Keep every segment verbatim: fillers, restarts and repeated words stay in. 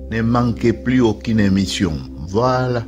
Ne manquez plus aucune émission. Voilà.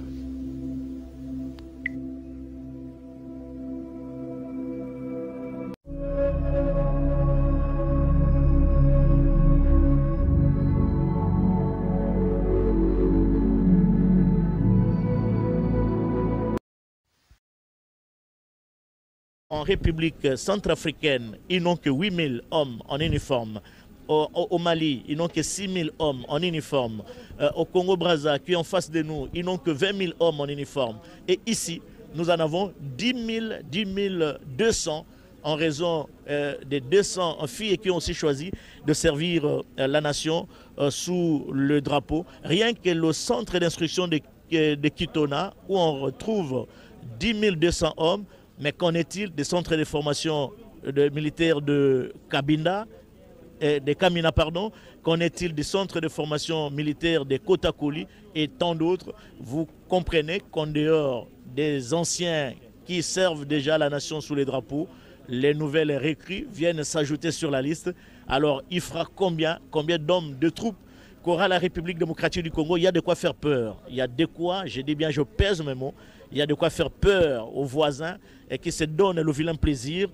En République centrafricaine, ils n'ont que huit mille hommes en uniforme. Au, au, au Mali, ils n'ont que six mille hommes en uniforme. Euh, au Congo-Brazza, qui est en face de nous, ils n'ont que vingt mille hommes en uniforme. Et ici, nous en avons dix mille deux cents en raison euh, des deux cents filles qui ont aussi choisi de servir euh, la nation euh, sous le drapeau. Rien que le centre d'instruction de, de Kitona, où on retrouve dix mille deux cents hommes. Mais qu'en est-il des centres de formation de militaires de Cabinda, eh, de Kamina, pardon, qu'en est-il des centres de formation militaires de Kotakoli et tant d'autres? Vous comprenez qu'en dehors des anciens qui servent déjà la nation sous les drapeaux, les nouvelles recrues viennent s'ajouter sur la liste. Alors il fera combien, combien d'hommes, de troupes qu'aura la République démocratique du Congo? Il y a de quoi faire peur. Il y a de quoi, je dis bien, je pèse mes mots, il y a de quoi faire peur aux voisins et qui se donnent le vilain plaisir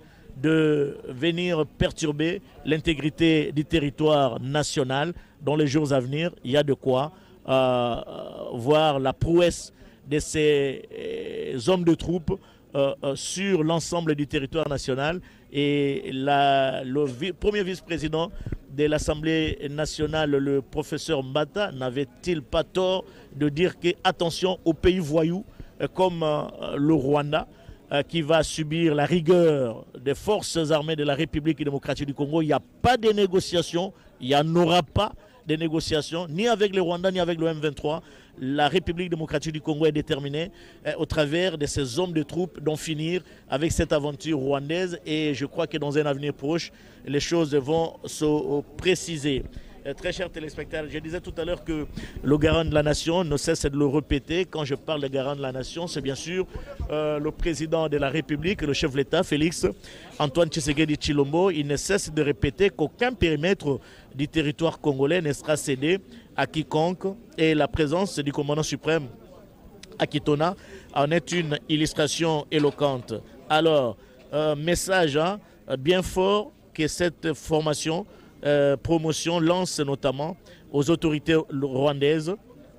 de venir perturber l'intégrité du territoire national. Dans les jours à venir, il y a de quoi euh, voir la prouesse de ces euh, hommes de troupes euh, euh, sur l'ensemble du territoire national. Et la, le vi premier vice-président de l'Assemblée nationale, le professeur Mbata, n'avait-il pas tort de dire que attention aux pays voyous euh, comme euh, le Rwanda, euh, qui va subir la rigueur des forces armées de la République démocratique du Congo? Il n'y a pas de négociations, il n'y en aura pas de négociations, ni avec le Rwanda, ni avec le M vingt-trois. La République démocratique du Congo est déterminée euh, au travers de ces hommes de troupes d'en finir avec cette aventure rwandaise. Et je crois que dans un avenir proche, les choses vont se préciser. Euh, très chers téléspectateurs, je disais tout à l'heure que le garant de la nation ne cesse de le répéter. Quand je parle de garant de la nation, c'est bien sûr euh, le président de la République, le chef de l'État, Félix Antoine Tshisekedi Tshilombo. Il ne cesse de répéter qu'aucun périmètre du territoire congolais ne sera cédé à quiconque, et la présence du commandant suprême à Kitona en est une illustration éloquente. Alors, euh, message hein, bien fort que cette formation, euh, promotion lance notamment aux autorités rwandaises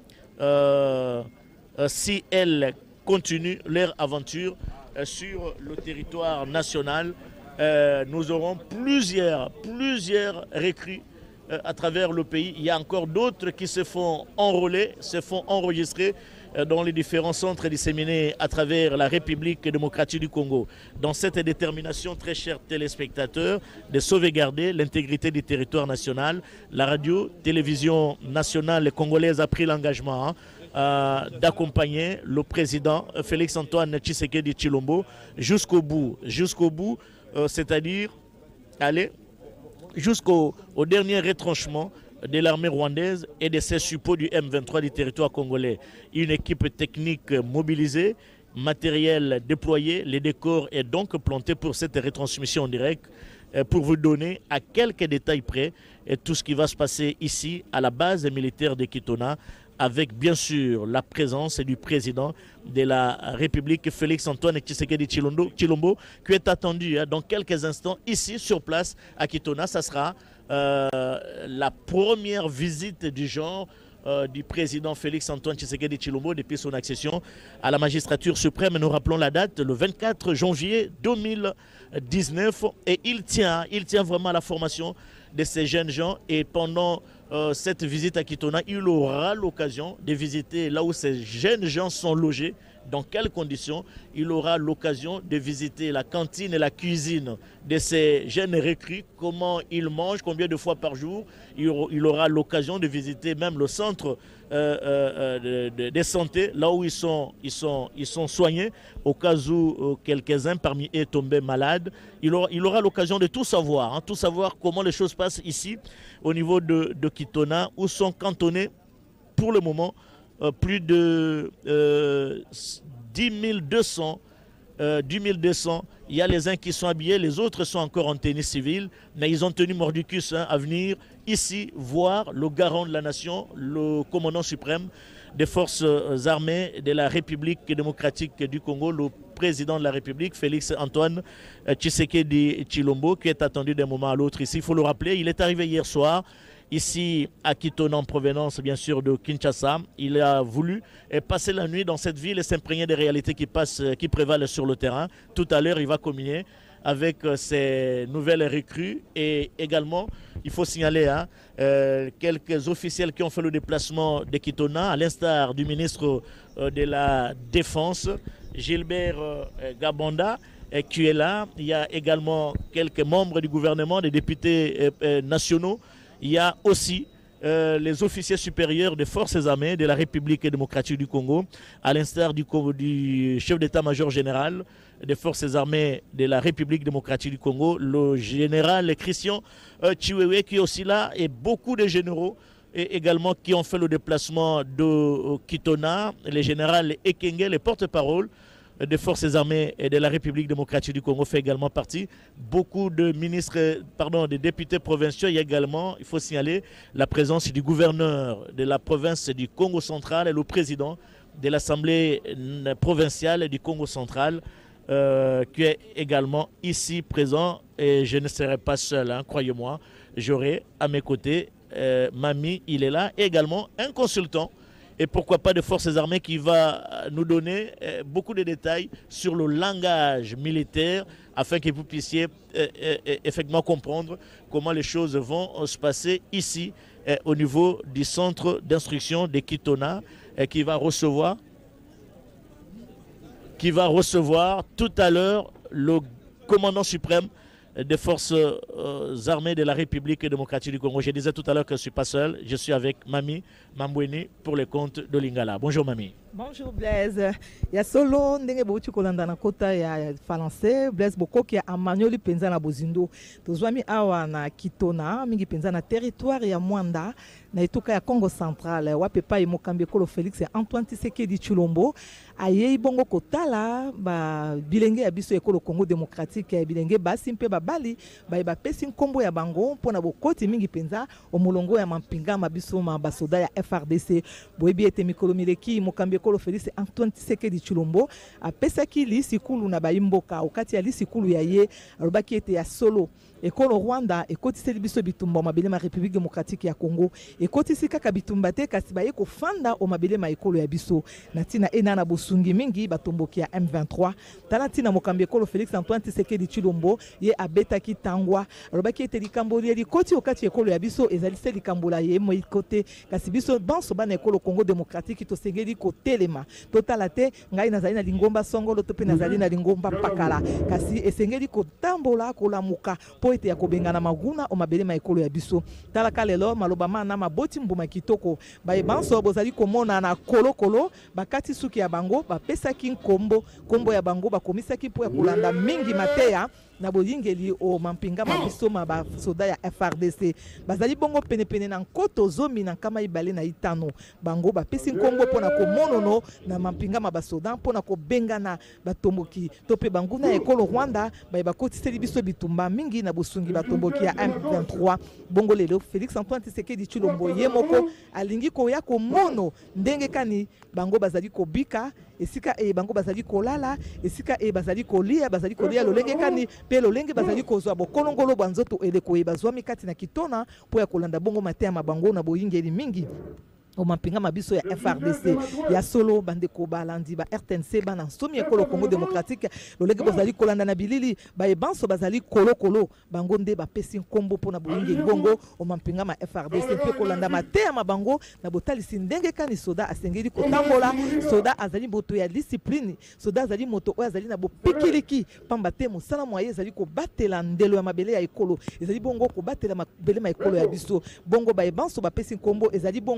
euh, euh, si elles continuent leur aventure euh, sur le territoire national. Euh, nous aurons plusieurs, plusieurs recrues à travers le pays. Il y a encore d'autres qui se font enrôler, se font enregistrer dans les différents centres disséminés à travers la République démocratique du Congo. Dans cette détermination, très chers téléspectateurs, de sauvegarder l'intégrité du territoire national, la radio-télévision nationale congolaise a pris l'engagement hein, euh, d'accompagner le président Félix Antoine Tshisekedi Tshilombo jusqu'au bout, jusqu'au bout, euh, c'est-à-dire aller jusqu'au au dernier retranchement de l'armée rwandaise et de ses suppôts du M vingt-trois du territoire congolais. Une équipe technique mobilisée, matériel déployé, les décors est donc planté pour cette retransmission en direct pour vous donner à quelques détails près tout ce qui va se passer ici à la base militaire de Kitona, avec bien sûr la présence du président de la République, Félix Antoine Tshisekedi Tshilombo, qui est attendu hein, dans quelques instants ici sur place à Kitona. Ça sera euh, la première visite du genre euh, du président Félix Antoine Tshisekedi Tshilombo depuis son accession à la magistrature suprême. Nous rappelons la date, le vingt-quatre janvier deux mille dix-neuf, et il tient, il tient vraiment à la formation de ces jeunes gens. Et pendant euh, cette visite à Kitona, il aura l'occasion de visiter là où ces jeunes gens sont logés, dans quelles conditions. Il aura l'occasion de visiter la cantine et la cuisine de ces jeunes recrues, comment ils mangent, combien de fois par jour. Il aura l'occasion de visiter même le centre euh, euh, de, de, de santé, là où ils sont, ils sont, ils sont soignés, au cas où euh, quelques-uns parmi eux tombaient malades. Il aura, il aura l'occasion de tout savoir, hein, tout savoir comment les choses passent ici, au niveau de, de Kitona, où sont cantonnés pour le moment euh, plus de euh, dix mille deux cents euh, dix mille deux cents. Il y a les uns qui sont habillés, les autres sont encore en tenue civile, mais ils ont tenu mordicus hein, à venir ici voir le garant de la nation, le commandant suprême des forces armées de la République démocratique du Congo, le président de la République, Félix Antoine Tshisekedi Tshilombo, qui est attendu d'un moment à l'autre ici. Il faut le rappeler, il est arrivé hier soir, ici à Kitona, en provenance bien sûr de Kinshasa. Il a voulu passer la nuit dans cette ville et s'imprégner des réalités qui, passent, qui prévalent sur le terrain. Tout à l'heure, il va communier avec ces nouvelles recrues et également, il faut signaler hein, euh, quelques officiels qui ont fait le déplacement de Kitona, à l'instar du ministre euh, de la Défense, Gilbert euh, Gabonda, euh, qui est là. Il y a également quelques membres du gouvernement, des députés euh, euh, nationaux. Il y a aussi euh, les officiers supérieurs des forces armées de la République démocratique du Congo, à l'instar du, du chef d'état-major général des forces armées de la République démocratique du Congo, le général Christian euh, Chiwewe, qui est aussi là, et beaucoup de généraux et également qui ont fait le déplacement de euh, Kitona, les générales Ekenge, les porte-parole des forces armées et de la République démocratique du Congo fait également partie. Beaucoup de ministres, pardon, des députés provinciaux. Il y a également, il faut signaler, la présence du gouverneur de la province du Congo central et le président de l'Assemblée provinciale du Congo central, euh, qui est également ici présent. Et je ne serai pas seul, hein, croyez-moi. J'aurai à mes côtés euh, Mami, il est là, et également un consultant. Et pourquoi pas de forces armées qui va nous donner euh, beaucoup de détails sur le langage militaire afin que vous puissiez euh, euh, effectivement comprendre comment les choses vont euh, se passer ici euh, au niveau du centre d'instruction de Kitona euh, qui va recevoir qui va recevoir tout à l'heure le commandant suprême des forces euh, armées de la République démocratique du Congo. Je disais tout à l'heure que je ne suis pas seul, je suis avec Mami Mambweni pour les comptes de Lingala. Bonjour Mami. Bonjour Blaise. Il y a solo ndenge bouti kolanda na kota ya français Blaise Bokoki ya amanyoli penza na bozindo. Tozwami awa na Kitona mingi penza na territoire ya Mwanda na etuka ya Congo central. Wape pa mokambi kolo Félix Antoine Tshisekedi Tshilombo aye bongo kotala ba bilenge ya biso ekolo Congo démocratique ya bilenge basi mpe babali ba ba pesi nkombo ya bango mpona bokoti mingi penza omulongo ya mampinga mabiso ma basoda ya F R D C. Boyebi ete mikolo mileki mokambi kolo Félix Antoine Tshisekedi Tshilombo apesaki lisikulu na bayimboka okati ya lisikulu ya ye alobaki ete ya solo ekolo Rwanda ekotiseli biso bitumba mabele ma République démocratique ya Congo ekotisi kaka bitumba te kasi baye kofanda o mabele ma ekolo ya biso na tina ena na bosungi mingi batomboki ya M vingt-trois tala tina mokambi ekolo Félix Antoine Tshisekedi Tshilombo ye abetaki tangwa alobaki ete likambo li koti okati ekolo ya biso ezali se likambo la ye mo kote kasi biso banso bana ekolo Congo démocratique to sengeli ko telema totala te ngai nazali na lingomba songolo to pe nazali na lingomba pakala kasi esengeli ko tambola ko lamuka po ete ya kobengana maguna o mabele ma ekolo ya biso tala kalelo maloba mana maboti mbuma kitoko baye banso bozali komona na kolo kolo bakati suki ya bango bapesaki nkombo kombo ya bango bakomisaki po ya kolanda mingi mateya na boyingeli o mampinga mabiso ma ba soda ya F R D C bazali bongo pene pene na nkoto zomi na kama ibale na itano bango bapesi nkombo pona komonono na mampinga ma basoda pona ko bengana batomboki tope bangu na ekolo Rwanda baye bakotiseli biso bitumba mingi na bosungi batomboki ya M vingt-trois bongo lelo Félix Antoine Tshisekedi Tshilombo ye moko alingi ko ya ko mono ndenge kani bango bazali ko bika esika e bango bazali kolala esika e bazali kolia bazali kolia lolenge kani pe lolenge bazali kozwa bokolongolo banzoto eleko e bazwami kati na Kitona po ya kolanda bongo mateya mabango na boyingeli mingi o mampinga mabiso ya F R D C ya solo bandeko balandi ba R T N C bana somi ekolo Congo démocratique lolenge bazali kolanda na bilili ba ebanso bazali kolo kolo bango nde ba pesi nkombo pona boyingeli bongo o mampinga ma F R D C pe kolanda mateya mabango na botalisi ndenge kani soda asengeli kotambola soda azali moto ya discipline soda azali moto oyo azali na bopikiliki pamba te mosala moye ezali kobatela ndelo ya mabele ya ekolo ezali bongo kobatela mabele ma ekolo ya biso bongo ba ebanso ba pesi nkombo ezali bongo na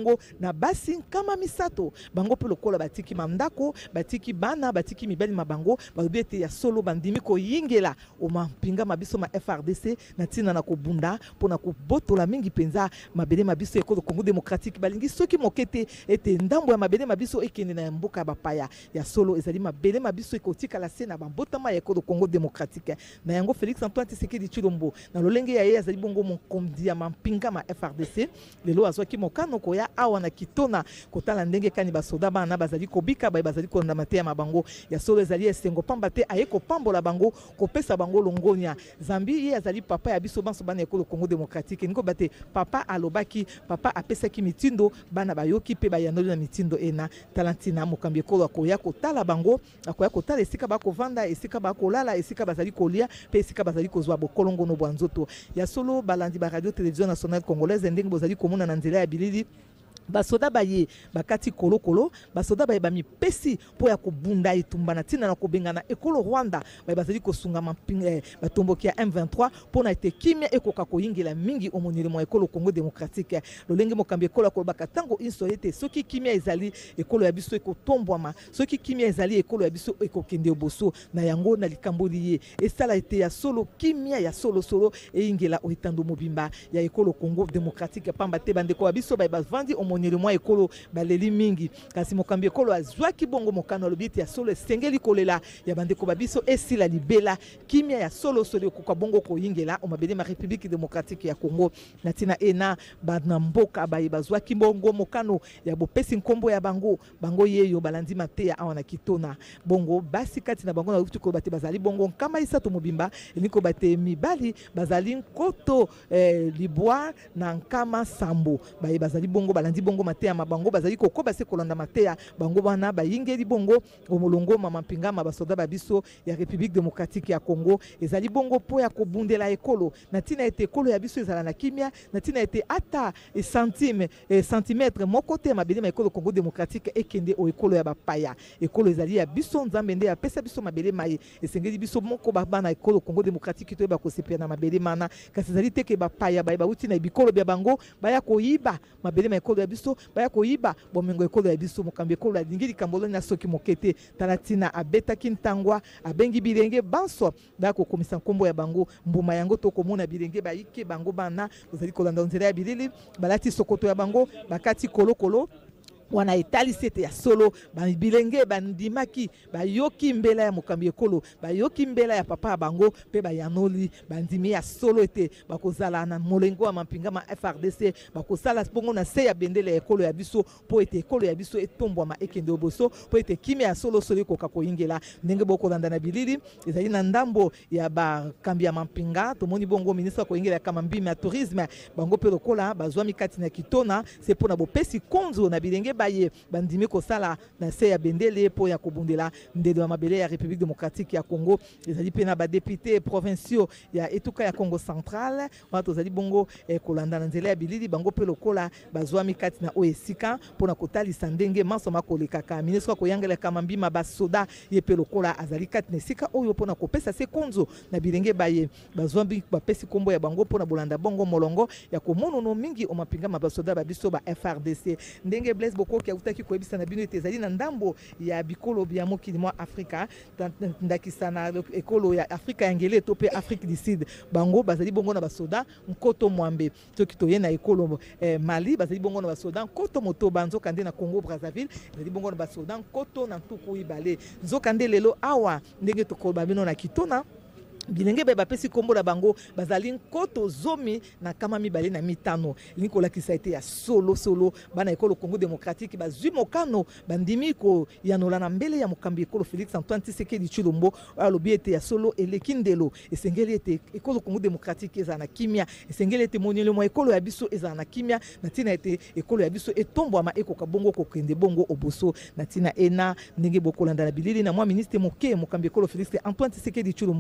na basi nkama misato bango pe lokola batiki mandako batiki bana batiki mibali mabango balobi ete ya solo bandimi koyingela o mampinga mabiso ma F R D C na tina na kobunda pona kobotola mingi penza mabele mabiso ekolo Congo démocratique balingi soki mokete ete ndambo ya mabele mabiso ekende na mboka bapaya ya solo ezali mabele mabiso ekotika la sena bambotama ya ekolo Congo démocratique na yango Félix Antoine Tshisekedi Tshilombo na lolenge ya ye azali bongo mokonzi ya mampinga ma F R D C lelo azwaki mokano koya awa na kitona kotala ndenge kani basoda bana bazali kobika bai bazali kolanda mateya mabango ya solo ezali esengo pamba te aye kopambola bango kopesa bango longonia zambi ye azali papa ya biso banso bana ekolo Congo démocratique niko bate papa alobaki papa apesaki mitindo bana bayoki pe bayandoli na mitindo ena talantina mokambi ekolo akoya kotala bango akoya kotala esika bakovanda esika bakolala esika bazali kolia pe esika bazali kozwa bokolongo no bwanzoto ya solo balandi ba radio télévision nationale congolaise ndenge bozali komona na nzela ya bilili basoda baye bakati kolo kolo basoda baye bamipesi po ya kobunda etumba na tina na kobengana ekolo Rwanda baye bazali kosunga mampinga batomboki ya M vingt-trois pona ete kimia ekoka koyingela mingi omoneli mo ekolo Congo démocratique lolenge mokambi ekolo akolobaka tango inso ete soki kimia ezali ekolo ya biso ekotombwama soki kimia ezali ekolo ya biso ekokende oboso na yango na likamboli ye esala ete ya solo kimia ya solo solo eyingela oitando mobimba ya ekolo Congo démocratique pamba te bandeko ya biso baye bavandi omoni le mois ekolo baleli mingi kasi mokambi ekolo azwaki bongo mokano lobiti ya solo sengeli kolela ya bandeko babiso esila libela kimia ya solo solo koka bongo koyingela o mabele ma République démocratique ya Congo natina ena bana mboka baye bazwaki bongo mokano ya bopesi nkombo ya bango bango yeyo balandi mateya awana kitona bongo basi kati na bango na lutu ko bate bazali bongo kama isato mobimba niko bate mibali bazali nkoto eh, libwa na nkama sambo baye bazali bongo balandi bongo mateya mabango bazali kokoba se kolanda mateya bango bana bayingeli bongo omolongo mama mpingama basoda babiso ya République démocratique ya Congo ezali bongo po ya kobundela ekolo na tina ete ekolo ya biso ezala na kimia na tina ete ata e centime e centimètre moko te mabele ma ekolo Congo démocratique ekende o ekolo ya bapaya ekolo ezali ya biso nzambe nde ya pesa biso mabele mai esengeli biso moko bana ekolo Congo démocratique to ba kosepia na mabele mana kasi ezali teke bapaya ba uti na bikolo bya bango baya koyiba mabele ma ekolo ya biso baya koyiba bomengo ekolo ya biso mokambi ekolo ya dingili kambolo na soki mokete talatina abeta kintangwa abengi bilenge banso baya kokomisa nkombo ya bango mbuma yango to komona bilenge bayike bango bana ozali kolanda nzela ya bilili balati sokoto ya bango bakati kolo kolo wana etali sete ya solo bilenge bandimaki bayoki mbela ya mokambi ekolo bayoki mbela ya papa bango pe bayanoli bandimi ya solo ete bakozala na molengo ya mampinga ma F R D C bakosala bongo na se ya bendele ya ekolo ya biso po ete ekolo ya biso etombwama ekende oboso po ete kimia ya solo solo koka koyingela ndenge bokolanda na bilili ezali na ndambo ya bakambi ya mampinga tomoni bongo ministre koyingela kama mbimi ya tourisme bango pe lokola bazwami kati na kitona se pona bopesi konzo na bilenge baye bandimi kosala na se ya bendele po ya kobundela ndelo ya mabele ya République démocratique ya Congo ezali pena ba député provinciaux ya etuka ya Congo central wato zali bongo eh, kolanda na nzela ya bilili bango pe lokola bazwami kati na oesika pona kotalisa ndenge maso makolekaka ministre koyangela kama mbima basoda ye pe lokola azali kati na sika oyo pona kopesa se konzo na bilenge baye bazwami bapesi kombo ya bango pona bolanda bongo molongo ya komonono mingi o mapinga mabasoda babiso ba F R D C ndenge Blaise Bokoki akutaki koyebisa na bino ezali na ndambo ya bikolo bya mokili mwa Afrika ndakisa na ekolo ya Afrika ya ngele to pe Afrique du Sud bango bazali bongo na basoda nkoto mwambe soki toye na ekolo eh, Mali bazali bongo na basoda nkoto motoba nzoka nde na Congo Brazzaville bazali bongo na basoda nkoto na ntuku ibale nzoka nde lelo awa ndenge tokoba bino na kitona bilenge be bapesi kombo na bango bazali nkoto zomi na kama mibale na mitano linko lakisa ete ya solo solo bana ekolo Congo démocratique bazwi mokano bandimi ko yanola na mbele ya mokambi ekolo Félix Antoine Tshisekedi Tshilombo alobi ete ya solo elekindelo esengeli ete ekolo Congo démocratique eza na kimia esengeli ete monelo mo ekolo ya biso eza na kimia na tina ete ekolo ya biso etombwama ekoka bongo kokende bongo oboso na tina ena ndenge bokolanda na bilili na mwa ministre moke mokambi ekolo Félix Antoine Tshisekedi Tshilombo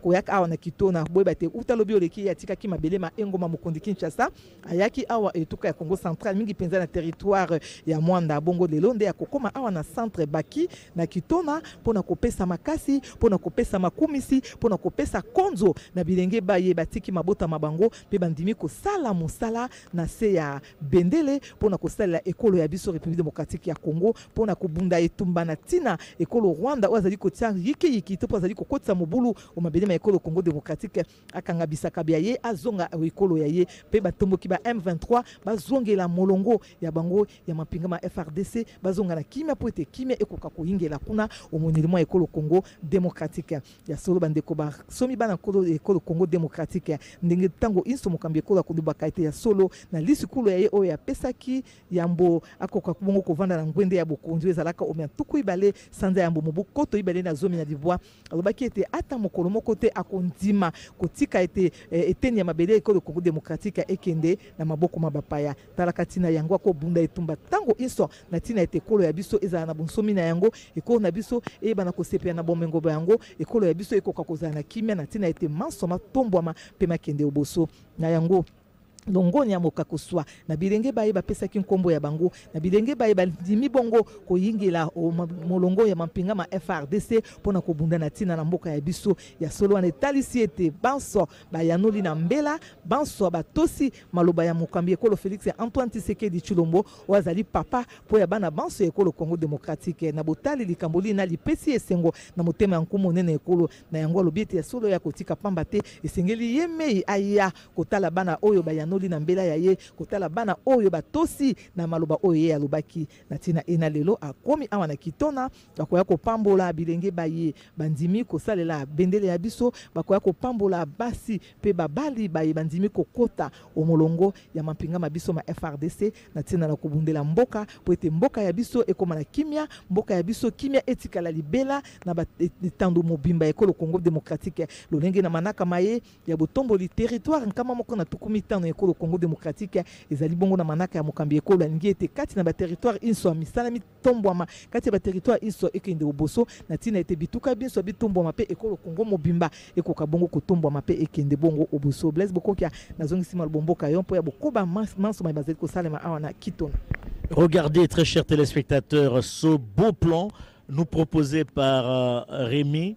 akoyaka awa na kitona boyeba te uta lobi oleki atikaki mabele ma engoma mokondi Kinshasa ayaki awa etuka ya Congo central mingi penza na territoire ya Mwanda bongo lelo nde akokoma awa na centre Baki na kitona pona kopesa makasi pona kopesa makumisi pona kopesa konzo na bilenge baye batiki mabota mabango pe bandimi kosala mosala na se ya bendele pona kosala ekolo ya biso République démocratique ya Congo pona kobunda etumba na tina ekolo Rwanda wazali kotia yiki yiki to pozali kokotsa mobulu o mabele ma ekolo Congo démocratique akanga bisaka bia ye azonga ekolo ya ye pe batomboki ba M vingt-trois bazongela molongo ya bango ya mapinga ma F R D C bazonga na kimia po ete kimia ekoka koyingela kuna o monelimo ekolo Congo démocratique ya solo bandeko ba somi bana ekolo ekolo Congo démocratique ndenge tango inso mokambi ekolo kuduba kaite ya solo na lisikulu ya ye o ya pesaki yambo akoka kubongo kovanda na ngwende ya bokonzi ezalaka o tuku ibale sanza yambo mobukoto ibale na zomi na divoire alobaki ete ata mokolo moko te akondima kotika ete eteni ya mabele ekolo Congo démocratique ekende na maboko mabapaya talaka tina yango akobunda etumba tango inso na tina ete ekolo ya biso ezala na bonsomi na yango ekolo na biso eba na kosepela na bomengo yango ekolo ya biso ekoka kozala na kimia na tina ete mansoma tombwama pe makende oboso na yango longoni ya moka koswa na bilenge baye bapesaki nkombo ya bango na bilenge baye bandimi bongo koyingela molongo ya mampinga ma F R D C pona kobunda na tina na mboka ya biso ya solo wana etalisi ete banso bayanoli na mbela banso batosi maloba ya mokambi ekolo Félix Antoine Tshisekedi Tshilombo wazali papa po ya bana banso ekolo Congo démocratique na botali likamboli na lipesi esengo na motema nkumu nene ekolo na yango alobiete ya solo ya kotika pamba te esengeli yemei aya kotala bana oyo bayanoli na mbela ya ye kotala bana oyo batosi na maloba oyo ye alobaki na tina ena lelo akomi awa na kitona bakoya kopambola bilenge baye bandimi kosalela bendele ya biso bakoya kopambola basi pe babali baye bandimi kokota omolongo ya mampinga mabiso ma F R D C na tina na kobundela mboka po ete mboka ya biso ekoma na kimia mboka ya biso kimia etikala libela na batando mobimba ekolo Congo démocratique lolenge na manaka maye ya botomboli territoire nkama moko na tukumi tano ekolo Congo démocratique ezali bongo na manaka ya mokambi ekolo alingi ete kati na ba territoire inso misala mitombwama kati ya ba territoire inso ekende oboso na tina ete bituka biso bitombwama pe ekolo Congo mobimba ekoka bongo kotombwama pe ekende bongo oboso Blaise Bokokia nazongi sima lubomboka yo mpo ya bokoba manso ma bazeli kosalema awa na kitona. Regardez très chers téléspectateurs ce beau plan nous proposé par euh, Rémi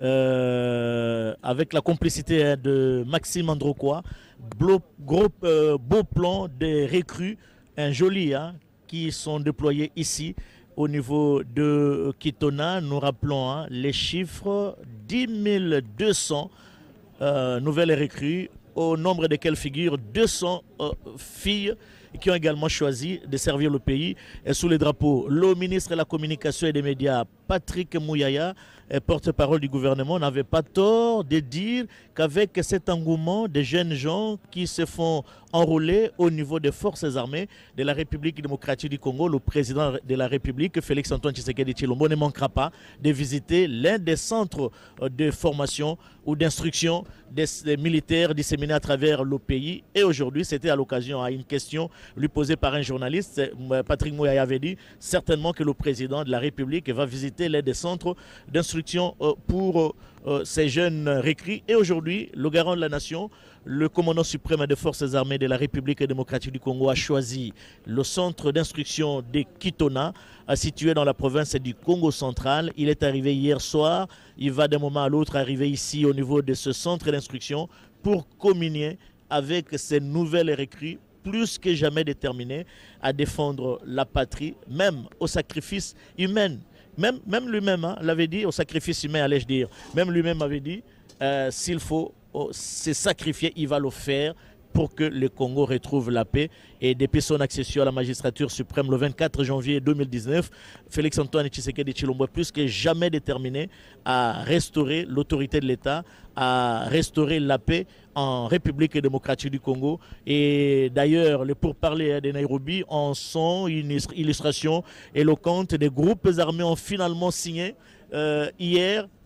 euh, avec la complicité hein, de Maxime Androkoa. Gros, gros euh, beau plan des recrues, un joli, hein, qui sont déployés ici au niveau de Kitona. Nous rappelons hein, les chiffres, dix mille deux cents euh, nouvelles recrues, au nombre desquelles figurent deux cents euh, filles qui ont également choisi de servir le pays et sous les drapeaux. Le ministre de la Communication et des Médias, Patrick Mouyaya, porte-parole du gouvernement, n'avait pas tort de dire qu'avec cet engouement des jeunes gens qui se font enrôler au niveau des forces armées de la République démocratique du Congo, le président de la République, Félix Antoine Tshisekedi Tshilombo, ne manquera pas de visiter l'un des centres de formation ou d'instruction des, des militaires disséminés à travers le pays. Et aujourd'hui, c'était à l'occasion à une question lui posée par un journaliste, Patrick Mouyaya avait dit certainement que le président de la République va visiter l'un des centres d'instruction pour euh, ces jeunes recrues. Et aujourd'hui, le garant de la nation, le commandant suprême des forces armées de la République démocratique du Congo a choisi le centre d'instruction de Kitona, situé dans la province du Congo central. Il est arrivé hier soir, il va d'un moment à l'autre arriver ici au niveau de ce centre d'instruction pour communier avec ces nouvelles recrues plus que jamais déterminées à défendre la patrie, même au sacrifice humain. Même, même lui-même hein, l'avait dit, au sacrifice humain, allais-je dire. Même lui-même avait dit, euh, s'il faut oh, se sacrifier, il va le faire pour que le Congo retrouve la paix. Et depuis son accession à la magistrature suprême le vingt-quatre janvier deux mille dix-neuf, Félix Antoine Tshisekedi Tshilombo est plus que jamais déterminé à restaurer l'autorité de l'État, à restaurer la paix en République démocratique du Congo. Et d'ailleurs, les pourparlers de Nairobi en sont une illustration éloquente. Des groupes armés ont finalement signé euh, hier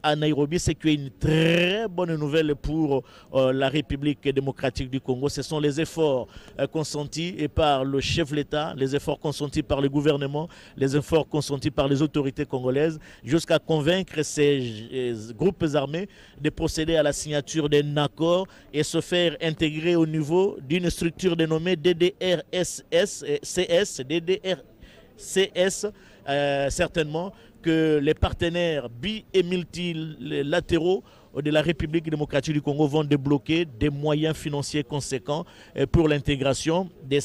à Nairobi, c'est qu'il y a une très bonne nouvelle pour euh, la République démocratique du Congo. Ce sont les efforts euh, consentis et par le chef de l'État, les efforts consentis par le gouvernement, les efforts consentis par les autorités congolaises, jusqu'à convaincre ces euh, groupes armés de procéder à la signature d'un accord et se faire intégrer au niveau d'une structure dénommée D D R C S, D D R C S, euh, certainement que les partenaires bi- et multilatéraux de la République démocratique du Congo vont débloquer des moyens financiers conséquents pour l'intégration de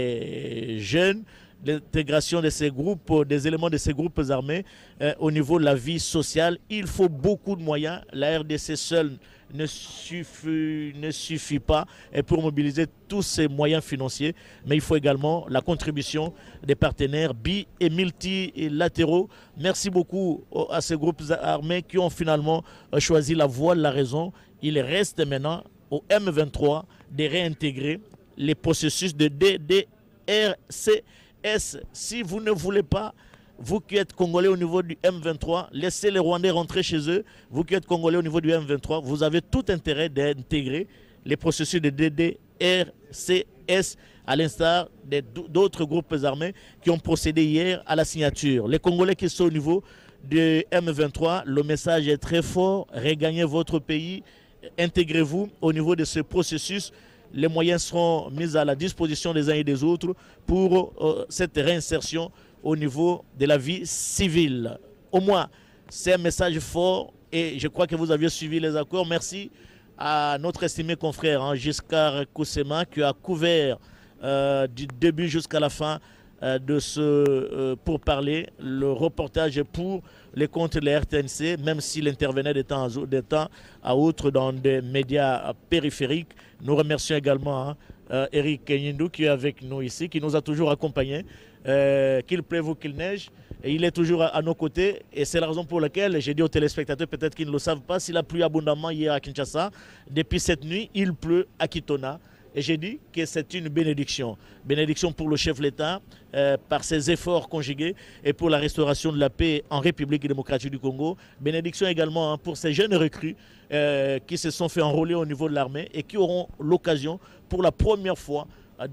ces jeunes, l'intégration de ces groupes, des éléments de ces groupes armés euh, au niveau de la vie sociale. Il faut beaucoup de moyens. La R D C seule ne suffit, ne suffit pas pour mobiliser tous ces moyens financiers, mais il faut également la contribution des partenaires bi- et multilatéraux. Merci beaucoup à ces groupes armés qui ont finalement choisi la voie de la raison. Il reste maintenant au M vingt-trois de réintégrer les processus de D D R C S. Si vous ne voulez pas, vous qui êtes Congolais au niveau du M vingt-trois, laissez les Rwandais rentrer chez eux. Vous qui êtes Congolais au niveau du M vingt-trois, vous avez tout intérêt d'intégrer les processus de D D R C S à l'instar d'autres groupes armés qui ont procédé hier à la signature. Les Congolais qui sont au niveau du M vingt-trois, le message est très fort. Regagnez votre pays, intégrez-vous au niveau de ce processus. Les moyens seront mis à la disposition des uns et des autres pour euh, cette réinsertion au niveau de la vie civile. Au moins, c'est un message fort et je crois que vous aviez suivi les accords. Merci à notre estimé confrère hein, Giscard Koussema qui a couvert euh, du début jusqu'à la fin euh, de ce euh, pourparler, le reportage pour les comptes de la R T N C, même s'il intervenait de temps, à, de temps à autre dans des médias périphériques. Nous remercions également hein, euh, Eric Kenyindou qui est avec nous ici, qui nous a toujours accompagnés. Euh, qu'il pleuve ou qu'il neige, et il est toujours à, à nos côtés et c'est la raison pour laquelle j'ai dit aux téléspectateurs, peut-être qu'ils ne le savent pas, s'il a plu abondamment hier à Kinshasa, depuis cette nuit il pleut à Kitona et j'ai dit que c'est une bénédiction bénédiction pour le chef de l'État euh, par ses efforts conjugués et pour la restauration de la paix en République démocratique du Congo. Bénédiction également hein, pour ces jeunes recrues euh, qui se sont fait enrôler au niveau de l'armée et qui auront l'occasion pour la première fois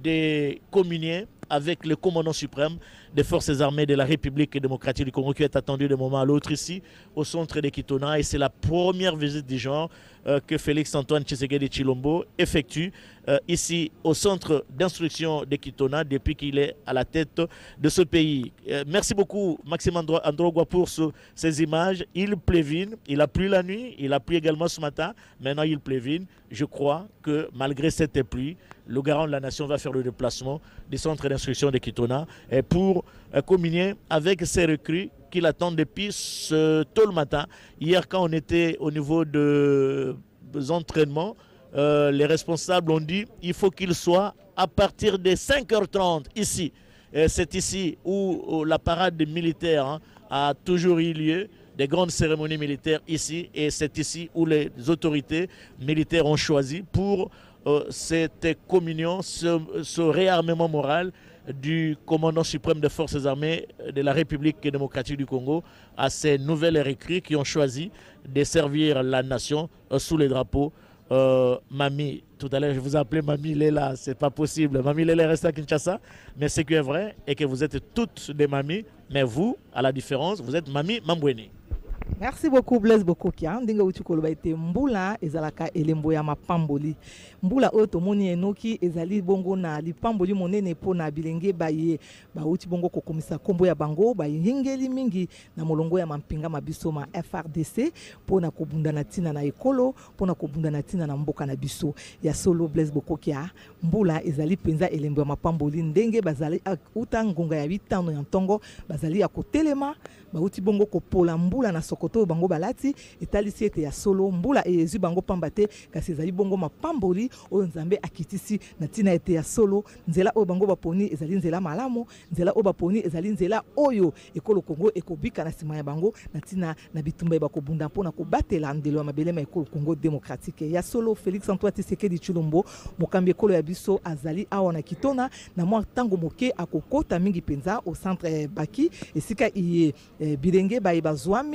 de communier avec le commandant suprême des forces armées de la République démocratique du Congo qui est attendu de moment à l'autre ici au centre de Kitona et c'est la première visite du genre euh, que Félix Antoine Tshisekedi Tshilombo effectue euh, ici au centre d'instruction de Kitona depuis qu'il est à la tête de ce pays. Euh, merci beaucoup Maxime Andro Androgwa pour ce, ces images. Il plévine, il a plu la nuit, il a plu également ce matin, maintenant il plévine. Je crois que malgré cette pluie, le garant de la nation va faire le déplacement du centre d'instruction de Kitona pour communier avec ces recrues qui l'attendent depuis ce tôt le matin. Hier, quand on était au niveau de, des entraînements, euh, les responsables ont dit qu'il faut qu'ils soient à partir de cinq heures trente ici. C'est ici où, où la parade militaire hein, a toujours eu lieu. Des grandes cérémonies militaires ici et c'est ici où les autorités militaires ont choisi pour euh, cette communion, ce, ce réarmement moral du commandant suprême des forces armées de la République démocratique du Congo à ces nouvelles recrues qui ont choisi de servir la nation euh, sous les drapeaux. Euh, Mamie, tout à l'heure je vous ai appelé Mamie Léla, c'est pas possible. Mamie Léla reste à Kinshasa, mais ce qui est vrai est que vous êtes toutes des mamies, mais vous, à la différence, vous êtes Mamie Mambweni. Merci beaucoup Blaise Bokokia ndinga uti koloba ete mbula ezalaka elembo ya mapamboli mbula oyo tomoni enoki ezali bongo na lipamboli monene po na bilenge baye bauti bongo kokomisa kombo ya bango bayingeli mingi na molongo ya mampinga mabiso ma F R D C po na kobunda na tina na ekolo po na kobunda na tina na mboka na biso ya solo Blaise Bokokia mbula ezali penza elembo ya mapamboli ndenge bazali uta ngonga ya bitano ya ntongo bazali ya kotelema bauti bongo kopola mbula na sokoto bango balati etalisi ete ya solo mbula ezu bango pambate kasi ezali bongo mapamboli oyo nzambe akitisi na tina ete ya solo nzela oyo bango baponi ezali nzela malamu nzela oyo baponi ezali nzela oyo ekolo Kongo ekobika na sima ya bango na tina na bitumba bakobunda mpona kobatela ndelo ya mabelema ekolo Kongo démocratique ya solo Félix Antoine Tshisekedi Tshilombo mokambi ekolo ya biso azali awa na Kitona na mwa tango moke akokota mingi penza au centre Baki esika iye eh, bilenge baye bazwami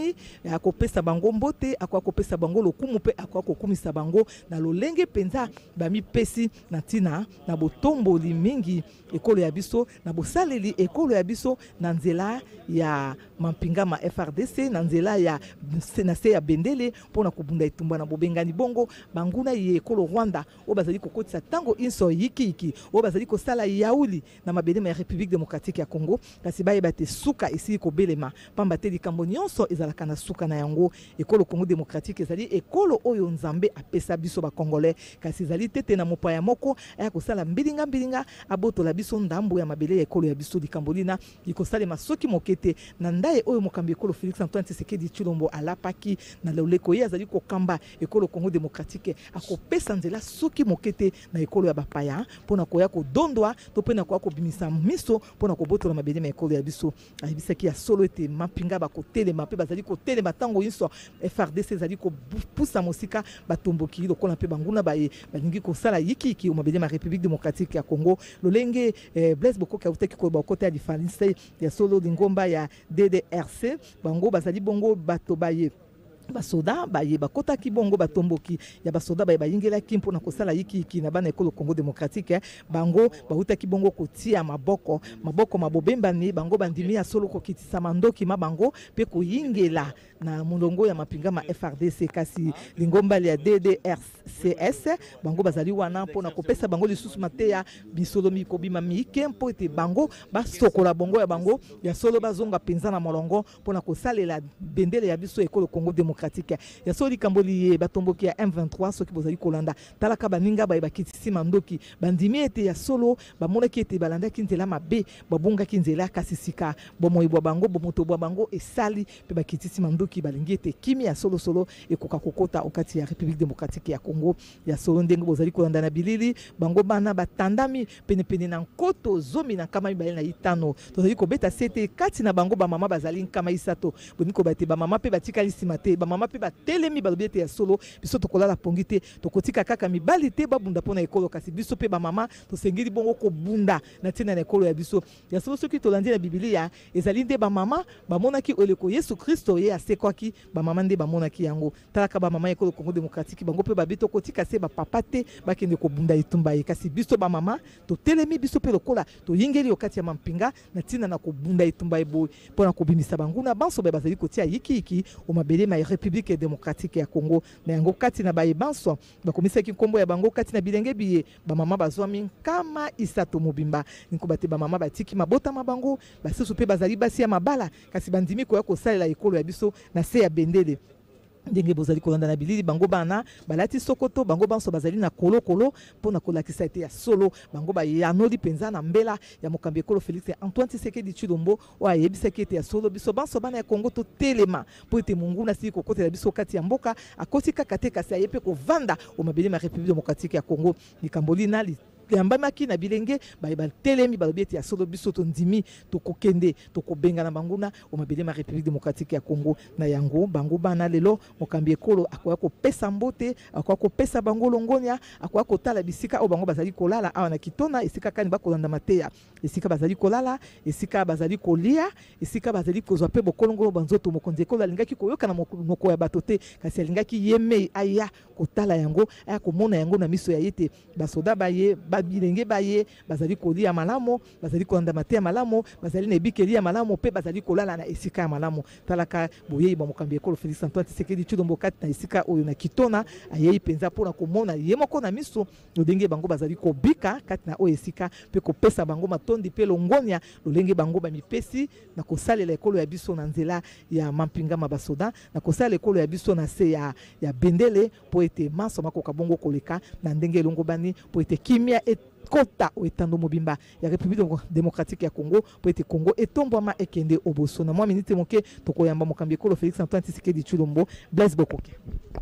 akopesa bango mbote akopesa bango lokumu pe akokumisa bango na lolenge penza bami pesi na tina na botomboli mingi ekolo ya biso na bosaleli ekolo ya biso na nzela ya mampinga ma F R D C na nzela ya senase ya bendele pona kobunda etumba na bobengani bongo banguna ye ekolo Rwanda o bazali kokotisa tango inso yiki yiki o bazali kosala yauli na mabele ma République démocratique ya Congo kasi baye bate suka isi ko belema pamba te likambo nyonso ezalaka na suka na yango ekolo Congo démocratique ezali ekolo oyo nzambe apesa biso ba congolais kasi ezali tete na mopaya moko aya kosala mbilinga mbilinga abotola biso ndambo ya mabele ya ekolo ya biso likambo lina likosala masoki mokete na ndaye oyo mokambi ekolo Félix Antoine Tshisekedi Tshilombo alapaki na loleko ye azali kokamba ekolo Congo démocratique akopesa nzela soki mokete na ekolo ya bapaya pona koya kodondwa to pena koya kobimisa miso pona kobotola mabele ma ekolo ya biso ayebisaki ya solo ete mapinga bakotelema pe bazali kotelema tango inso F R D C ezali kopusa mosika batomboki lokola mpe banguna baye balingi kosala yikiki o mabele ma République démocratique ya Congo lolenge eh, Blaise Bokoka utaki ko bakota ya diference ya solo lingomba ya D D R C bango bazali bongo bato baye basoda baye bakota ki bongo batomboki ya basoda baye bayingela kimpo na kosala yiki na bana ekolo Congo démocratique bango bauta ki bongo kotia maboko maboko mabobembani bango bandimi ya solo kokitisa mandoki mabango pe koyingela na mulongo ya mapinga ma F R D C kasi lingomba ya D D R C S bango bazali wana pona kopesa bango lisusu mateya bisolo mikobima mike mpo ete bango basokola bongo ya bango ya solo bazonga penza na molongo pona kosalela bendele ya biso ekolo Congo démocratique ya soli kamboli batomboki ya M vingt-trois soki bozali kolanda talaka baninga baye bakitisi mandoki bandimi ete ya solo bamonaki ete balanda kinzela mabe babonga kinzela kasisika bomoyibwa bango bomoto bwa bango esali pe bakitisi mandoki balingi ete kimi ya solo solo ekoka kokota okati ya République démocratique ya Congo ya solo ndenge bozali kolanda na bilili bango bana batandami pene pene na nkoto zomi na kama mibale na itano tozali kobeta sete kati na bango ba mama bazali nkama isato boniko bate ba mama pe batikali simate ba mama pe batelemi balobi ete ya solo biso tokolala pongi te tokotika kaka mibali te babunda pona ekolo kasi biso pe ba mama tosengeli bongo kobunda na tina na ekolo ya biso ya solo soki tolandi na Biblia ezali nde ba mama bamonaki oleko Yesu Kristo ye asekwaki ba mama nde bamonaki yango talaka ba mama ekolo Congo démocratique bango pe babito kotika se ba papa te bakende kobunda etumba ye kasi biso ba mama totelemi biso pe lokola toyingeli okati ya mampinga na tina na kobunda etumba ebo pona kobimisa banguna banso be bazali kotia yiki yiki o mabele ma République démocratique ya Congo na yango kati na baye banso bakomisaki nkombo ya bango kati na bilenge biye ba mama bazwami kama isato mobimba niko bate ba mama batiki mabota mabango basusu pe bazali basi ya mabala kasi bandimi koya kosalela ekolo ya biso na se ya bendele ndenge bozali kolanda na bilili bango bana balati sokoto bango banso bazali na kolo kolo pona kolakisa ete ya solo bango ba yanoli penza na mbela ya mokambi ekolo Félix Antoine Tshisekedi Tshilombo o ayebisaki ete ya solo biso banso bana ya Congo to telema po ete munguna sili kokotela biso kati ya mboka akoti kaka te kasi ayepe kovanda o mabele ma République démocratique ya Congo likamboli na yambamaki na bilenge baye batelemi balobi ete ya solo biso tondimi tokokende tokobenga na banguna o mabele ma République démocratique ya Congo na yango bango bana lelo mokambi ekolo akoya kopesa mbote akoya kopesa bango longonia akoya kotala bisika o bango bazali kolala awa na kitona esika kani bakolanda mateya esika bazali kolala esika bazali kolia esika bazali kozwa pe bokolongolo banzoto mokonzi ekolo alingaki koyoka na moko ya bato te kasi alingaki yeme aya kotala yango aya komona yango na miso ya yete basoda baye bilenge baye bazali kolia malamo bazali kolanda mateya malamo bazali na ebikeli ya malamo pe bazali kolala na esika ya malamo talaka boyeyi ba mokambi ekolo Félix Antoine Tshisekedi Tshilombo kati na esika oyo na kitona ayeyi penza pona komona ye moko na miso lolenge bango bazali kobika kati na oyo esika pe kopesa bango matondi pe longonia lolenge bango bamipesi na kosalela ekolo ya biso na nzela ya mampinga mabasoda na kosalela ekolo ya biso na se ya, ya bendele po ete maso makoka bongo koleka na ndenge elongo bani po ete kimia et kota oetando mobimba ya République démocratique ya Congo po ete Congo etombwama ekende oboso na mwa minute moke tokoyamba mokambi ekolo Félix Antoine Tshisekedi Tshilombo Blaise Bokoke.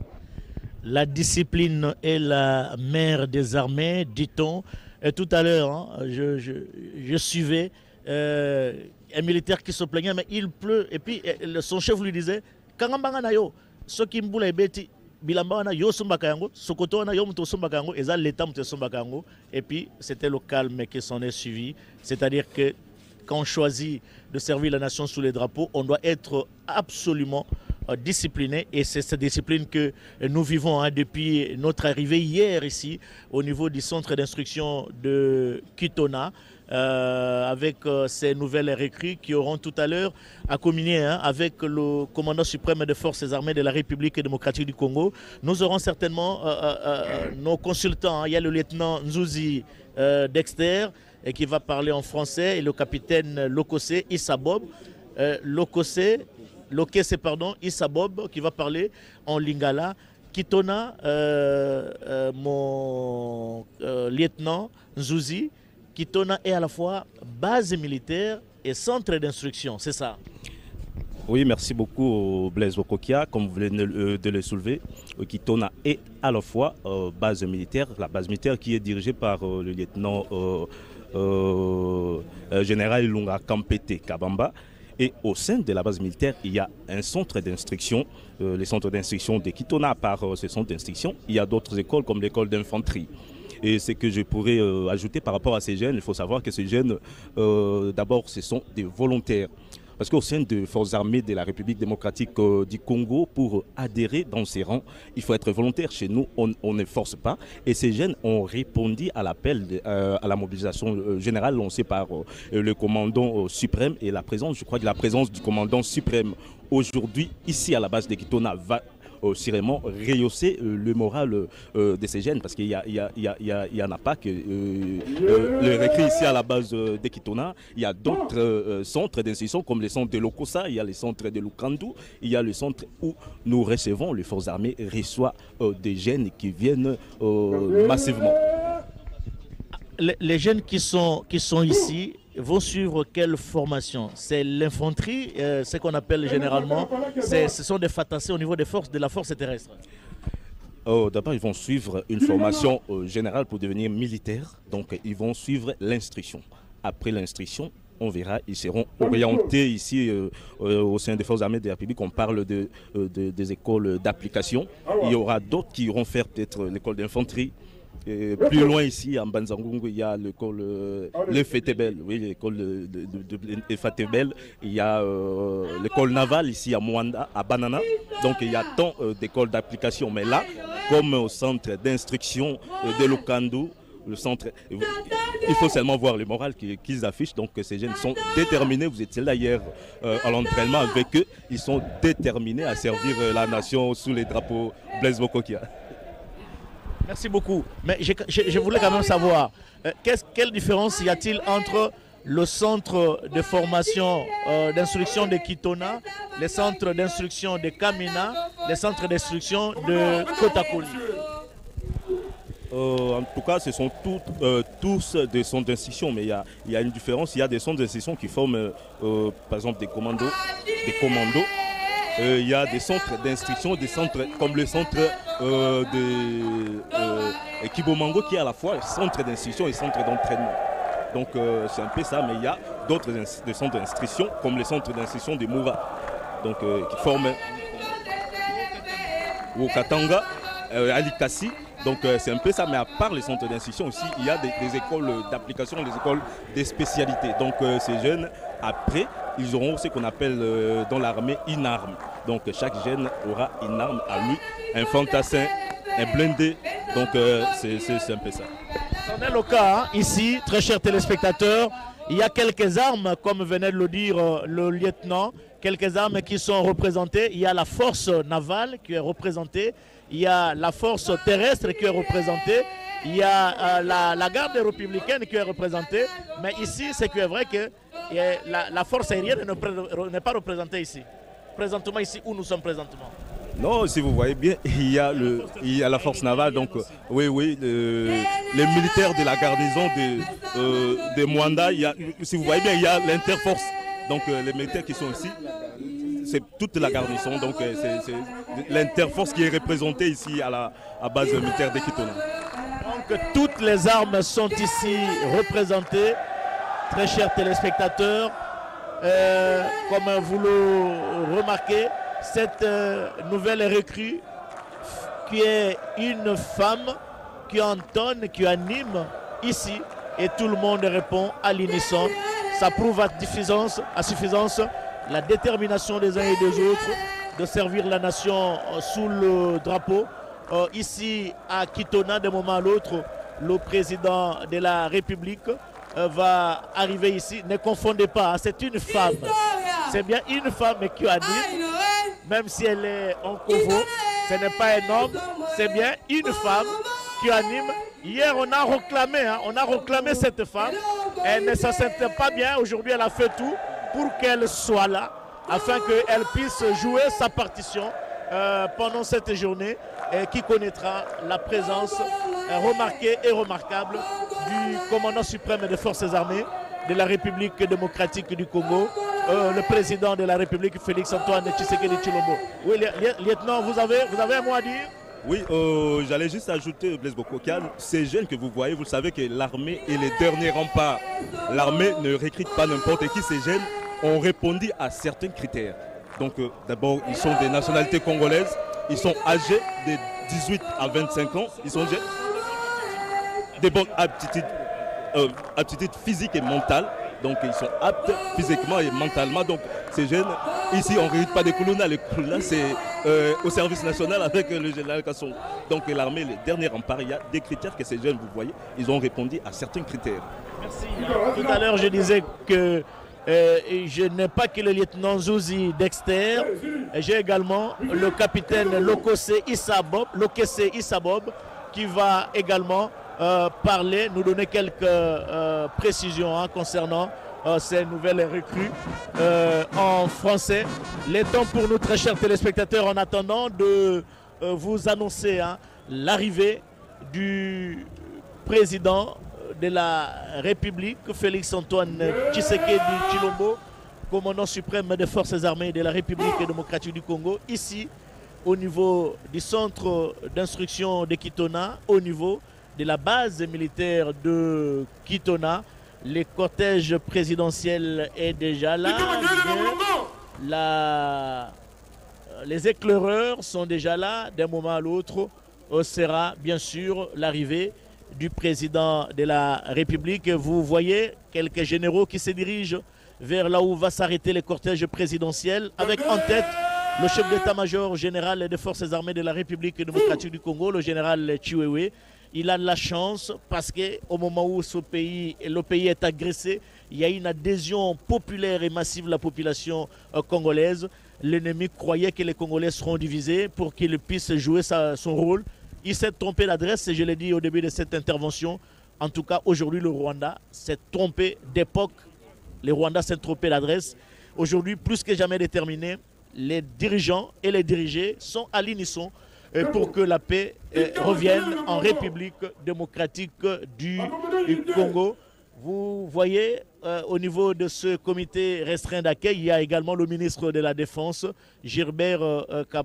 La discipline est la mère des armées, dit-on. Et tout à l'heure, hein, je, je, je suivais euh, un militaire qui se plaignait, mais il pleut. Et puis son chef lui disait, Kangambanga na yo, ce qui mboula ebeti, bilamba na yo sombaka yango, sokoto na yo muto sombaka yango, eza l'état muto sombaka yango. Et puis c'était le calme qui s'en est suivi. C'est-à-dire que quand on choisit de servir la nation sous les drapeaux, on doit être absolument euh, disciplinés et c'est cette discipline que nous vivons hein, depuis notre arrivée hier ici au niveau du centre d'instruction de Kitona. Euh, avec euh, ces nouvelles recrues qui auront tout à l'heure à communier hein, avec le commandant suprême des forces armées de la République démocratique du Congo. Nous aurons certainement euh, euh, nos consultants. Hein. Il y a le lieutenant Nzouzi euh, Dexter et qui va parler en français et le capitaine Lokose Issabob. Euh, Lokose, Lokese, pardon, Issabob qui va parler en lingala. Kitona, euh, euh, mon euh, lieutenant Nzouzi, Kitona est à la fois base militaire et centre d'instruction, c'est ça? Oui, merci beaucoup Blaise Bokokia, comme vous venez de le soulever. Kitona est à la fois euh, base militaire, la base militaire qui est dirigée par euh, le lieutenant euh, euh, euh, général Lunga Kampete Kabamba. Et au sein de la base militaire, il y a un centre d'instruction, euh, les centres d'instruction de Kitona. À part euh, ce centre d'instruction, il y a d'autres écoles comme l'école d'infanterie. Et ce que je pourrais euh, ajouter par rapport à ces jeunes, il faut savoir que ces jeunes, euh, d'abord, ce sont des volontaires. Parce qu'au sein des forces armées de la République démocratique euh, du Congo, pour adhérer dans ces rangs, il faut être volontaire. Chez nous, on, on ne force pas. Et ces jeunes ont répondu à l'appel euh, à la mobilisation euh, générale lancée par euh, le commandant euh, suprême. Et la présence, je crois que la présence du commandant suprême aujourd'hui, ici à la base de Kitona, va Euh, sûrement rehausser euh, le moral euh, de ces jeunes parce qu'il n'y en a pas que euh, euh, le recrue ici à la base euh, de Kitona. Il y a d'autres euh, centres d'instruction comme les centres de Lokosa, il y a les centres de Lukandu, il y a le centre où nous recevons, les forces armées reçoivent euh, des jeunes qui viennent euh, massivement. Les, les jeunes qui sont, qui sont ici vont suivre quelle formation? C'est l'infanterie, euh, ce qu'on appelle généralement, ce sont des fatassés au niveau des forces, de la force terrestre. Oh, d'abord, ils vont suivre une formation euh, générale pour devenir militaires. Donc, ils vont suivre l'instruction. Après l'instruction, on verra, ils seront orientés ici euh, euh, au sein des forces armées de la République. On parle de, euh, de, des écoles d'application. Il y aura d'autres qui iront faire peut-être l'école d'infanterie. Et plus loin ici, en Banzangungu, il y a l'école euh, Le Fetebel, oui, l'école de, de, de, de Fetebel. Il y a euh, l'école navale ici à Mwanda, à Banana. Donc il y a tant euh, d'écoles d'application. Mais là, comme au centre d'instruction euh, de Lukandu, le centre, il faut seulement voir le moral qu'ils affichent. Donc ces jeunes sont déterminés. Vous étiez là hier euh, à l'entraînement avec eux. Ils sont déterminés à servir euh, la nation sous les drapeaux Blaise Bokokia. Merci beaucoup. Mais je, je, je voulais quand même savoir, euh, quelle différence y a-t-il entre le centre de formation euh, d'instruction de Kitona, les centres d'instruction de Kamina, les centres d'instruction de Kotakoli? Euh, en tout cas, ce sont tout, euh, tous des centres d'instruction, mais il y, y a une différence. Il y a des centres d'instruction qui forment, euh, par exemple, des commandos, des commandos. Il euh, y a des centres d'instruction, des centres comme le centre euh, de euh, Kibomango qui est à la fois centre d'instruction et centre d'entraînement. Donc euh, c'est un peu ça, mais il y a d'autres centres d'instruction comme les centres d'instruction de Moura, donc euh, qui forment Wokatanga, euh, Alikasi. Donc euh, c'est un peu ça, mais à part les centres d'instruction aussi, il y a des, des écoles d'application, des écoles de spécialité. Donc euh, ces jeunes, après, ils auront ce qu'on appelle euh, dans l'armée une arme. Donc chaque jeune aura une arme à lui, un fantassin, un blindé. Donc euh, c'est un peu ça. On est le cas hein, ici, très chers téléspectateurs. Il y a quelques armes, comme venait de le dire euh, le lieutenant, quelques armes qui sont représentées. Il y a la force navale qui est représentée. Il y a la force terrestre qui est représentée. Il y a euh, la, la garde républicaine qui est représentée. Mais ici, c'est que vrai que la, la force aérienne n'est pas représentée ici. Présentement ici où nous sommes présentement. Non, si vous voyez bien, il y a, le, il y a la force navale. Donc, euh, oui, oui, le, les militaires de la garnison de, euh, de Mwanda. Il y a, si vous voyez bien, il y a l'interforce. Donc, euh, les militaires qui sont ici, c'est toute la garnison. Donc, euh, c'est l'interforce qui est représentée ici à la à base militaire de Kitona. Donc, toutes les armes sont ici représentées. Très chers téléspectateurs, euh, comme vous le remarquez, cette euh, nouvelle recrue qui est une femme qui entonne, qui anime ici et tout le monde répond à l'unisson. Ça prouve à suffisance, à suffisance la détermination des uns et des autres de servir la nation euh, sous le drapeau. Euh, ici à Kitona, d'un moment à l'autre, le président de la République euh, va arriver ici. Ne confondez pas, hein, c'est une femme. C'est bien une femme qui anime, même si elle est en Congo. Ce n'est pas un homme, c'est bien une femme qui anime. Hier, on a réclamé, hein, on a réclamé cette femme. Elle ne se sentait pas bien. Aujourd'hui, elle a fait tout pour qu'elle soit là, afin qu'elle puisse jouer sa partition euh, pendant cette journée, et qui connaîtra la présence euh, remarquée et remarquable du commandant suprême des forces armées de la République démocratique du Congo, euh, le président de la République, Félix Antoine Tshisekedi Tshilombo. Oui, lieutenant, vous avez, vous avez un mot à dire? Oui, euh, j'allais juste ajouter, Blaise Bokokia, ces jeunes que vous voyez, vous savez que l'armée est les derniers remparts. L'armée ne recrute pas n'importe qui. Ces jeunes ont répondu à certains critères. Donc euh, d'abord, ils sont des nationalités congolaises, ils sont âgés de dix-huit à vingt-cinq ans, ils sont jeunes, des bonnes aptitudes, euh, aptitudes physiques et mentales. Donc ils sont aptes physiquement et mentalement. Donc ces jeunes, ici on ne recrute pas des Koulouna. Les Koulouna c'est euh, au service national avec le général Kasson. Donc l'armée, les derniers remparts, il y a des critères que ces jeunes, vous voyez, ils ont répondu à certains critères. Merci. Tout à l'heure je disais que euh, je n'ai pas que le lieutenant Zouzi Dexter, j'ai également le capitaine Lokose Issabob, Lokese Issabob qui va également Euh, parler, nous donner quelques euh, précisions hein, concernant euh, ces nouvelles recrues euh, en français. Les temps pour nous, très chers téléspectateurs, en attendant de euh, vous annoncer hein, l'arrivée du président de la République, Félix Antoine Tshisekedi Tshilombo, commandant suprême des forces armées de la République démocratique du Congo, ici au niveau du centre d'instruction de Kitona, au niveau de la base militaire de Kitona. Le cortège présidentiel est déjà là. La... Les éclaireurs sont déjà là. D'un moment à l'autre, sera bien sûr l'arrivée du président de la République. Vous voyez quelques généraux qui se dirigent vers là où va s'arrêter le cortège présidentiel, avec en tête le chef d'état-major général des forces armées de la République démocratique du Congo, le général Chiwewe. Il a de la chance parce qu'au moment où ce pays, le pays est agressé, il y a une adhésion populaire et massive de la population euh, congolaise. L'ennemi croyait que les Congolais seront divisés pour qu'il puisse jouer sa, son rôle. Il s'est trompé d'adresse, et je l'ai dit au début de cette intervention. En tout cas, aujourd'hui, le Rwanda s'est trompé d'époque. Le Rwanda s'est trompé d'adresse. Aujourd'hui, plus que jamais déterminé, les dirigeants et les dirigés sont à l'unisson pour que la paix eh, revienne en République démocratique du, du Congo. Vous voyez, euh, au niveau de ce comité restreint d'accueil, il y a également le ministre de la Défense, Gilbert euh, Kab,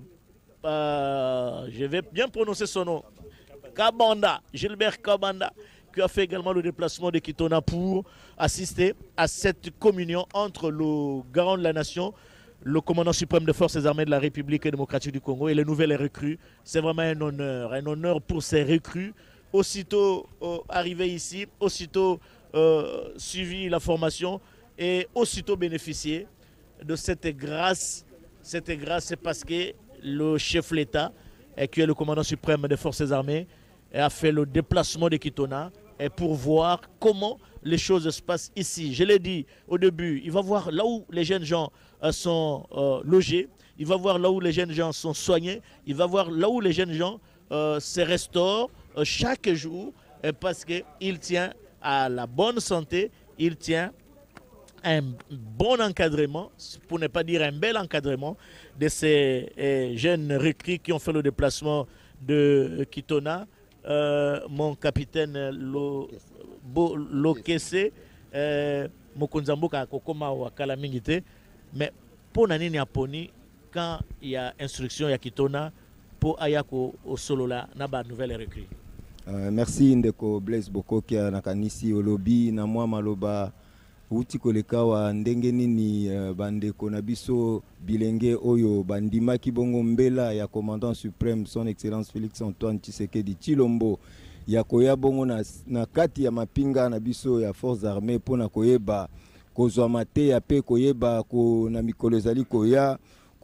euh, je vais bien prononcer son nom, Kabanda, Gilbert Kabanda, qui a fait également le déplacement de Kitona pour assister à cette communion entre le garant de la nation, le commandant suprême des forces armées de la République démocratique du Congo et les nouvelles recrues. C'est vraiment un honneur, un honneur pour ces recrues. Aussitôt euh, arrivés ici, aussitôt euh, suivi la formation et aussitôt bénéficier de cette grâce. Cette grâce, c'est parce que le chef de l'État, qui est le commandant suprême des forces armées, a fait le déplacement de Kitona et pour voir comment les choses se passent ici. Je l'ai dit au début, il va voir là où les jeunes gens euh, sont euh, logés, il va voir là où les jeunes gens sont soignés, il va voir là où les jeunes gens euh, se restaurent euh, chaque jour euh, parce qu'il tient à la bonne santé, il tient à un bon encadrement, pour ne pas dire un bel encadrement de ces euh, jeunes recrues qui ont fait le déplacement de Kitona. Euh, mon capitaine Lo, Bo, Lokese euh, Mokonzamboka Kokoma Wakala Mingite, mais pour Nanini Aponi, quand il y a instruction, il y a Kitona, pour Ayako au solo là, n'a pas de nouvelles recrues. Euh, merci Ndeko Blaise Bokokia nakanisi olobi na mwa maloba uti koleka wa ndenge nini uh, bandeko na biso bilenge oyo bandima kibongo mbela ya commandant suprême son excellence Félix Antoine Tshisekedi Tshilombo ya koya bongo na, na kati ya mapinga na biso ya forces armées pona koyeba kozwa mate ya pe koyeba ko na mikolo ezali koya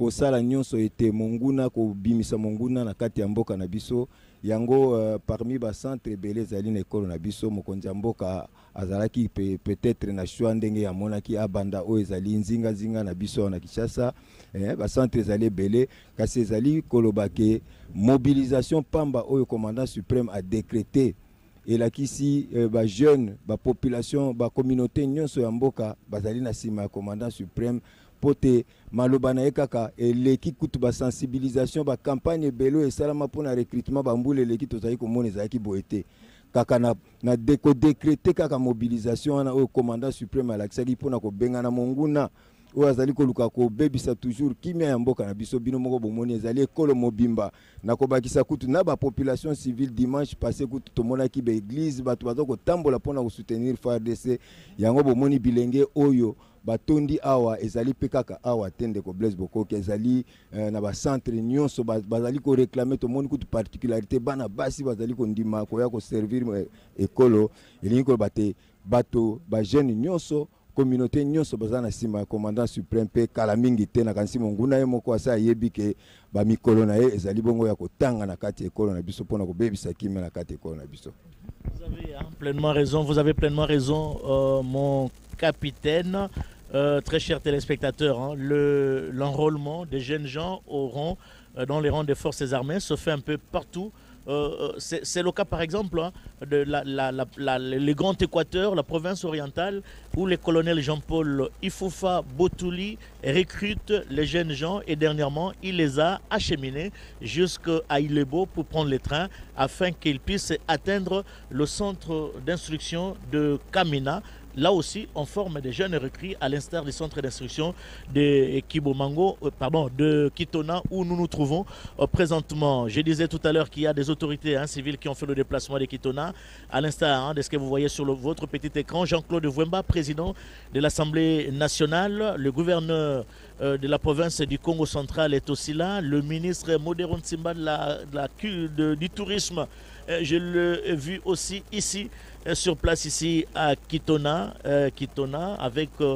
kosala nyonso ete monguna kobimisa monguna na kati ya mboka na biso yango uh, parmi ba centre ebele ezali na ekolo na biso mokonzi ya mboka azalaki pe, peut-être na choix ndenge ya monaki abanda oyo ezali nzinga nzinga na biso na Kinshasa eh, ba centre ezali ebele kasi ezali kolobake mobilisation pamba oyo commandant suprême a décrété elakisi eh, ba jeune ba population ba communauté nyonso ya mboka bazali na sima ya commandant suprême pote maloba na ye kaka eleki kutu ba sensibilisation ba campagne belo esalama mpona recrutement bambula eleki tozali komona ezalaki boye te kaka na, na deko décrété kaka mobilisation wana oyo commandant suprême alakisaki mpona kobengana monguna oyo azali koluka kobebisa toujours kimia ya mboka na biso bino moko bomoni ezali ekolo mobimba na kobakisa kutu na ba population civile dimanche passé kutu tomonaki ba église bato baza kotambola mpona kosoutenir F A R D C yango bomoni bilenge oyo batondi awa ezali pe kaka awa tende ko Blaise Bokokia ezali euh, na ba centre nyonso bazali ko réclamer to moni kutu particularité bana basi bazali ko ndima ko ya ko servir ekolo elingi ko bate bato ba jeune nyonso communauté nyonso bazana sima commandant suprême pe kala mingi te na kanisi monguna ye moko asa yebi ke ba mikolo na ye ezali bongo ya kotanga na kati ekolo na biso pona ko bebisa kimia na kati ekolo na biso. Vous avez hein, pleinement raison, vous avez pleinement raison, euh, mon capitaine. Euh, très chers téléspectateurs, hein, le, l'enrôlement des jeunes gens au rang, euh, dans les rangs des forces armées se fait un peu partout. Euh, c'est, c'est le cas par exemple hein, de la, la, la, la, le Grand Équateur, la province orientale, où le colonel Jean-Paul Ifoufa Botouli recrute les jeunes gens et dernièrement il les a acheminés jusqu'à Ilebo pour prendre les trains afin qu'ils puissent atteindre le centre d'instruction de Kamina. Là aussi, on forme des jeunes recrues à l'instar du centre d'instruction de Kibomango, euh, pardon, de Kitona, où nous nous trouvons euh, présentement. Je disais tout à l'heure qu'il y a des autorités hein, civiles qui ont fait le déplacement de Kitona, à l'instar hein, de ce que vous voyez sur le, votre petit écran. Jean-Claude Vouemba, président de l'Assemblée nationale, le gouverneur euh, de la province du Congo central est aussi là, le ministre Modéron Tsimba de la, de la, de, du tourisme, euh, je l'ai vu aussi ici, sur place ici à Kitona, euh, Kitona avec euh,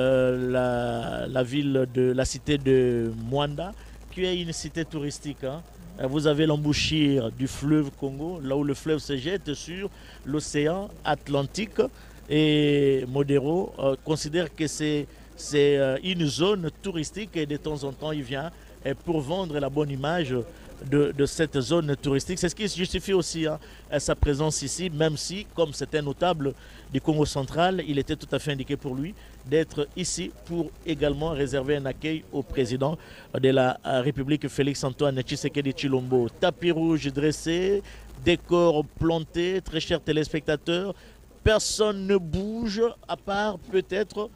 la, la ville de la cité de Mwanda, qui est une cité touristique. Hein. Vous avez l'embouchure du fleuve Congo, là où le fleuve se jette sur l'océan Atlantique. Et Modéro euh, considère que c'est, c'est une zone touristique et de temps en temps il vient pour vendre la bonne image De, de cette zone touristique. C'est ce qui justifie aussi hein, sa présence ici, même si, comme c'est un notable du Congo central, il était tout à fait indiqué pour lui d'être ici pour également réserver un accueil au président de la République, Félix-Antoine Tshisekedi Tshilombo. Tapis rouge dressé, décor planté, très chers téléspectateurs, personne ne bouge à part peut-être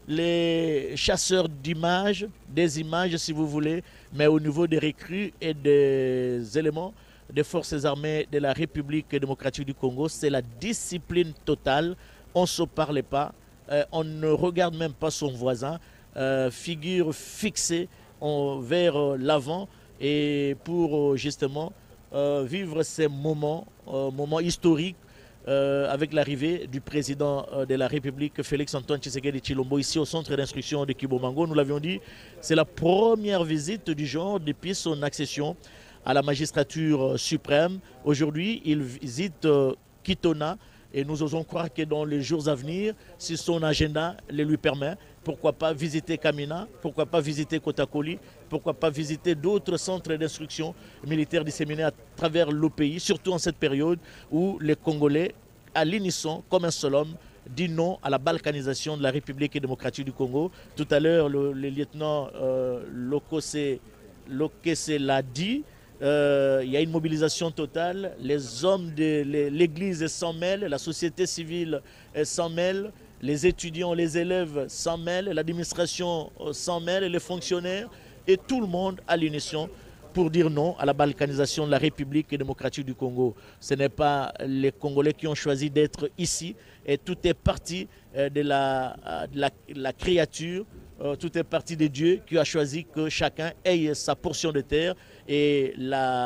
les chasseurs d'images, des images si vous voulez, mais au niveau des recrues et des éléments des forces armées de la République démocratique du Congo, c'est la discipline totale. On ne se parle pas, euh, on ne regarde même pas son voisin, euh, figure fixée en, vers euh, l'avant et pour euh, justement euh, vivre ces moments, euh, moments historiques Euh, avec l'arrivée du président euh, de la République, Félix-Antoine Tshisekedi Tshilombo, ici au centre d'instruction de Kibomango. Nous l'avions dit, c'est la première visite du genre depuis son accession à la magistrature euh, suprême. Aujourd'hui, il visite euh, Kitona et nous osons croire que dans les jours à venir, si son agenda le lui permet, pourquoi pas visiter Kamina, pourquoi pas visiter Kotakoli, pourquoi pas visiter d'autres centres d'instruction militaire disséminés à travers le pays, surtout en cette période où les Congolais, à l'unisson, comme un seul homme, dit non à la balkanisation de la République démocratique du Congo. Tout à l'heure, le, le lieutenant euh, Lokose, Lokese l'a dit, euh, il y a une mobilisation totale, les hommes de l'Église s'en mêlent, la société civile s'en mêle, les étudiants, les élèves s'en mêlent, l'administration s'en mêle, les fonctionnaires, et tout le monde à l'unisson pour dire non à la balkanisation de la République démocratique du Congo. Ce n'est pas les Congolais qui ont choisi d'être ici, et tout est parti de la, de la, la créature, tout est parti de Dieu qui a choisi que chacun ait sa portion de terre, et la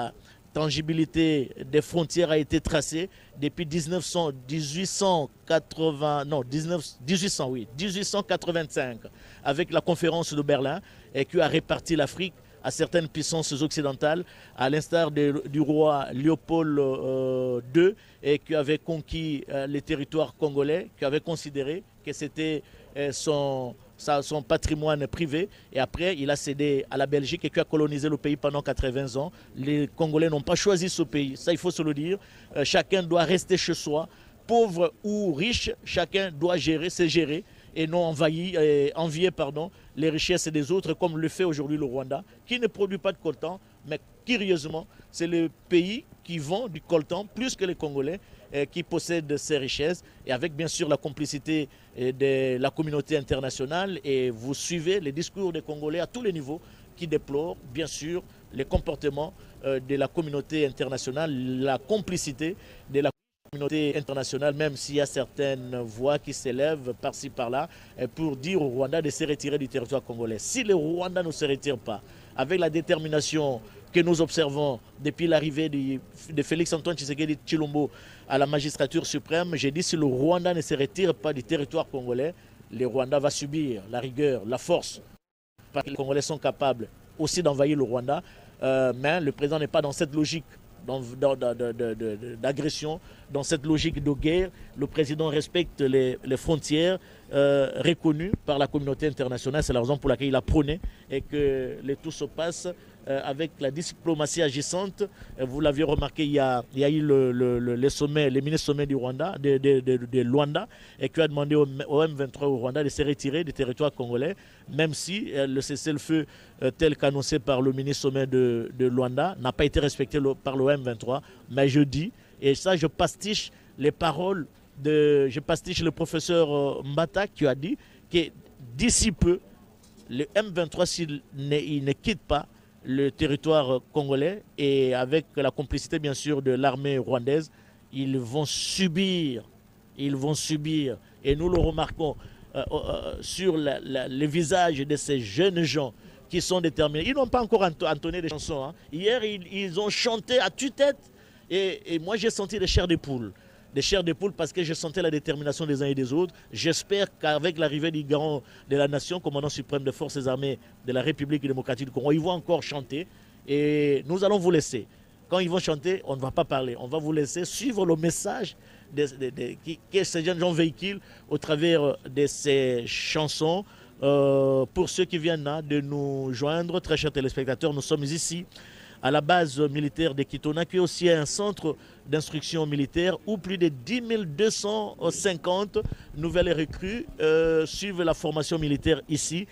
tangibilité des frontières a été tracée depuis mille neuf cents, mille huit cent quatre-vingts, non, dix-neuf, mille huit cents, oui, mille huit cent quatre-vingt-cinq, avec la conférence de Berlin, et qui a réparti l'Afrique à certaines puissances occidentales, à l'instar du roi Léopold euh, deux, et qui avait conquis euh, les territoires congolais, qui avait considéré que c'était euh, son, son patrimoine privé, et après il a cédé à la Belgique et qui a colonisé le pays pendant quatre-vingts ans. Les Congolais n'ont pas choisi ce pays, ça il faut se le dire. Euh, chacun doit rester chez soi, pauvre ou riche, chacun doit gérer, se gérer, et non envahir, euh, envier pardon, les richesses des autres, comme le fait aujourd'hui le Rwanda, qui ne produit pas de coltan, mais curieusement, c'est le pays qui vend du coltan plus que les Congolais, euh, qui possèdent ces richesses, et avec bien sûr la complicité euh, de la communauté internationale. Et vous suivez les discours des Congolais à tous les niveaux, qui déplorent bien sûr les comportements euh, de la communauté internationale, la complicité de la communauté internationale, même s'il y a certaines voix qui s'élèvent par-ci par-là pour dire au Rwanda de se retirer du territoire congolais. Si le Rwanda ne se retire pas, avec la détermination que nous observons depuis l'arrivée de, de Félix-Antoine Tshisekedi Tshilombo à la magistrature suprême, j'ai dit si le Rwanda ne se retire pas du territoire congolais, le Rwanda va subir la rigueur, la force, parce que les Congolais sont capables aussi d'envahir le Rwanda, euh, mais le président n'est pas dans cette logique d'agression, dans cette logique de guerre. Le président respecte les, les frontières euh, reconnues par la communauté internationale. C'est la raison pour laquelle il a prôné et que le tout se passe euh, avec la diplomatie agissante. Vous l'aviez remarqué, il y a, il y a eu le, le, le, le sommet, les ministres sommets du Rwanda, de, de, de, de Luanda, et qui a demandé au, au M vingt-trois au Rwanda de se retirer du territoire congolais, même si euh, le cessez-le-feu euh, tel qu'annoncé par le ministre sommet de, de Luanda n'a pas été respecté le, par le M vingt-trois. Mais je dis, et ça je pastiche les paroles de, je pastiche le professeur euh, Mbata qui a dit que d'ici peu, le M vingt-trois, s'il ne, il ne quitte pas le territoire congolais, et avec la complicité bien sûr de l'armée rwandaise, ils vont subir, ils vont subir, et nous le remarquons euh, euh, sur la, la, le visage de ces jeunes gens qui sont déterminés. Ils n'ont pas encore entonné des chansons. Hein. Hier, ils, ils ont chanté à tue-tête, et, et moi j'ai senti des chairs de poule. Des chairs de poule parce que je sentais la détermination des uns et des autres. J'espère qu'avec l'arrivée du garant de la nation, commandant suprême des forces armées de la République démocratique du Congo, ils vont encore chanter. Et nous allons vous laisser. Quand ils vont chanter, on ne va pas parler. On va vous laisser suivre le message de, de, de, de, que ces jeunes gens véhiculent au travers de ces chansons. Euh, pour ceux qui viennent là, de nous joindre, très chers téléspectateurs, nous sommes ici à la base militaire de Kitona, qui est aussi un centre d'instruction militaire où plus de dix mille deux cent cinquante nouvelles recrues euh, suivent la formation militaire ici.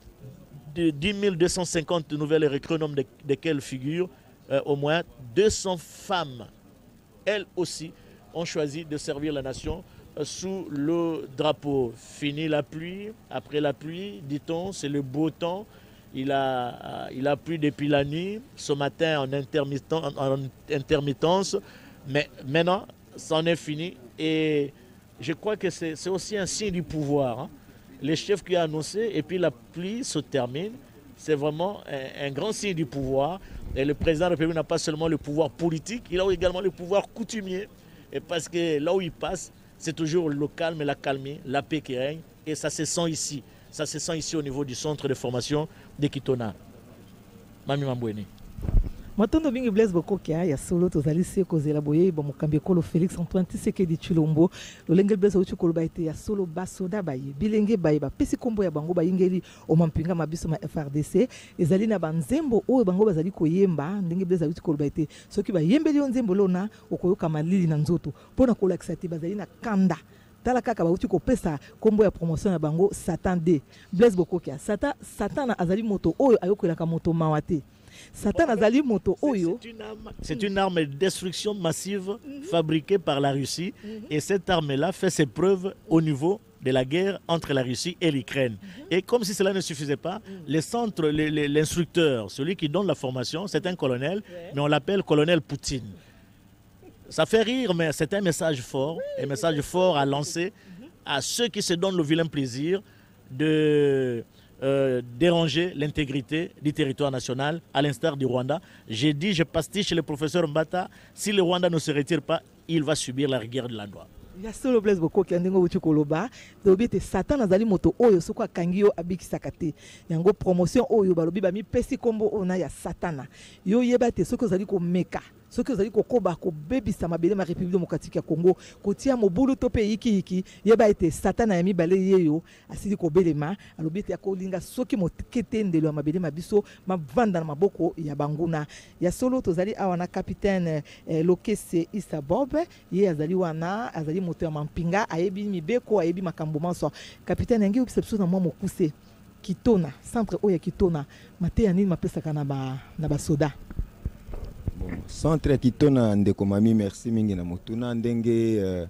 De dix mille deux cent cinquante nouvelles recrues, nombre de, desquelles figurent euh, au moins deux cents femmes. Elles aussi ont choisi de servir la nation euh, sous le drapeau. Fini la pluie, après la pluie, dit-on, c'est le beau temps. Il a, il a plu depuis la nuit, ce matin en, intermittent, en intermittence, mais maintenant, c'en est fini. Et je crois que c'est aussi un signe du pouvoir. Hein. Le chef qui a annoncé, et puis la pluie se termine, c'est vraiment un, un grand signe du pouvoir. Et le président de la République n'a pas seulement le pouvoir politique, il a également le pouvoir coutumier. Et parce que là où il passe, c'est toujours le calme et la calmie, la paix qui règne, et ça se sent ici. Ça se sent ici au niveau du centre de formation de Kitona. Mami Mambweni. Matondo bingi Blaise Bokokia ya solo tozali se kozela boye ba mokambi kolo Félix Antoine Tshisekedi Tshilombo lolenge Blaise uchi kolo baite ya solo basoda baye bilenge baye ba pesi kombo ya bango bayingeli o mampinga mabiso ma F R D C ezali na banzembo oyo bango bazali koyemba ndenge Blaise uchi kolo baite soki bayembeli yo nzembo lona okoyoka malili na nzoto pona kolakisa te bazali na kanda tala kaka bauti kopesa kombo ya promotion ya bango Satan D Blaise Bokokia Satan Satan azali moto oyo ayokelaka moto mawate Satan azali moto oyo. C'est une arme de destruction massive mm-hmm. fabriquée par la Russie mm-hmm. et cette arme-là fait ses preuves au niveau de la guerre entre la Russie et l'Ukraine. Mm-hmm. Et comme si cela ne suffisait pas, mm-hmm. les centres, l'instructeur, celui qui donne la formation, c'est un colonel, ouais. mais on l'appelle colonel Poutine. Ça fait rire, mais c'est un message fort, oui, un message fort à lancer mm-hmm. à ceux qui se donnent le vilain plaisir de euh, déranger l'intégrité du territoire national, à l'instar du Rwanda. J'ai dit, je pastiche le professeur Mbata, si le Rwanda ne se retire pas, il va subir la rigueur de la loi. Ya solo Blaise Bokokia ndenge uti koloba lobi te Satan azali moto oyo soko akangi yo abikisaka te yango promotion oyo balobi ba mi pesi kombo ona ya Satana yo yeba te soko ozali ko meka soko ozali ko koba ko bebisa mabele ma République démocratique ya Congo kotia mobulu to pe yiki yiki yeba te Satana ya mibale yeyo asili ko belema alobi te akolinga soki mokete ndelo ya mabele mabiso mavanda na maboko ya banguna ya solo tozali awana capitaine eh, Lokese Issa Bob ye azali wana azali moto ya mampinga ayebi mibeko ayebi makambo manso capitaine ngi obisepso na mwa mokuse Kitona centre oya Kitona mateya nini mapesaka na ba na ba soda. Bon, centre Kitona ndeko mami merci mingi na motuna ndenge uh,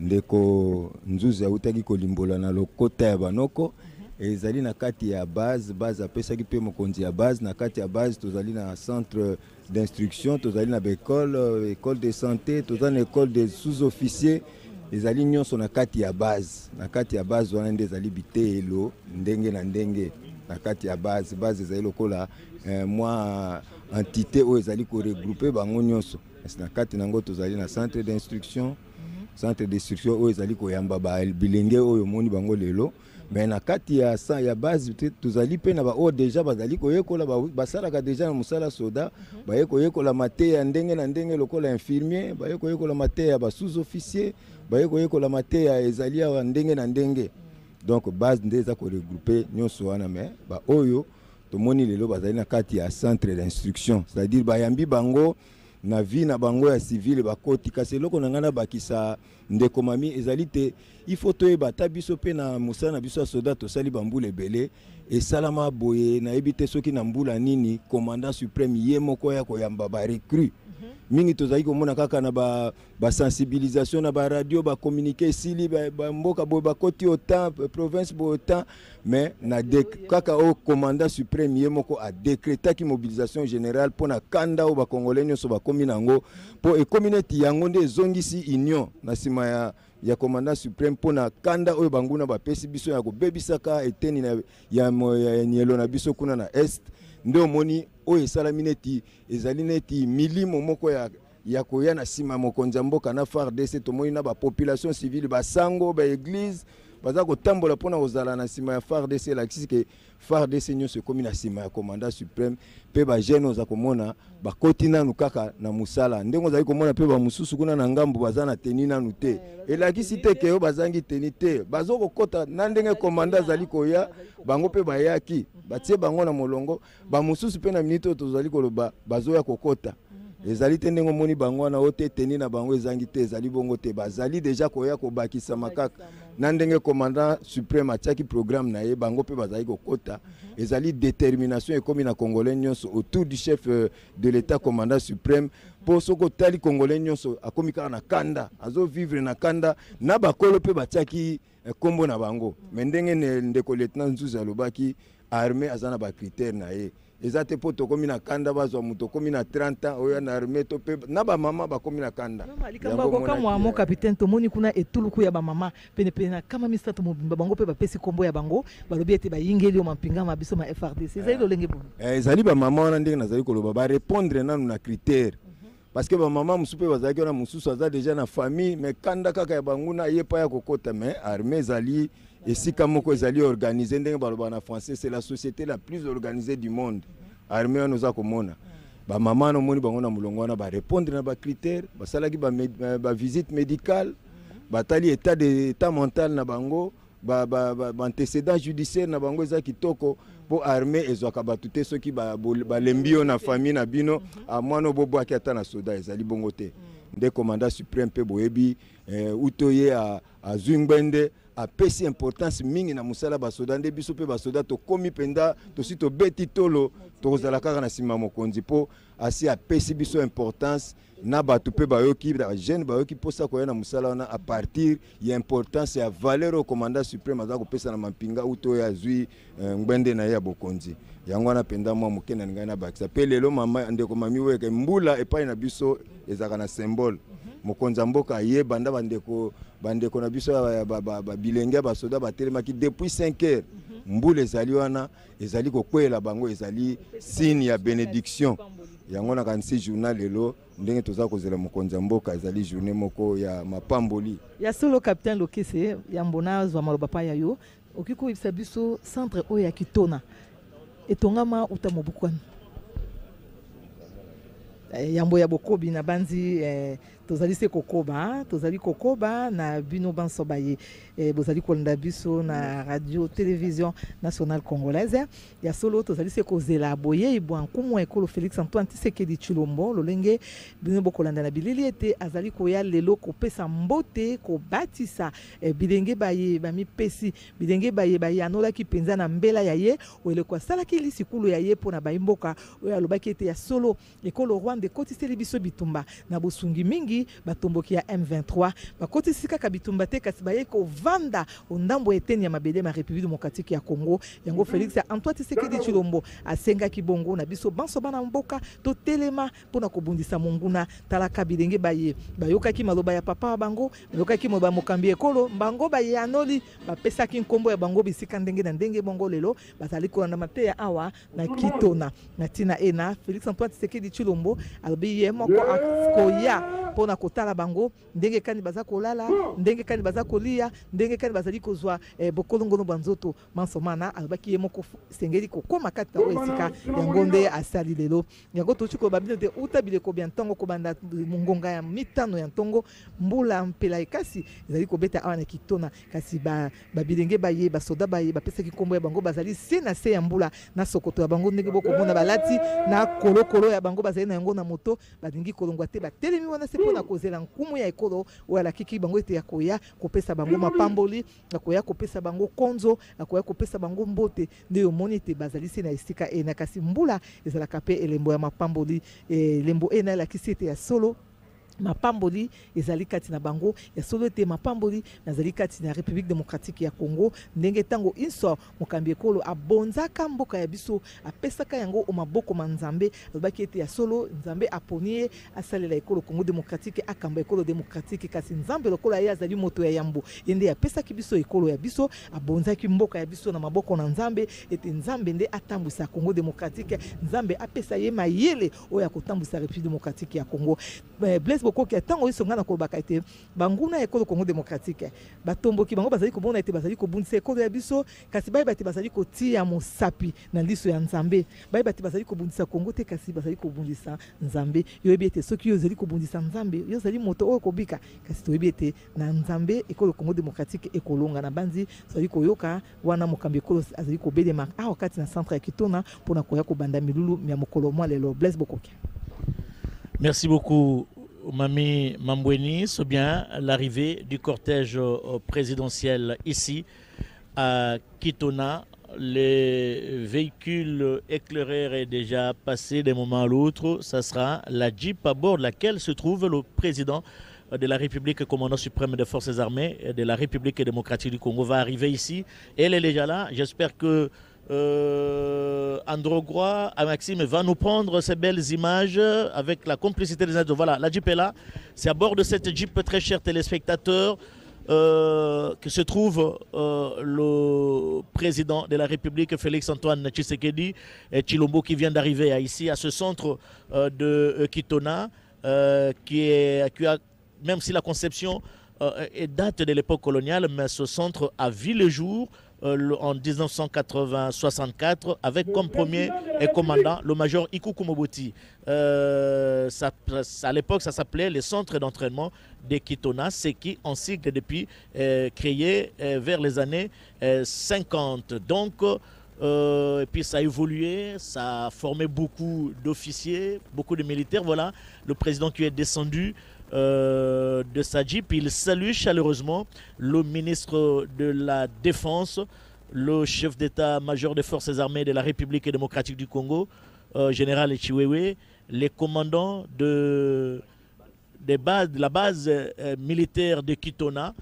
ndeko nzuza utaki kolimbola na lokota ya banoko ezali na kati ya base base apesaki pe mokonzi ya base na kati ya base tozali na centre d'instruction tozali na école école de santé tozali na école des sous-officiers ezali nyonso na kati ya base na kati ya base wana nde ezali bitelo ndenge na ndenge na kati ya base base ezali lokola eh, mwa entité oyo ezali ko regrouper bango nyonso na kati nango tozali na centre d'instruction centre d'instruction oyo ezali koyamba ba bilenge oyo moni bango lelo mais na kati ya sa ya base tozali pe na ba o déjà bazali koyekola basalaka déjà na musala soda baye koyekola mate ya ndenge na ndenge lokola infirmier baye koyekola mate ya ba sous-officier baye koyekola mate ya ezali ya ndenge na ndenge donc base ndeza ko regrouper nyonso wana mais ba oyo tomoni lelo bazali na kati ya centre d'instruction c'est-à-dire bayambi bango na vie na bango ya civile bakoti kasi loko na ngana bakisa ndeko mami ezali te il faut to ebata biso pe na musana na biso soda to sali bambula ebele et salama boye na ebite soki na mbula nini commandant suprême ye moko ya koyamba ba recrue mingi tozali komona kaka na ba ba sensibilisation na ba radio ba communiquer sili ba, ba mboka boye bakoti autant province boye autant mais na de kaka au commandant suprême ye moko a décrété ki mobilisation générale pour na kanda o ba congolais nyonso ba komi nango pour e communauté yango nde zongisi union na sima ya ya commandant suprême pour na kanda o banguna ba pesi biso ya ko bebisaka eteni na ya, ya nyelo na biso kuna na est ndo moni oyo esalami neti ezali neti milimo moko ya ya koya na sima mokonzi mboka na F A R D C tomoni na ba population civile basango ba église baza kotambola pona ozala na sima ya F A R D C la kisike F A R D C nyonso komi na sima ya commandant suprême pe ba jeune oza komona ba kotina nukaka na musala ndengo zali komona pe ba mususu kuna na ngambu baza na teni nanu te elakisi te ke bazangi teni te bazo kokota na ndenge commandant zali koya bango pe bayaki batie bango na molongo ba mususu pe na minute tozali koloba bazo ya kokota ezali te ndenge moni bango na ote teni na bango ezangi te ezali bongo te bazali déjà koya kobakisa makaka na ndenge commandant suprême atiaki programme na ye bango pe bazali kokota ezali détermination ekomi na congolais nyonso autour du chef de l'état commandant suprême po soko tali congolais nyonso akomi kaka na kanda azo vivre na kanda na bakolo pe batiaki kombo na bango mais ndenge ndeko lieutenant Nzuza alobaki armée azana ba critère na ye ezate po tokomi na kanda bazwa muto komi na trente ans oya na armée to pe na ba mama bakomi na kanda likamba ko kama mo capitaine to moni kuna etuluku ya ba mama pene pene na kama misato mobimba bango pe bapesi kombo ya bango balobi ete bayingeli o mampinga mabiso ma F R D C ezali lolenge bo eh ezali ba mama wana ndenge nazali koloba ba répondre nanu na critère parce que ba mama musupe bazaki na mususu aza déjà na famille mais kanda kaka ya banguna yepa ya kokota mais armée ezali et si comme ezali organisé ndenge baloba na français c'est la société la plus organisée du monde armée nous a komona ba mama no moni bango na mulongo na ba répondre na ba critères ba salaki ba, ba visite médicale ba tali état de état mental na bango ba ba, ba, ba antécédent judiciaire na bango za kitoko po armée ezwaka batute soki ba, ba lembio na famille na bino a mwana bobo akata na soda ezali bongo te nde commandant suprême pe boyebi eh, utoye a, a Zwingbende a pesi importance mingi na musala basoda nde biso pe basoda to komi penda to si to beti tolo to kozala kaka na sima mokonzi po asi a pesi biso importance na batu pe bayoki ba jeune bayoki posa koya na musala wana a partir ya importance ya valeur au commandant suprême aza ko pesa na mampinga uto ya zwi uh, Ngbende na ya bokonzi yango wana penda mwa mokena ngai na bakisa pe lelo mama ndeko mami weke mbula epai na biso ezaka na symbole mokonza mboka ye banda bandeko bandeko na biso ba bilenge ba soda ba telemaki depuis cinq heures mbula ezali wana ezali kokwela bango ezali signe ya bénédiction yango nakanisi journal lelo ndenge toza kozela mokonzi ya mboka ezali journée moko ya mapamboli ya solo capitaine Lokese ya mbona zwa maloba pa ya yo okiko ibisa biso centre oyo ya Kitona etongama utamobukwana yambo ya bokobi na banzi eh, tozali se kokoba tozali kokoba na bino banso baye eh, bozali kolanda biso na radio télévision nationale congolaise ya solo tozali se kozela boye ibwa nkumu ekolo Félix Antoine Tshisekedi Tshilombo lolenge bino bokolanda na bilili ete azali koya lelo kopesa mbote kobatisa eh, bilenge baye bamipesi bilenge baye baye anolaki penza na mbela ya ye oele kwa salaki lisikulu ya ye pona bayimboka oyo alobaki ete ya solo ekolo Rwanda kotiseli biso bitumba na bosungi mingi batomboki ya M vingt-trois bakotisi kaka bitumba te kasi baye kovanda ondambo eteni ya mabele ma République démocratique ya Congo yango Félix Antoine Tshisekedi Tshilombo asengaki bongo na biso banso bana mboka to telema pona kobundisa monguna talaka bilenge baye bayokaki maloba ya papa bango bayokaki moba mokambi ekolo bango baye anoli bapesaki nkombo ya bango bisika ndenge na ndenge bongo lelo bazali kolanda mate ya awa na Kitona na tina ena Félix Antoine Tshisekedi Tshilombo alobi ye moko akoya pona kotala bango ndenge kani baza kolala ndenge kani baza kolia ndenge kani bazali kozwa eh, bokolongono banzoto mansomana alobaki ye moko sengeli kokoma kati na esika yango nde asali lelo yango tochiko babino te utabile ko biantongo ko banda mungonga ya mitano ya ntongo mbula mpela ekasi ezali kobeta awa na Kitona kasi ba babilenge baye basoda baye bapesaki kombo ya bango bazali se na se ya mbula na sokoto ya bango ndenge bokomona balati na kolokolo ya bango bazali na yango na moto badingi kolongwa te batelemi wana se pona kozela nkumu ya ekolo wala kiki bango ete ya koya kopesa bango mapamboli na koya kopesa bango konzo na koya kopesa bango mbote nde omoni ete bazali se na esika ena kasi mbula ezalaka pe elembo ya mapamboli elembo ena la kisete ya solo mapamboli ezali kati na bango ya solo te mapamboli nazali kati na République démocratique ya Congo ndenge tango inso mokambi ekolo abonzaka mboka ya biso apesaka yango o maboko manzambe lobaki ete ya solo nzambe aponie asalela ekolo Congo démocratique akamba ekolo démocratique kasi nzambe lokola ye azali moto ya yambo yende apesaki biso ekolo ya biso abonzaki mboka ya biso na maboko na nzambe ete nzambe nde atambwisa Congo démocratique nzambe apesa ye mayele oyo akotambwisa République démocratique ya Congo Blaise Bokoki atango isonga na kolobaka ete banguna ekolo Congo démocratique batomboki bango bazali kobona ete bazali kobundisa ekolo ya biso kasi bayi bati bazali kotia mosapi na liso ya nzambe bayi bati bazali kobundisa Congo te kasi bazali kobundisa nzambe yoyebi ete soki yo ozali kobundisa nzambe yo ozali moto oyo kobika kasi toyebi ete na nzambe ekolo Congo démocratique ekolonga na banzi azali koyoka wana mokambi ekolo azali kobelema awa kati na centre ya Kitona mpona koya kobanda milulu ya mokolo mwa lelo Blaise Bokoki. Merci beaucoup, Mami Mambweni. C'est bien l'arrivée du cortège présidentiel ici à Kitona. Les véhicules éclaireurs est déjà passé d'un moment à l'autre. Ça sera la Jeep à bord de laquelle se trouve le président de la République, commandant suprême des forces armées de la République démocratique du Congo, va arriver ici. Elle est déjà là. J'espère que Euh, Androgrois, à Maxime va nous prendre ces belles images avec la complicité des autres. Voilà, la Jeep est là. C'est à bord de cette Jeep, très chers téléspectateurs, euh, que se trouve euh, le président de la République, Félix Antoine Tshisekedi Tshilombo, qui vient d'arriver ici à ce centre euh, de Kitona, euh, qui, est, qui a, même si la conception euh, date de l'époque coloniale, mais ce centre a vu le jour en mille neuf cent soixante-quatre avec comme premier et commandant le major Ikuku Moboti. Euh, ça, à l'époque, ça s'appelait le centre d'entraînement de Kitona, ce qui en sigle depuis euh, créé euh, vers les années euh, cinquante. Donc, euh, et puis ça a évolué, ça a formé beaucoup d'officiers, beaucoup de militaires. Voilà, le président qui est descendu Euh, de sa Jeep. Il salue chaleureusement le ministre de la Défense, le chef d'état-major des forces armées de la République démocratique du Congo, euh, général Chiwewe, les commandants de, des bases, de la base euh, militaire de Kitona,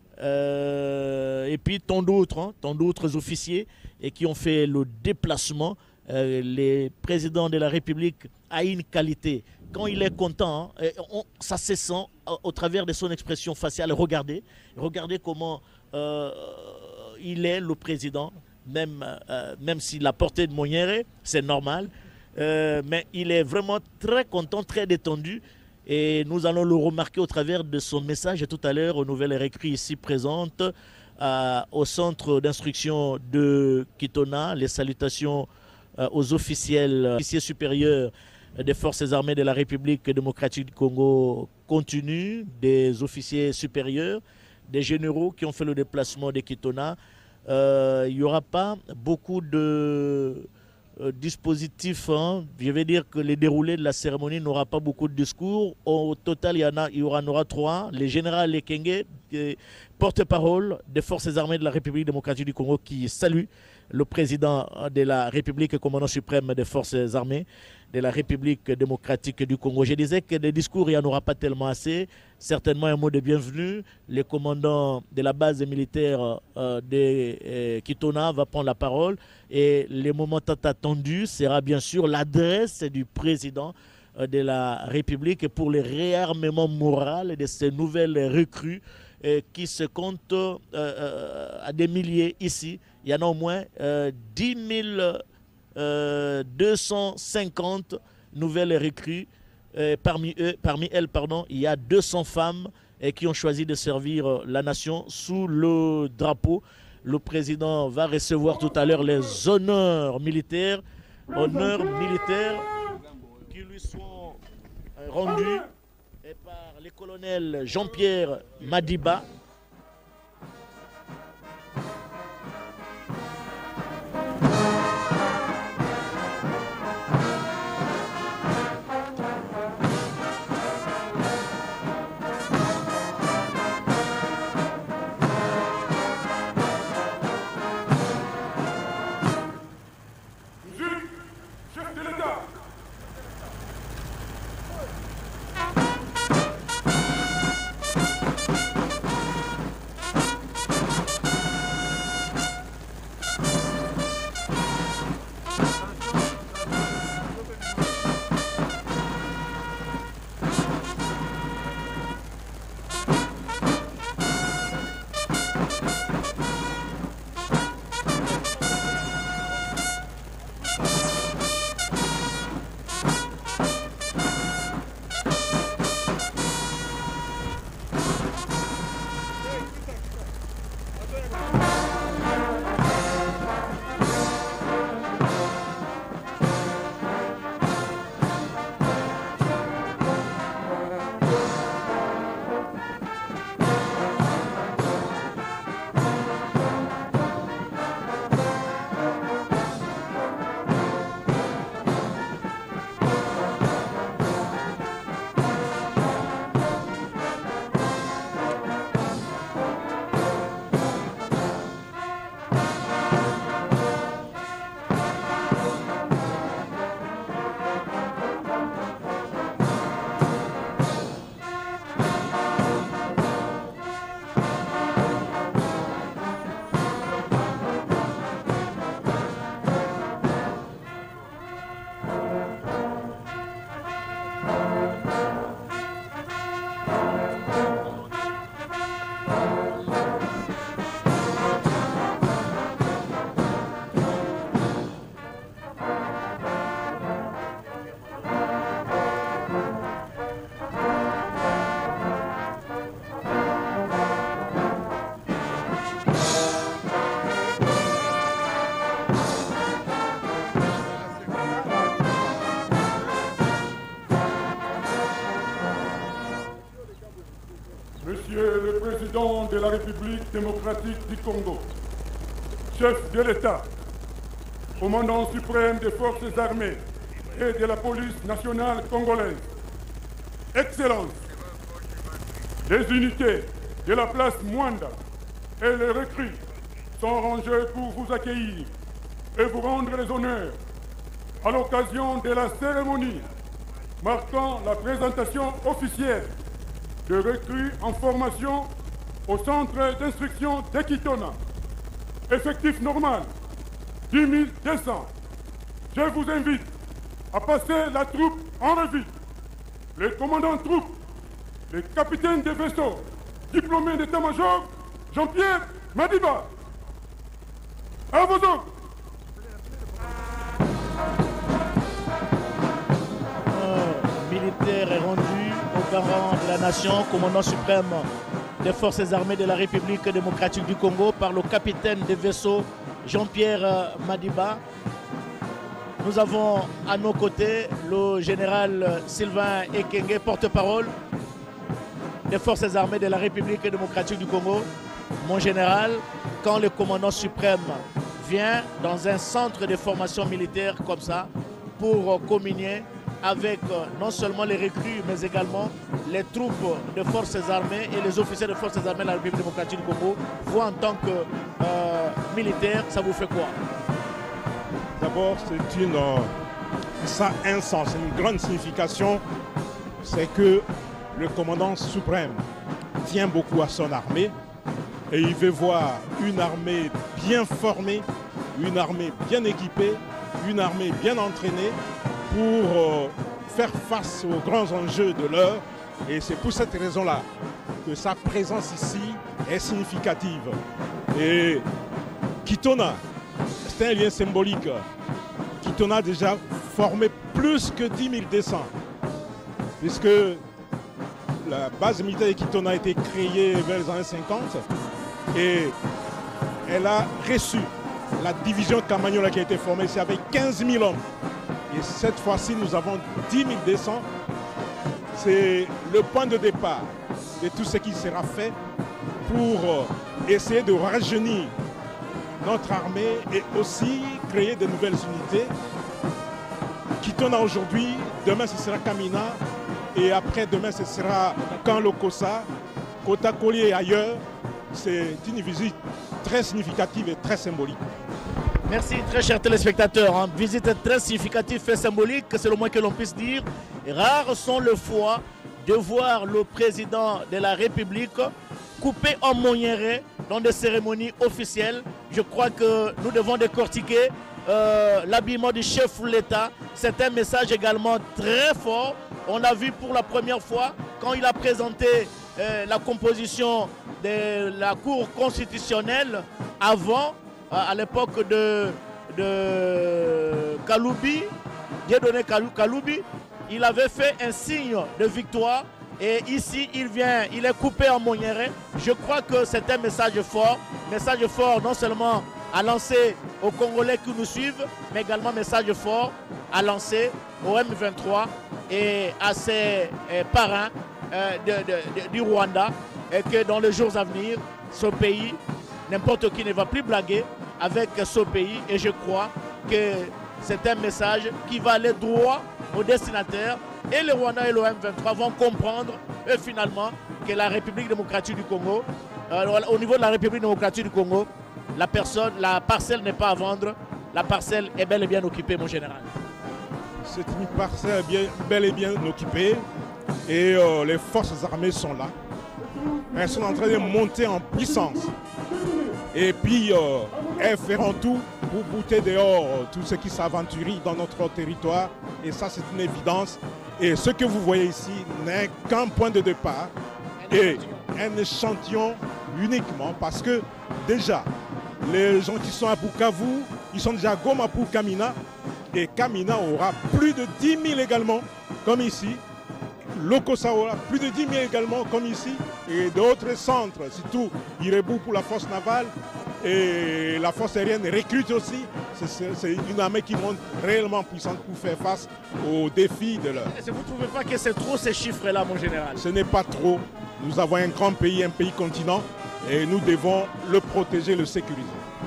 euh, et puis tant d'autres, hein, tant d'autres officiers et qui ont fait le déplacement. Euh, les présidents de la République a une qualité. Quand il est content, hein, on, ça se sent au travers de son expression faciale. Regardez, regardez comment euh, il est le président même, euh, même s'il a porté de Moniere, c'est normal. Euh, mais il est vraiment très content, très détendu. Et nous allons le remarquer au travers de son message tout à l'heure aux nouvelles recrues ici présentes euh, au centre d'instruction de Kitona. Les salutations euh, aux officiels, officiers supérieurs des forces armées de la République démocratique du Congo continuent, des officiers supérieurs, des généraux qui ont fait le déplacement de Kitona. Euh, il n'y aura pas beaucoup de euh, dispositifs. Hein. Je vais dire que les déroulés de la cérémonie n'aura pas beaucoup de discours. Au total, il y en, a, il y aura, en aura trois. Les généraux Lekenge, porte-parole des forces armées de la République démocratique du Congo, qui salue le président de la République, commandant suprême des forces armées de la République démocratique du Congo. Je disais que des discours, il n'y en aura pas tellement assez. Certainement un mot de bienvenue. Le commandant de la base militaire euh, de euh, Kitona va prendre la parole. Et le moment tant attendu sera bien sûr l'adresse du président euh, de la République pour le réarmement moral de ces nouvelles recrues euh, qui se comptent euh, euh, à des milliers ici. Il y en a au moins euh, dix mille deux cent cinquante nouvelles recrues. Euh, parmi, eux, parmi elles, pardon, il y a deux cents femmes euh, qui ont choisi de servir euh, la nation sous le drapeau. Le président va recevoir tout à l'heure les honneurs militaires, honneurs militaires qui lui sont euh, rendus et par le colonel Jean-Pierre Madiba. Monsieur le Président de la République démocratique du Congo, chef de l'État, commandant suprême des forces armées et de la police nationale congolaise, Excellences, les unités de la place Mwanda et les recrues sont rangées pour vous accueillir et vous rendre les honneurs à l'occasion de la cérémonie marquant la présentation officielle de recrues en formation au centre d'instruction d'Ekitona. Effectif normal, dix mille deux cents. Je vous invite à passer la troupe en revue. Le commandant de troupe, le capitaine de vaisseau, diplômé d'état-major, Jean-Pierre Madiba. À vos ordres. Militaire est rendu au garant de la nation, commandant suprême des forces armées de la République démocratique du Congo par le capitaine des vaisseaux Jean-Pierre Madiba. Nous avons à nos côtés le général Sylvain Ekenge, porte-parole des forces armées de la République démocratique du Congo. Mon général, quand le commandant suprême vient dans un centre de formation militaire comme ça pour communier avec non seulement les recrues mais également les troupes de forces armées et les officiers de forces armées de la République démocratique du Congo, vous en tant que euh, militaire, ça vous fait quoi? D'abord, c'est une, euh, ça a un sens, une grande signification, c'est que le commandant suprême tient beaucoup à son armée et il veut voir une armée bien formée, une armée bien équipée, une armée bien entraînée pour euh, faire face aux grands enjeux de l'heure. Et c'est pour cette raison-là que sa présence ici est significative. Et Kitona, c'est un lien symbolique. Kitona a déjà formé plus que dix mille deux cents, puisque la base militaire de Kitona a été créée vers les années cinquante et elle a reçu la division Camagnola qui a été formée ici avec quinze mille hommes. Et cette fois-ci, nous avons dix mille deux cents. C'est le point de départ de tout ce qui sera fait pour essayer de rajeunir notre armée et aussi créer de nouvelles unités. Kitona aujourd'hui, demain ce sera Kamina et après demain ce sera Kanlokosa, Kotakoli et ailleurs. C'est une visite très significative et très symbolique. Merci, très chers téléspectateurs. Hein. Visite très significative et symbolique, c'est le moins que l'on puisse dire. Rares sont les fois de voir le président de la République coupé en monnière dans des cérémonies officielles. Je crois que nous devons décortiquer euh, l'habillement du chef de l'État. C'est un message également très fort. On l'a vu pour la première fois quand il a présenté euh, la composition de la Cour constitutionnelle avant, à l'époque de, de Kaloubi, Dieudonné Kaloubi, il avait fait un signe de victoire et ici il vient, il est coupé en monnière. Je crois que c'est un message fort, message fort non seulement à lancer aux Congolais qui nous suivent, mais également message fort à lancer au M vingt-trois et à ses euh, parrains euh, de, de, de, du Rwanda, et que dans les jours à venir, ce pays, n'importe qui ne va plus blaguer avec ce pays, et je crois que c'est un message qui va aller droit au destinataire, et le Rwanda et le M vingt-trois vont comprendre et finalement que la République démocratique du Congo, euh, au niveau de la République démocratique du Congo, la personne, la parcelle n'est pas à vendre, la parcelle est bel et bien occupée, mon général. C'est une parcelle bien, bel et bien occupée et euh, les forces armées sont là. Elles sont en train de monter en puissance. Et puis, euh, elles feront tout pour bouter dehors euh, tout ce qui s'aventurit dans notre territoire. Et ça, c'est une évidence. Et ce que vous voyez ici n'est qu'un point de départ et un échantillon uniquement parce que déjà, les gens qui sont à Bukavu, ils sont déjà à Goma pour Kamina. Et Kamina aura plus de dix mille également, comme ici. Lokosa aura plus de dix mille également, comme ici. Et d'autres centres, surtout Irebu pour la force navale. Et la force aérienne recrute aussi. C'est une armée qui monte réellement puissante pour faire face aux défis de l'heure. Vous ne trouvez pas que c'est trop ces chiffres-là, mon général? Ce n'est pas trop. Nous avons un grand pays, un pays continent. Et nous devons le protéger, le sécuriser.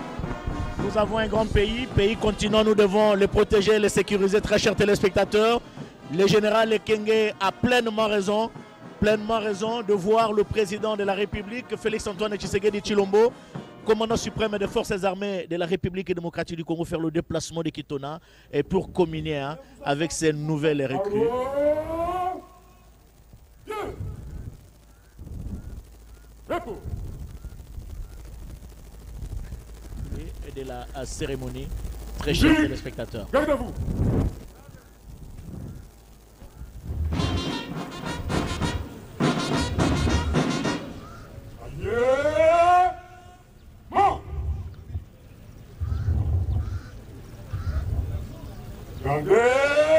Nous avons un grand pays, pays continent, nous devons le protéger, le sécuriser, très chers téléspectateurs. Le général Ekenge a pleinement raison, pleinement raison de voir le président de la République, Félix-Antoine Tshisekedi Tshilombo, commandant suprême des forces armées de la République démocratique du Congo, faire le déplacement de Kitona et pour communier hein, avec ces nouvelles recrues. Et de la cérémonie, très chers téléspectateurs. Garde à vous. Gardez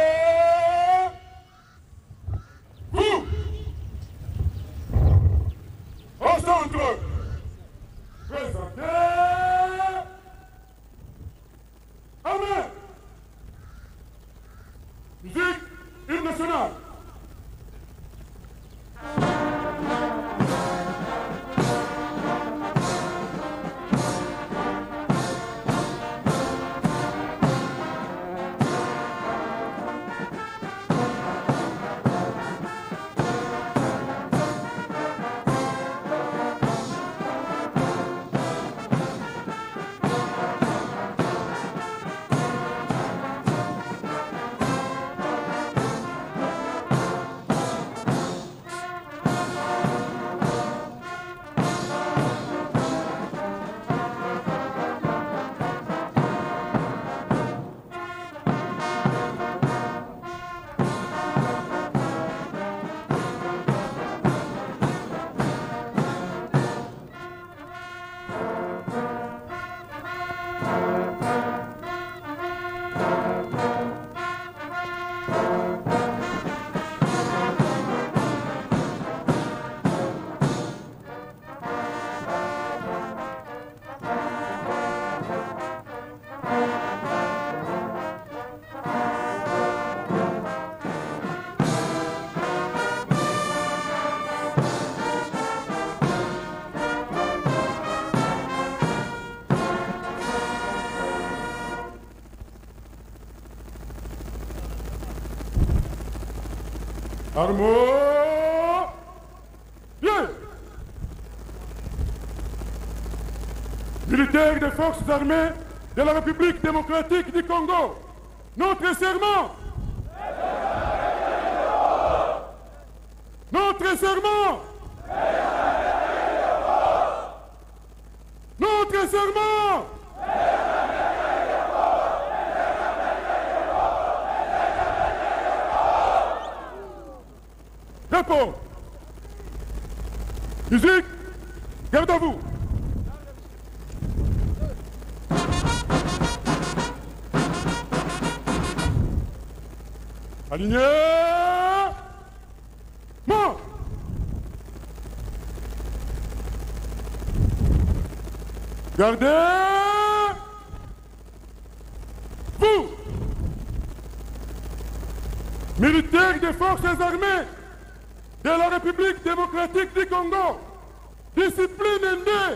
vous au centre. Présentez. Amen. Musique, hymne national. Armo, bien. Militaires des forces armées de la République démocratique du Congo, notre serment. Notre serment. Notre serment. Dépôt. Musique, garde à vous. Aligné. Mort. Gardez. Vous. Militaires des forces armées de la République démocratique du Congo, discipline N.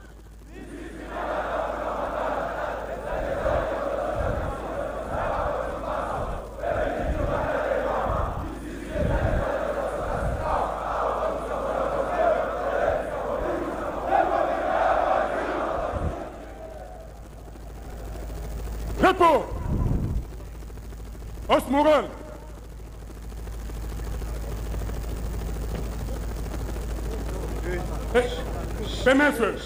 Repos. Os moral. Permettez.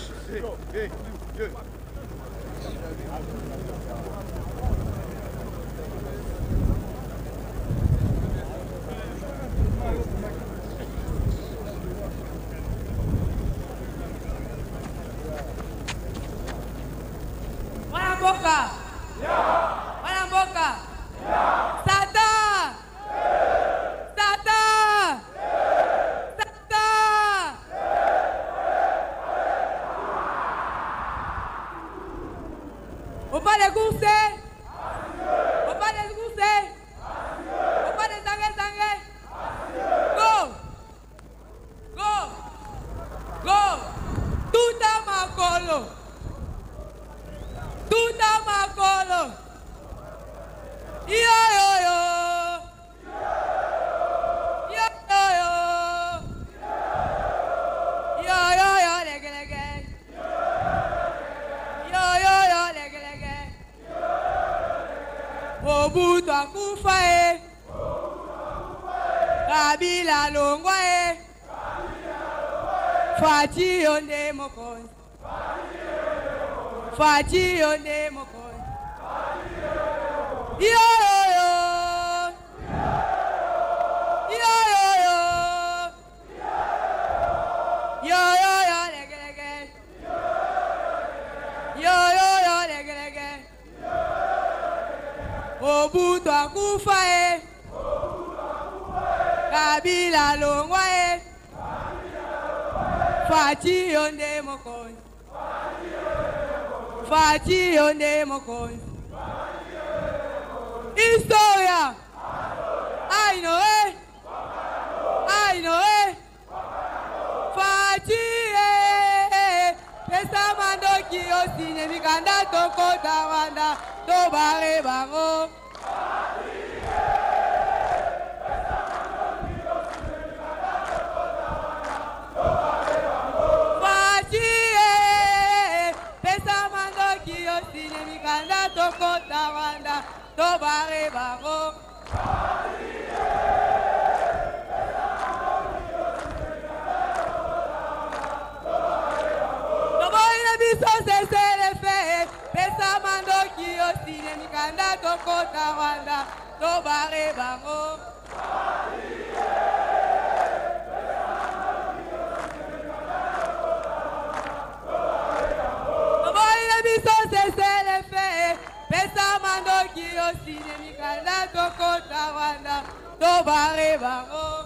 Wana mboka. Wana mboka. Satan. Satan. Satan. Au pas de gousset. Au pas de gousset. Au pas de sangue sangue. Go. Go. Go. Tout à ma colo. Tout à ma colo. Yo yo yo. Yo yo yo. Yo yo yo lege lege. Yo yo yo lege lege. Mobutu akufa e. Kabila longwa e. Fati onde mokonzi. Fati onde mokonzi. Yo yo yo. Yo yo yo. Yo yo yo lege lege. Yo yo yo lege lege. Mobutu akufa e. Kabila longwa e. Fati yonde mokonzi. Fati yonde mokonzi. Historia. I know it. I know it. Fati e. Pesa mando kiyo sine mikanda toko tawanda to bare bango. Fati e. Pesa mando kiyo sine mikanda toko tawanda to bare bango. Biso se se le fe, pesa mando kiyo sine mikanda toko tawanda to bare bango. Boy biso se se le fe, pesa mando kiyo sine mikanda toko tawanda to bare bango.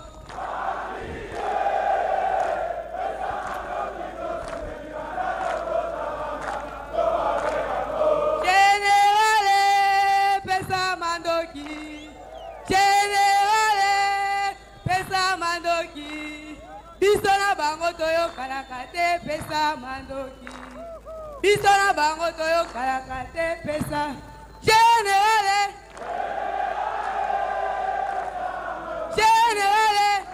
Generale, pesa mandoki. Bisona bango toyo karakate pesa mandoki. Bisona bango toyo karakate pesa. Generale, generale.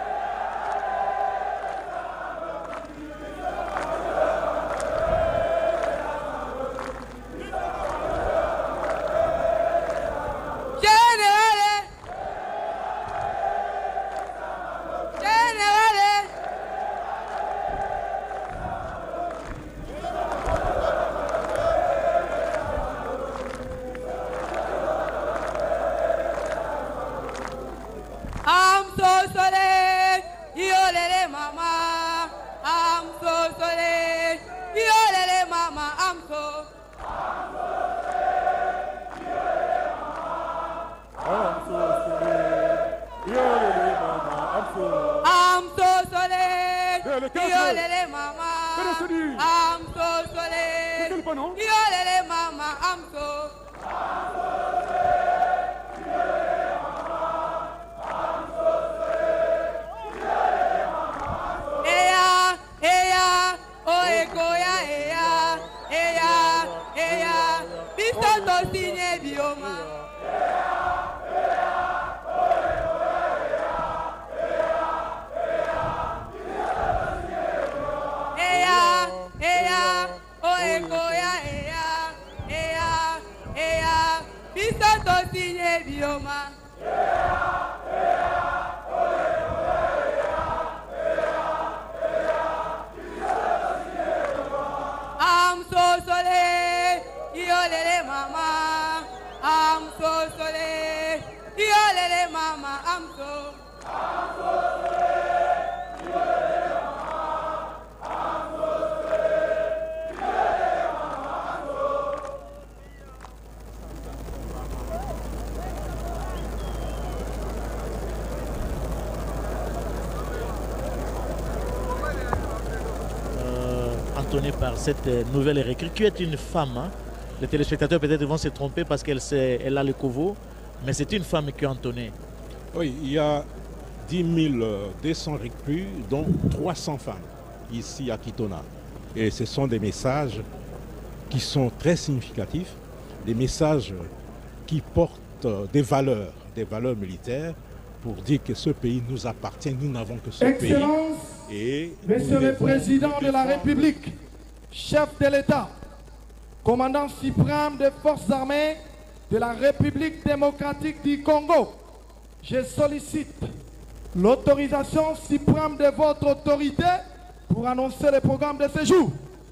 Par cette nouvelle recrue qui est une femme. Hein. Les téléspectateurs peut-être vont se tromper parce qu'elle elle a le covo, mais c'est une femme qui est entonnée. Oui, il y a dix mille deux cents recrues, dont trois cents femmes ici à Kitona. Et ce sont des messages qui sont très significatifs, des messages qui portent des valeurs, des valeurs militaires pour dire que ce pays nous appartient, nous n'avons que ce Excellence, pays. Et Monsieur le Président de la République, chef de l'État, commandant suprême des forces armées de la République démocratique du Congo, je sollicite l'autorisation suprême de votre autorité pour annoncer le programme de séjour.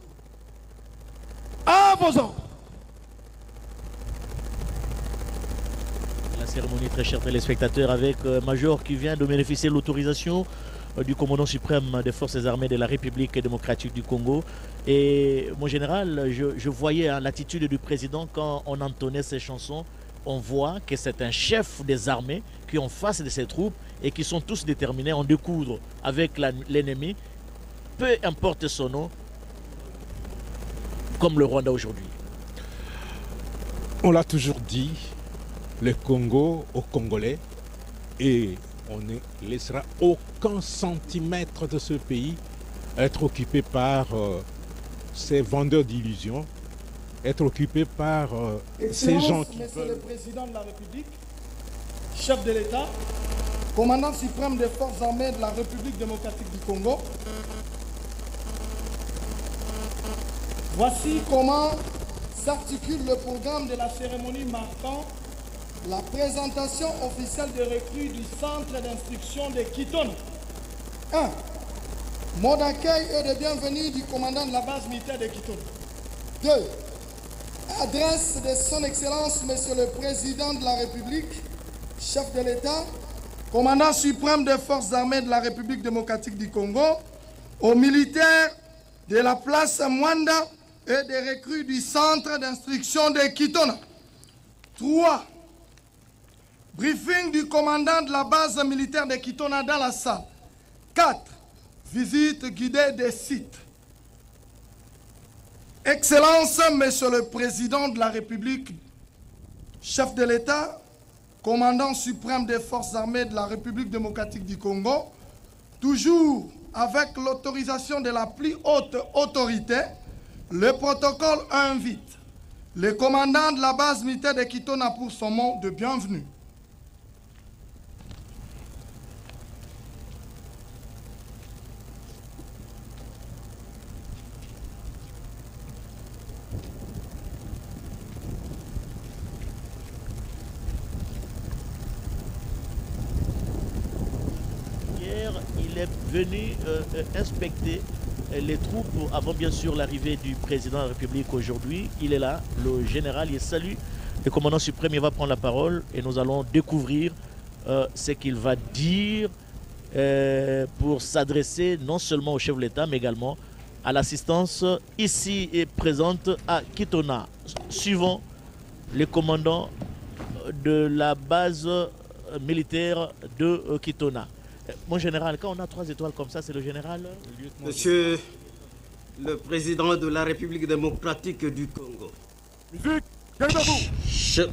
À vos ordres. La cérémonie, très chers téléspectateurs, avec euh, Major qui vient de bénéficier de l'autorisation euh, du commandant suprême des forces armées de la République démocratique du Congo. Et mon général, je, je voyais hein, l'attitude du président quand on entonnait ces chansons on voit que c'est un chef des armées qui est en face de ses troupes et qui sont tous déterminés à en découdre avec l'ennemi, peu importe son nom, comme le Rwanda aujourd'hui. On l'a toujours dit, le Congo aux Congolais, et on ne laissera aucun centimètre de ce pays être occupé par euh, ces vendeurs d'illusions, être occupé par euh, ces gens qui Monsieur veulent... le Président de la République, chef de l'État, commandant suprême des forces armées de la République démocratique du Congo, voici comment s'articule le programme de la cérémonie marquant la présentation officielle des recrues du centre d'instruction de Kitona. un. Mot d'accueil et de bienvenue du commandant de la base militaire de Kitona. deux. Adresse de son Excellence, Monsieur le Président de la République, chef de l'État, commandant suprême des forces armées de la République démocratique du Congo, aux militaires de la place Mwanda et des recrues du centre d'instruction de Kitona. trois. Briefing du commandant de la base militaire de Kitona dans la salle. quatre. Visite guidée des sites. Excellence, Monsieur le Président de la République, chef de l'État, commandant suprême des forces armées de la République démocratique du Congo, toujours avec l'autorisation de la plus haute autorité, le protocole invite le commandant de la base militaire de Kitona pour son mot de bienvenue. Il est venu euh, inspecter les troupes avant bien sûr l'arrivée du président de la République aujourd'hui. Il est là, le général, il salue le commandant suprême, il va prendre la parole et nous allons découvrir euh, ce qu'il va dire euh, pour s'adresser non seulement au chef de l'État mais également à l'assistance ici et présente à Kitona. Suivant les commandants de la base militaire de Kitona. Mon général, quand on a trois étoiles comme ça, c'est le général? Monsieur le Président de la République démocratique du Congo. Musique, calmez-vous. Chef.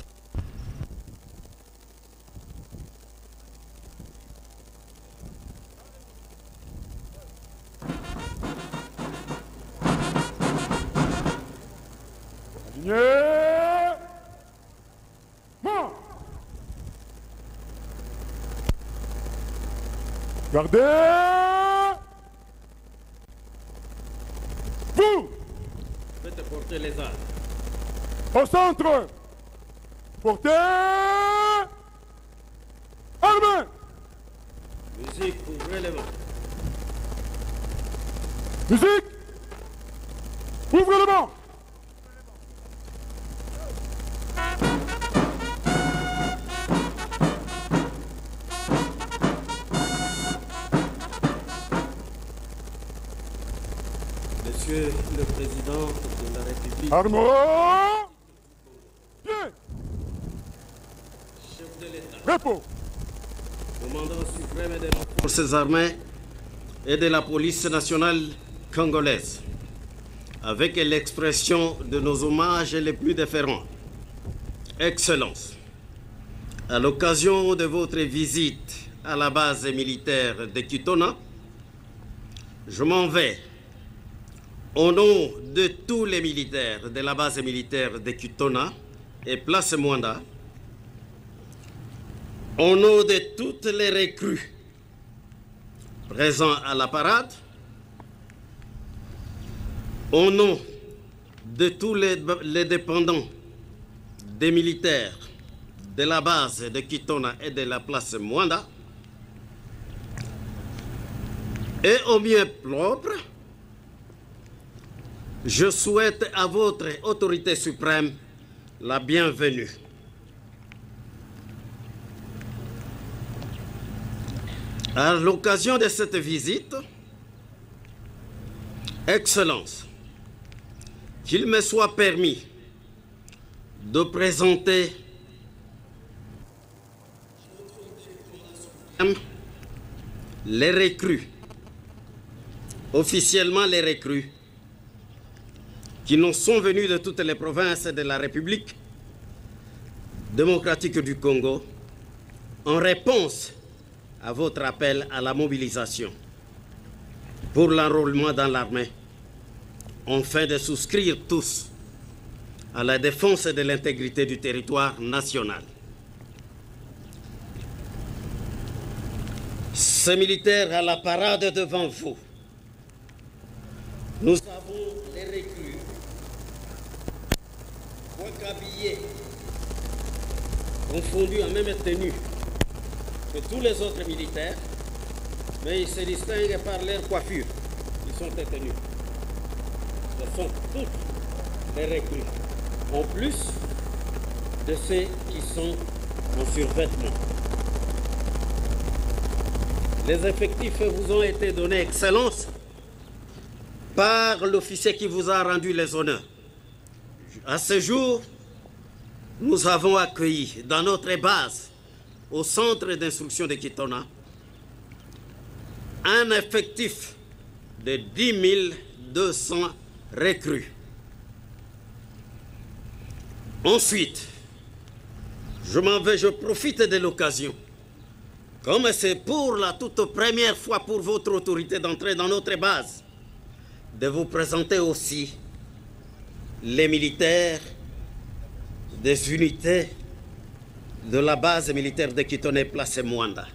Aligné. Mort. Gardez. Vous. Faites porter les armes. Au centre. Portez. Armée. Musique, ouvrez les mains. Musique. Ouvrez les mains. Monsieur le Président de la République. Armes. Bien. Chef de l'État. Repos. Commandant suprême des forces armées et de la police nationale congolaise. Avec l'expression de nos hommages les plus déférents. Excellence, à l'occasion de votre visite à la base militaire de Kitona, je m'en vais au nom de tous les militaires de la base militaire de Kitona et Place Mwanda, au nom de toutes les recrues présents à la parade, au nom de tous les, les dépendants des militaires de la base de Kitona et de la place Mwanda, et au mieux propre, je souhaite à votre autorité suprême la bienvenue. À l'occasion de cette visite, Excellence, qu'il me soit permis de présenter les recrues, officiellement les recrues, qui nous sont venus de toutes les provinces de la République démocratique du Congo, en réponse à votre appel à la mobilisation pour l'enrôlement dans l'armée, afin de souscrire tous à la défense de l'intégrité du territoire national. Ces militaires à la parade devant vous, nous avons les recrues, point habillés, confondus en même tenue que tous les autres militaires, mais ils se distinguent par leur coiffure. Ils sont détenus. Ce sont tous les recrues, en plus de ceux qui sont en survêtement. Les effectifs vous ont été donnés, Excellence, par l'officier qui vous a rendu les honneurs. À ce jour, nous avons accueilli dans notre base, au centre d'instruction de Kitona, un effectif de dix mille deux cents recrues. Ensuite, je m'en vais, je profite de l'occasion, comme c'est pour la toute première fois pour votre autorité d'entrer dans notre base, de vous présenter aussi les militaires des unités de la base militaire de Kitona place Mwanda.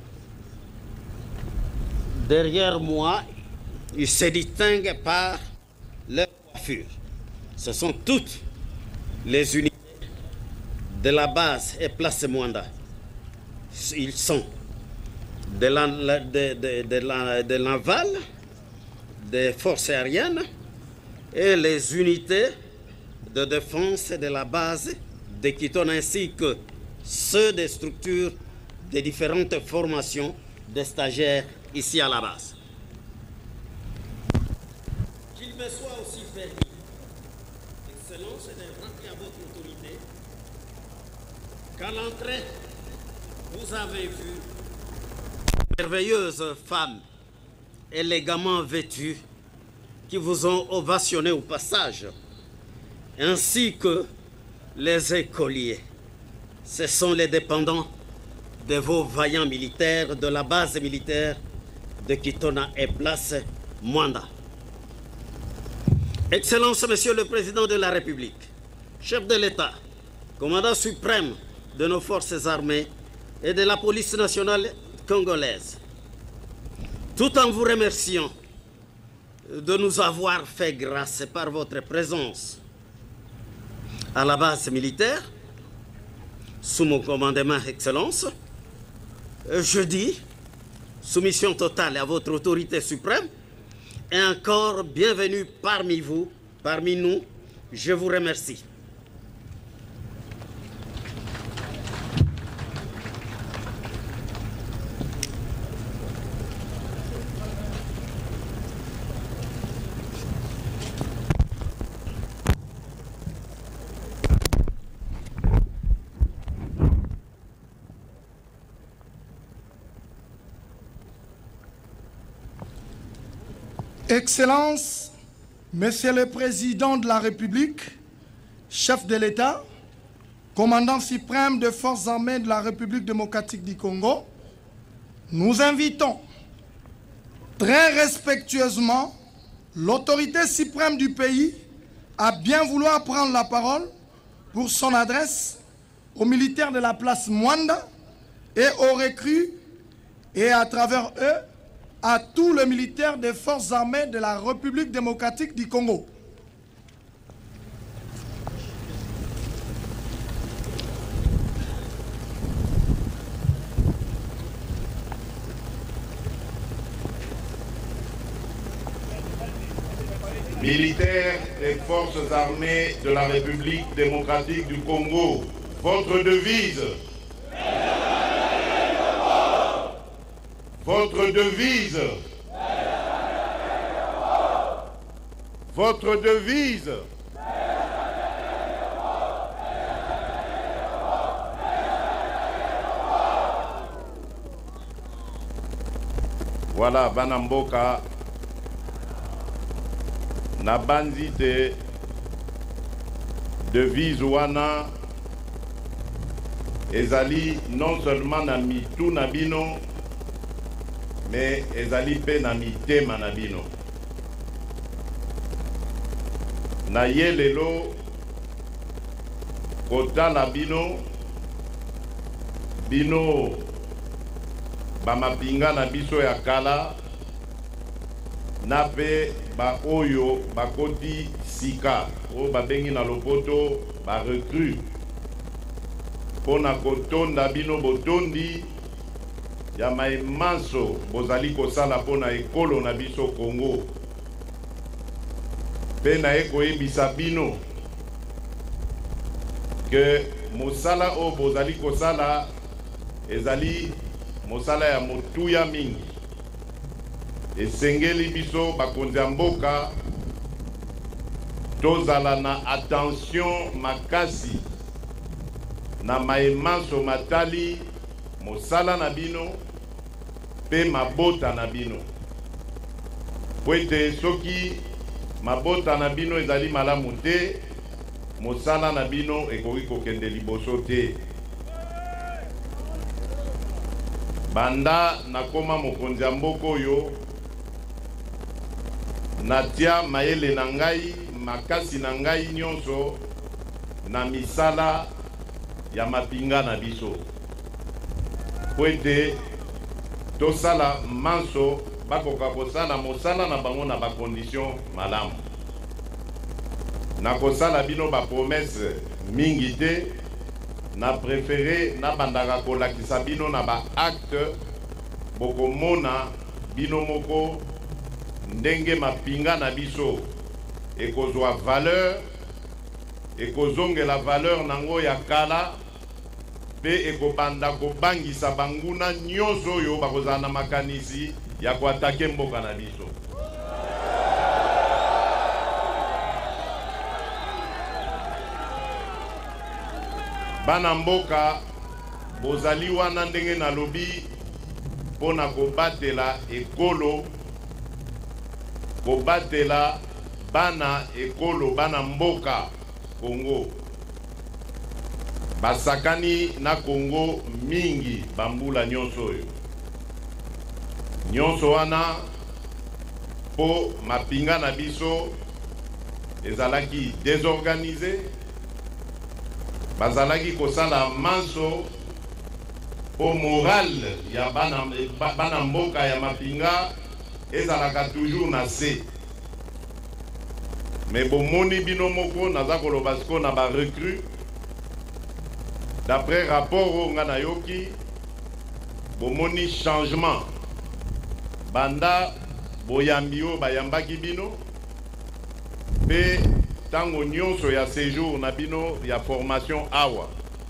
Derrière moi, ils se distinguent par leur coiffure. Ce sont toutes les unités de la base et place Mwanda. Ils sont de l'aval, de, de, de la, de l'aval, des forces aériennes et les unités de défense de la base de Kitona, ainsi que ceux des structures des différentes formations de stagiaires ici à la base. Qu'il me soit aussi permis, Excellence, de rappeler à votre autorité qu'à l'entrée, vous avez vu de merveilleuses femmes élégamment vêtues qui vous ont ovationné au passage, ainsi que les écoliers. Ce sont les dépendants de vos vaillants militaires de la base militaire de Kitona et place Mwanda. Excellence, Monsieur le Président de la République, chef de l'État, commandant suprême de nos forces armées et de la police nationale congolaise, tout en vous remerciant de nous avoir fait grâce par votre présence à la base militaire, sous mon commandement, Excellence, je dis soumission totale à votre autorité suprême et encore bienvenue parmi vous, parmi nous. Je vous remercie. Excellences, Monsieur le Président de la République, chef de l'État, commandant suprême des forces armées de la République démocratique du Congo, nous invitons très respectueusement l'autorité suprême du pays à bien vouloir prendre la parole pour son adresse aux militaires de la place Mwanda et aux recrues et à travers eux à tous les militaires des forces armées de la République démocratique du Congo. Militaires des forces armées de la République démocratique du Congo, votre devise. Votre devise. Votre devise. Voilà, Banamboka. Na bandite devise wana ezali non seulement na mitu na bino mais ezali pe na mitema na bino. Na ye lelo kotala bino bino bamapinga na biso ya kala na pe ba oyo bakoti sika o babengi na lopoto ba recrue pona kotonda bino botondi ya maimanso bozali kosala pona ekolo na biso Congo pe na ekoyebisa bino ke mosala o bozali kosala ezali mosala ya motuya mingi. Esengeli biso bakonzi ya mboka tozala na attention makasi na maemanso matali mosala na bino pe mabota na bino po ete soki mabota na bino ezali malamu te mosala na bino ekoki kokende liboso te. Banda nakoma mokonzi ya mboka oyo natia mayele na ngai makasi na ngai nyonso na misala ya mapinga na biso po ete tosala manso bakoka kosala mosala na bango na bakondition malamu. Nakosala bino bapromese mingi te, na préféré na bandaka kolakisa bino na ba acte bokomona bino moko ndenge mapinga na biso ekozwa valeur ekozongela valeur nango ya kala pe ekobanda kobangisa banguna nyonso oyo bakozala na makanisi ya koatake mboka na biso. Bana mboka bozali wana ndenge na lobi pona kobatela ekolo kobatela bana ekolo bana mboka Congo basakani na Congo mingi bambula nyonso oyo nyonso wana po mapinga na biso ezalaki désorganisé bazalaki kosala manso po moral ya bana, bana mboka ya mapinga ezalaka toujours na se. Mais bomoni bino moko naza koloba siko na ba recrue d'après rapport nga na yoki bomoni changement banda boyambio bayambaki bino pe tango nyonso ya séjour na bino ya formation awa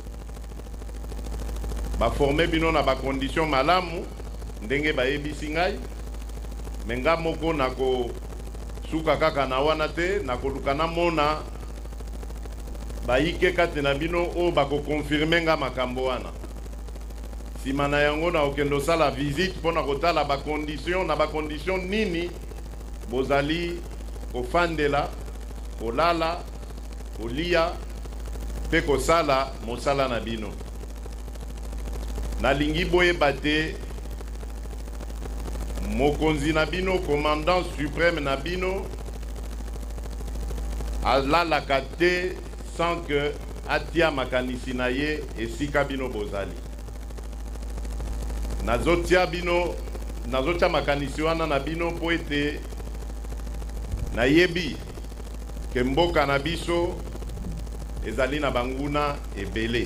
ba former bino na ba condition malamu ndenge bayebisi ngai menga moko nako suka kaka na wana te nakoluka na mona bayike kate na bino o bako confirmer nga makambo wana sima na yango na okendo sala visite pona kotala ba condition na ba condition nini bozali kofandela kolala kolia pe kosala mosala na bino. Nalingi boyeba te mokonzi na bino commandant suprême na bino alalaka te sans que atia makanisi na ye esika bino bozali. Nazotia bino nazotia makanisi wana na bino po ete nayebi ke mboka na biso ezali na banguna ebele.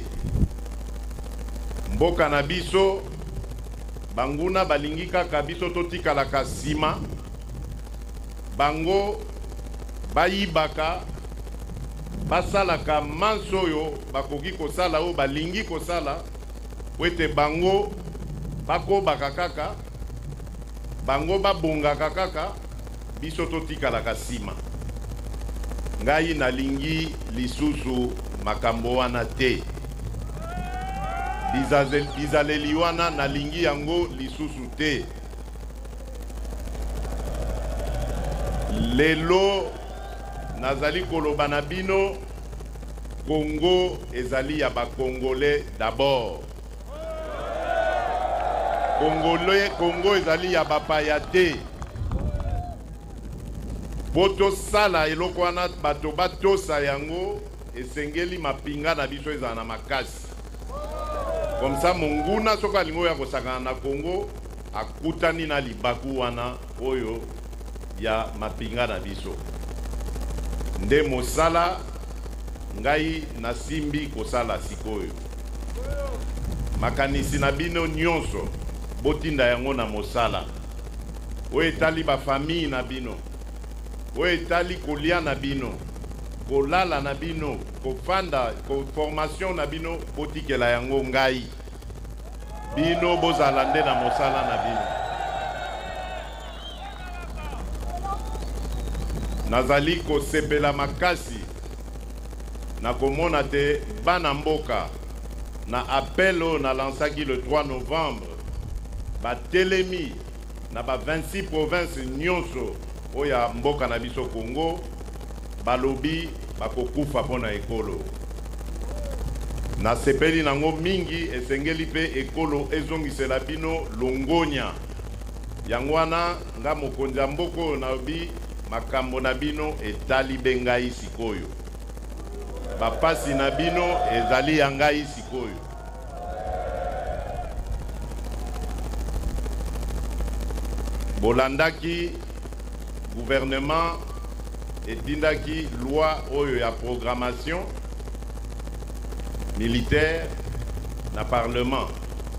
Mboka na biso banguna balingi kaka biso totikalaka sima bango bayibaka basalaka manso oyo bakoki kosala o balingi kosala wete bango bakobaka kaka bango babongaka kaka biso totikalaka sima. Ngai nalingi lisusu makambo wana te. Bizaleli wana nalingi yango lisusu te. lelo nazali koloba na bino Congo ezali ya ba Congolais d'abord. Congolais Congo ezali ya ba payate. Boto sala eloko wana bato batosa yango esengeli mapinga na biso ezala na makasi. Comme ça monguna soka lingo ya kosakana na Congo akutani na libaku wana oyo ya mapinga na biso. Nde mosala ngai nasimbi kosala sikoyo. Makanisi na bino nyonso botinda yango na mosala. Oyo etali ba famille na bino. Oyo etali kolia na bino. Kolala na bino, kofanda, ko formation na bino botikela yango ngai. Bino bozala nde na mosala na bino. Nazali kosepela makasi na komona te bana mboka na appelo na lansaki le trois novembre ba telemi na ba vingt-six provinces nyonso oya mboka na biso Congo balobi bakokufa pona ekolo. Na sepeli nango mingi esengeli pe ekolo ezongisela bino longonya. Yangwana nga mokonzi ya mboko na obi makambo na bino etali bengai sikoyo. Bapasi na bino ezali ya ngai sikoyo. Bolandaki gouvernement etindaki loi oyo ya programmation militaire na parlement.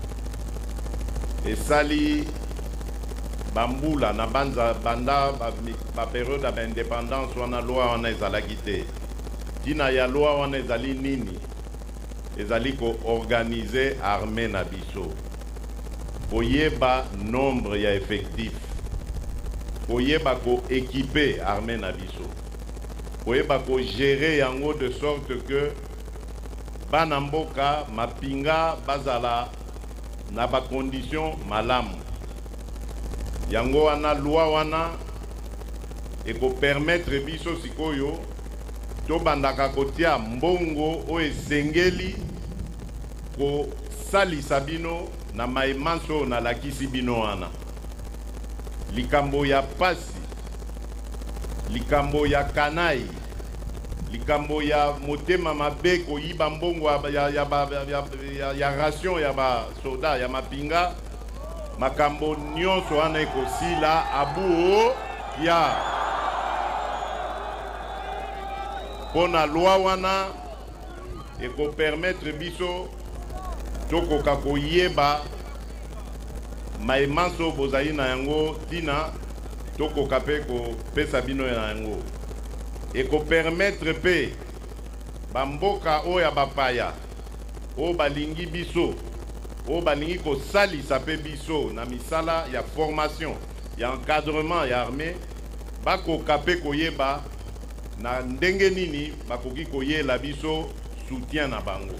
Esali bambula na banza banda ba, ba période ya indépendance wana loi wana ezalaki te. Tina ya loi wana ezali nini? Ezali ko organiser armée na biso. Koyeba nombre ya effectif. Koyeba ko équiper armée na biso. Koyeba ko gérer yango de sorte que bana mboka mapinga bazala na ba condition malamu. Yango wana loi wana eko permettre biso sikoyo to bandaka kotia mbongo o esengeli ko salisa bino na maimanso na lakisi bino wana. Likambo ya pasi, likambo ya kanai, likambo ya motema mabe koyiba mbongo ya, ya, ya, ya, ya, ya ration ya ba soda ya mapinga, makambo nyonso wana ekosila abu ya pona loi wana eko permettre biso tokoka koyeba maimanso bozali na yango tina tokoka pe ko pesa bino na yango. Eko permettre pe bamboka oya bapaya o balingi biso o balingi ko salisa pe biso na misala ya formation ya encadrement ya armée bakoka pe koyeba na ndenge nini bakoki koyela biso soutien na bango.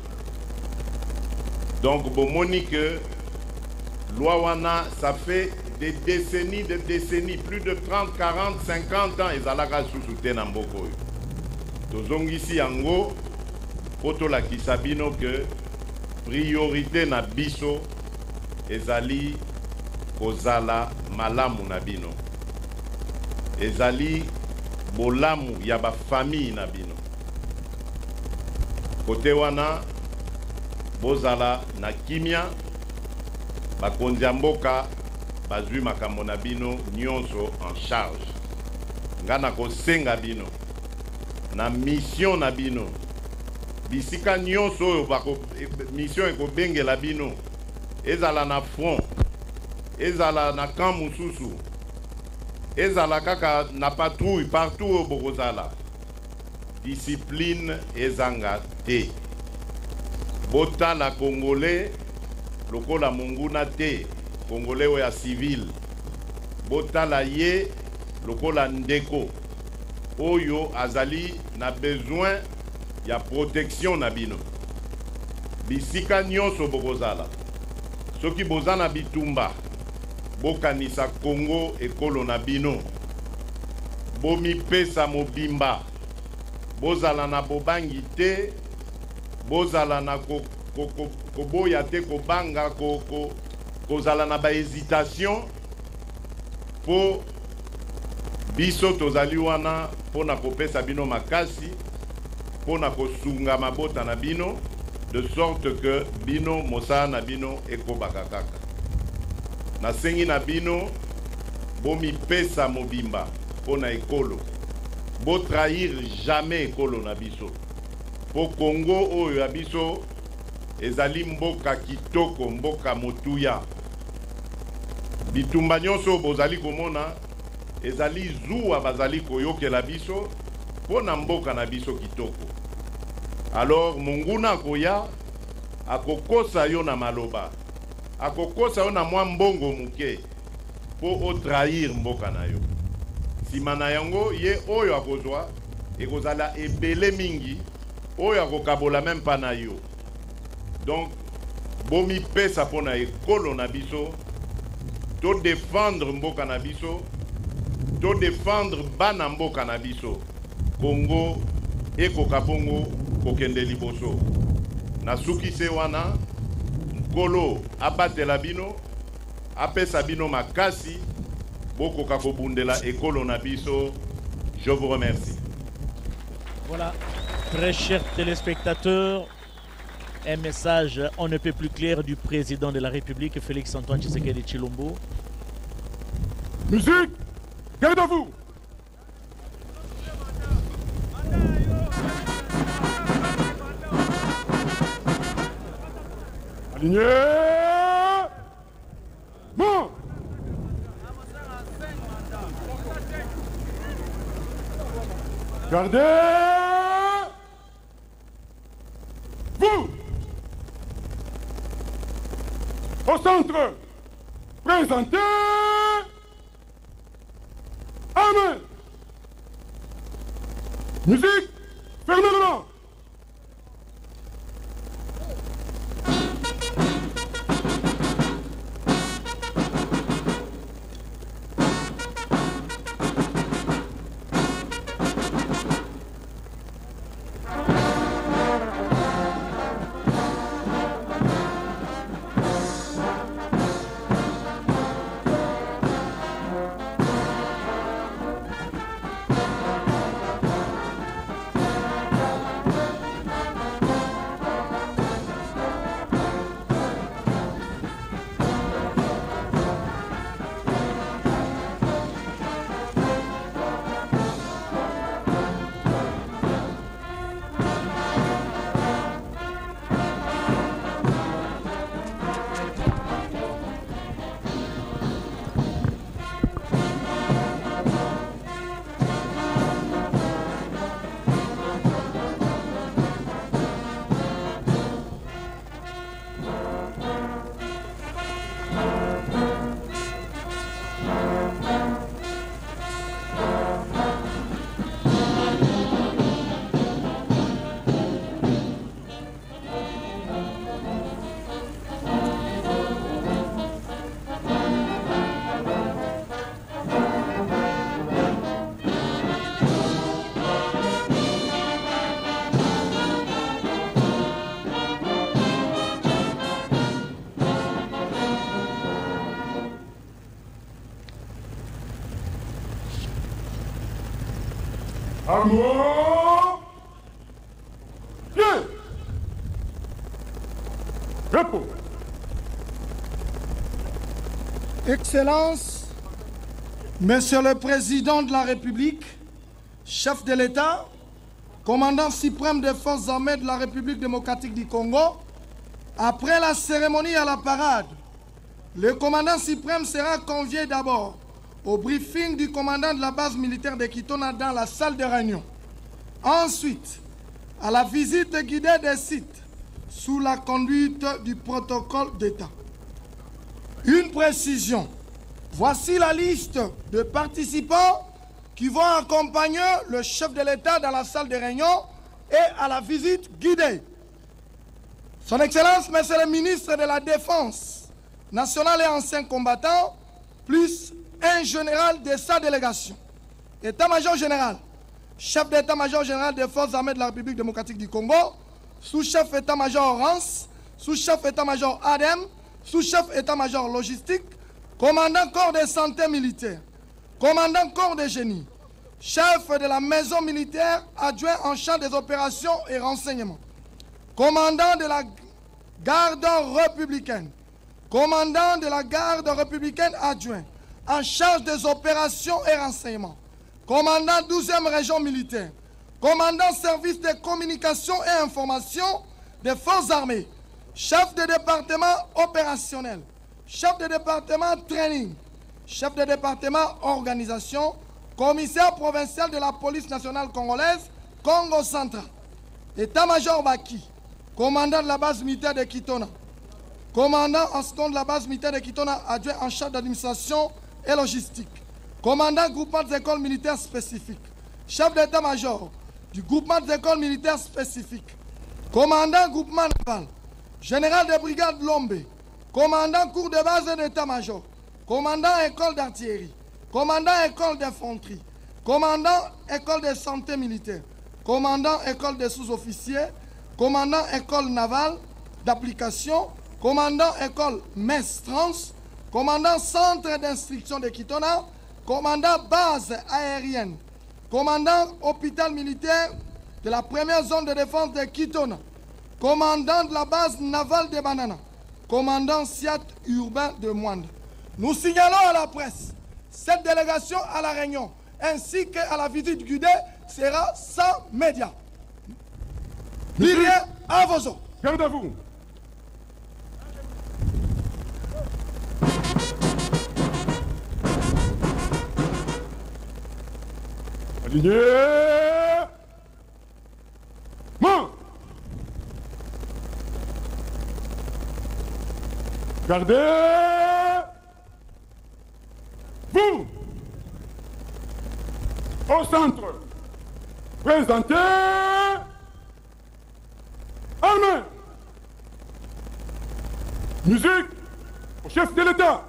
Donc bomoni que loi wana ça fait des décennies de décennies, plus de trente, quarante, cinquante ans ezalaka sous soutien na mboko oyo. Tozongisi yango poto la kisabino que priorité na biso ezali kozala malamu na bino. Ezali bolamu ya ba famille na bino. Kote wana bozala na kimia bakonzi ya mboka bazwi makambo na bino nyonso en charge. Ngana kosenga bino na mission na bino bisika nyonso oyo bako mission ekobengela bino ezala na front, ezala na camp mususu, ezala kaka na patrouille partout au bokozala. Discipline ezanga te. Bota la Congolais lokola munguna te. Congolais oya civil. Bota la ye lokola ndeko. Oyo azali na besoin ya protection na bino. Bisika nyonso bokozala. Soki bozana bitumba bokanisa Congo ekolo na bino. bomi pesa mobimba bozala na bobangi te bozala na ko ko ko koboya te kobanga ko ko kozala na ba hésitation po biso tozali wana pona kopesa bino makasi pona kosunga mabota na bino de sorte que bino mosala na bino ekobaka kaka nasengi na bino bomi pesa mobimba pona ekolo bo trahir jamais ekolo na biso po Congo oyo ya biso ezali mboka kitoko mboka motuya bitumba nyonso bozali komona ezali zuwa bazali koyokela biso pona mboka na biso kitoko. Alors monguna koya akokosa yo na maloba akokosa yo na mwa mbongo muke po o trahir mboka na yo sima na yango ye oyo akozwa ekozala ebele mingi oyo akokabola même pa na yo. Donc bomi pesa pona ekolo na biso to défendre mboka na biso to défendre bana mboka na biso Congo ekoka bongo kokende liboso na suki se wana nkolo abatela bino apesa bino makasi bokoka kobundela ekolo na biso. Je vous remercie. Voilà, très chers téléspectateurs, un message on ne peut plus clair du président de la République, Félix Antoine Tshisekedi Tshilombo. Musique, garde à vous. Aligné. Bon. Gardez. Vous. Au centre. Présentez. Amen. Musique. Fermez le nom. Amour. Bien. Repos. Excellence, Monsieur le Président de la République, chef de l'État, commandant suprême des forces armées de la République démocratique du Congo, après la cérémonie à la parade, le commandant suprême sera convié d'abord au briefing du commandant de la base militaire de Kitona dans la salle de réunion. Ensuite, à la visite guidée des sites sous la conduite du protocole d'État. Une précision, voici la liste de participants qui vont accompagner le chef de l'État dans la salle de réunion et à la visite guidée. Son Excellence, Monsieur le ministre de la Défense nationale et ancien combattant, plus un général de sa délégation. État-major général, chef d'état-major général des forces armées de la République démocratique du Congo, sous-chef état-major Rance, sous-chef état-major A D E M, sous-chef état-major logistique, commandant corps de santé militaire, commandant corps de génie, chef de la maison militaire adjoint en charge des opérations et renseignements, commandant de la garde républicaine, commandant de la garde républicaine adjoint en charge des opérations et renseignements, commandant douzième région militaire, commandant service de communication et information des forces armées, chef de département opérationnel, chef de département training, chef de département organisation, commissaire provincial de la police nationale congolaise, Congo central, état-major Baki, commandant de la base militaire de Kitona, commandant en second de la base militaire de Kitona, adjoint en charge d'administration et logistique, commandant groupement des écoles militaires spécifiques, chef d'état-major du groupement des écoles militaires spécifiques, commandant groupement naval, général de brigade Lombe, commandant cours de base d'état-major, commandant école d'artillerie, commandant école d'infanterie, commandant école de santé militaire, commandant école des sous-officiers, commandant école navale d'application, commandant école mess trans, commandant centre d'instruction de Kitona, commandant base aérienne, commandant hôpital militaire de la première zone de défense de Kitona, commandant de la base navale de Banana, commandant S I A T urbain de Mwanda. Nous signalons à la presse, cette délégation à la Réunion ainsi qu'à la visite guidée sera sans médias. Lirien à vos ordres. Garde à vous. Aligné. Main. Gardez. Vous. Au centre. Présentez. Armée. Musique au chef de l'État.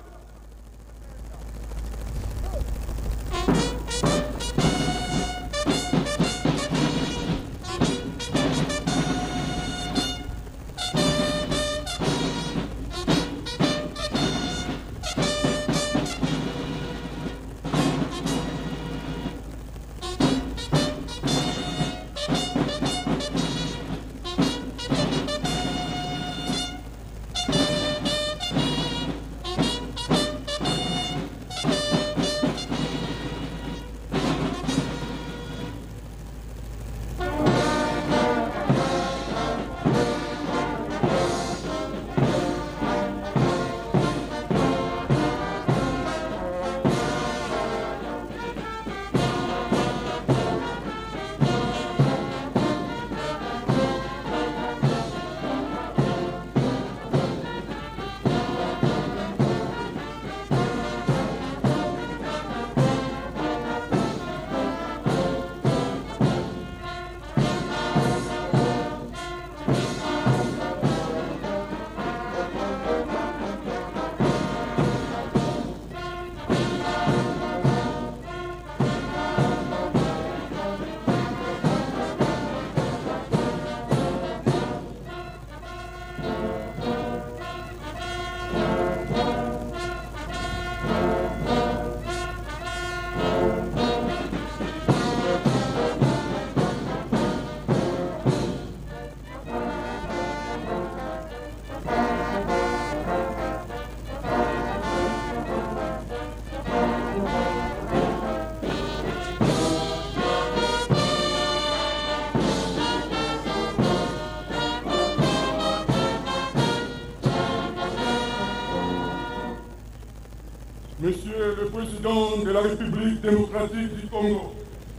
Monsieur le Président de la République démocratique du Congo,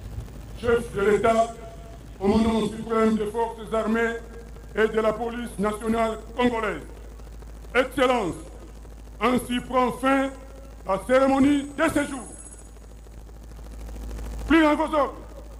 chef de l'État, commandant suprême des forces armées et de la police nationale congolaise, Excellence, ainsi prend fin la cérémonie de séjour. Plus en vos ordres.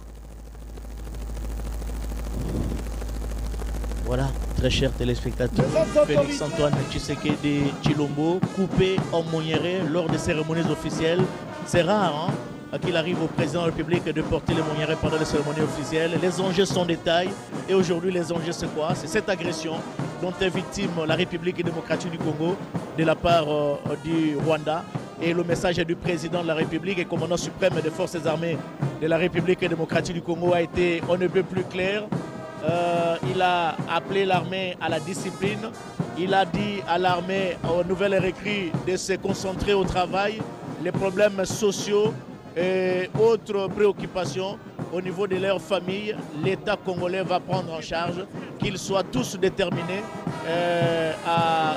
Voilà, très chers téléspectateurs, Félix-Antoine Tshisekedi Tshilombo, coupé en Moniéré lors des cérémonies officielles. C'est rare, hein? qu'il arrive au président de la République de porter les moyens pendant les cérémonies officielles. Les enjeux sont détails et aujourd'hui les enjeux c'est quoi? C'est cette agression dont est victime la République démocratique du Congo de la part euh, du Rwanda. Et le message du président de la République et commandant suprême des forces armées de la République démocratique du Congo a été on ne peut plus clair. Euh, il a appelé l'armée à la discipline. Il a dit à l'armée, aux nouvelles recrues, de se concentrer au travail, les problèmes sociaux et autres préoccupations au niveau de leur famille. L'État congolais va prendre en charge, qu'ils soient tous déterminés euh, à,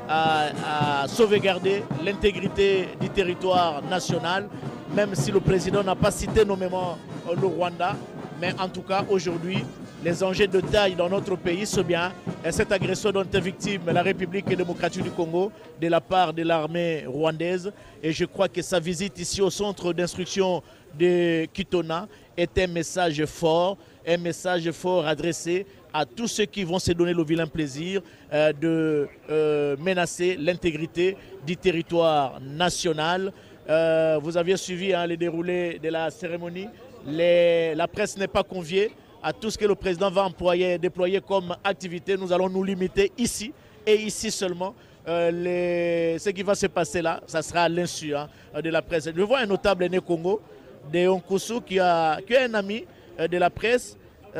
à, à sauvegarder l'intégrité du territoire national, même si le président n'a pas cité nommément le Rwanda. Mais en tout cas, aujourd'hui, les enjeux de taille dans notre pays sont bien. Et cette agression dont est victime la République démocratique du Congo de la part de l'armée rwandaise. Et je crois que sa visite ici au centre d'instruction de Kitona est un message fort, un message fort adressé à tous ceux qui vont se donner le vilain plaisir euh, de euh, menacer l'intégrité du territoire national. Euh, vous aviez suivi hein, le déroulé de la cérémonie. Les, la presse n'est pas conviée à tout ce que le président va employer, déployer comme activité. Nous allons nous limiter ici et ici seulement. Euh, les, ce qui va se passer là, ça sera à l'insu hein, de la presse. Je vois un notable né Congo, de Onkusu, qui, a, qui est un ami euh, de la presse.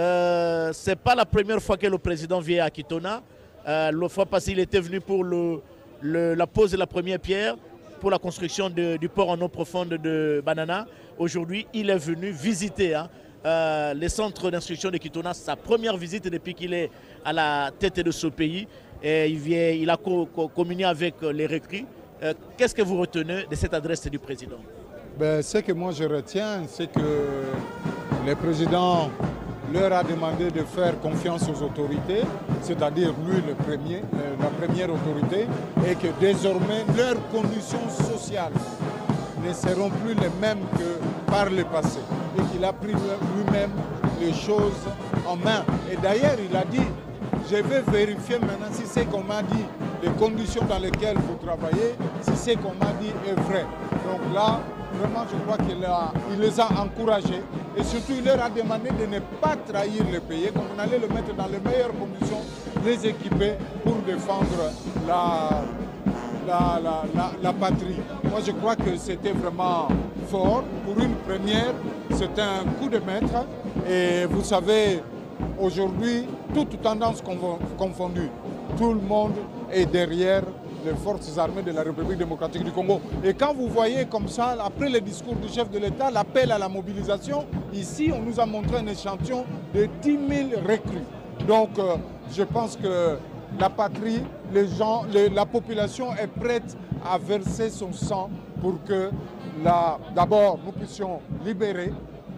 Euh, Ce n'est pas la première fois que le président vient à Kitona. Euh, L'autre fois passée, il était venu pour le, le, la pose de la première pierre pour la construction de, du port en eau profonde de Banana. Aujourd'hui, il est venu visiter hein, euh, les centres d'instruction de Kitona, sa première visite depuis qu'il est à la tête de ce pays. Et il, vient, il a co co communié avec les recrues. Euh, Qu'est-ce que vous retenez de cette adresse du président? Ben, ce que moi je retiens, c'est que le président leur a demandé de faire confiance aux autorités, c'est-à-dire lui le premier, la première autorité, et que désormais leurs conditions sociales ne seront plus les mêmes que par le passé, et qu'il a pris lui-même les choses en main. Et d'ailleurs, il a dit, je vais vérifier maintenant si ce qu'on m'a dit, les conditions dans lesquelles vous travaillez, si ce qu'on m'a dit est vrai. Donc là, vraiment, je crois qu'il il les a encouragés et surtout, il leur a demandé de ne pas trahir le pays, comme on allait le mettre dans les meilleures conditions, les équiper pour défendre la, la, la, la, la patrie. Moi, je crois que c'était vraiment fort. Pour une première, c'était un coup de maître. Et vous savez, aujourd'hui, toute tendance confondue, tout le monde est derrière les forces armées de la République démocratique du Congo. Et quand vous voyez comme ça, après le discours du chef de l'État, l'appel à la mobilisation, ici, on nous a montré un échantillon de dix mille recrues. Donc, euh, je pense que la patrie, les gens, les, la population est prête à verser son sang pour que, d'abord, nous puissions libérer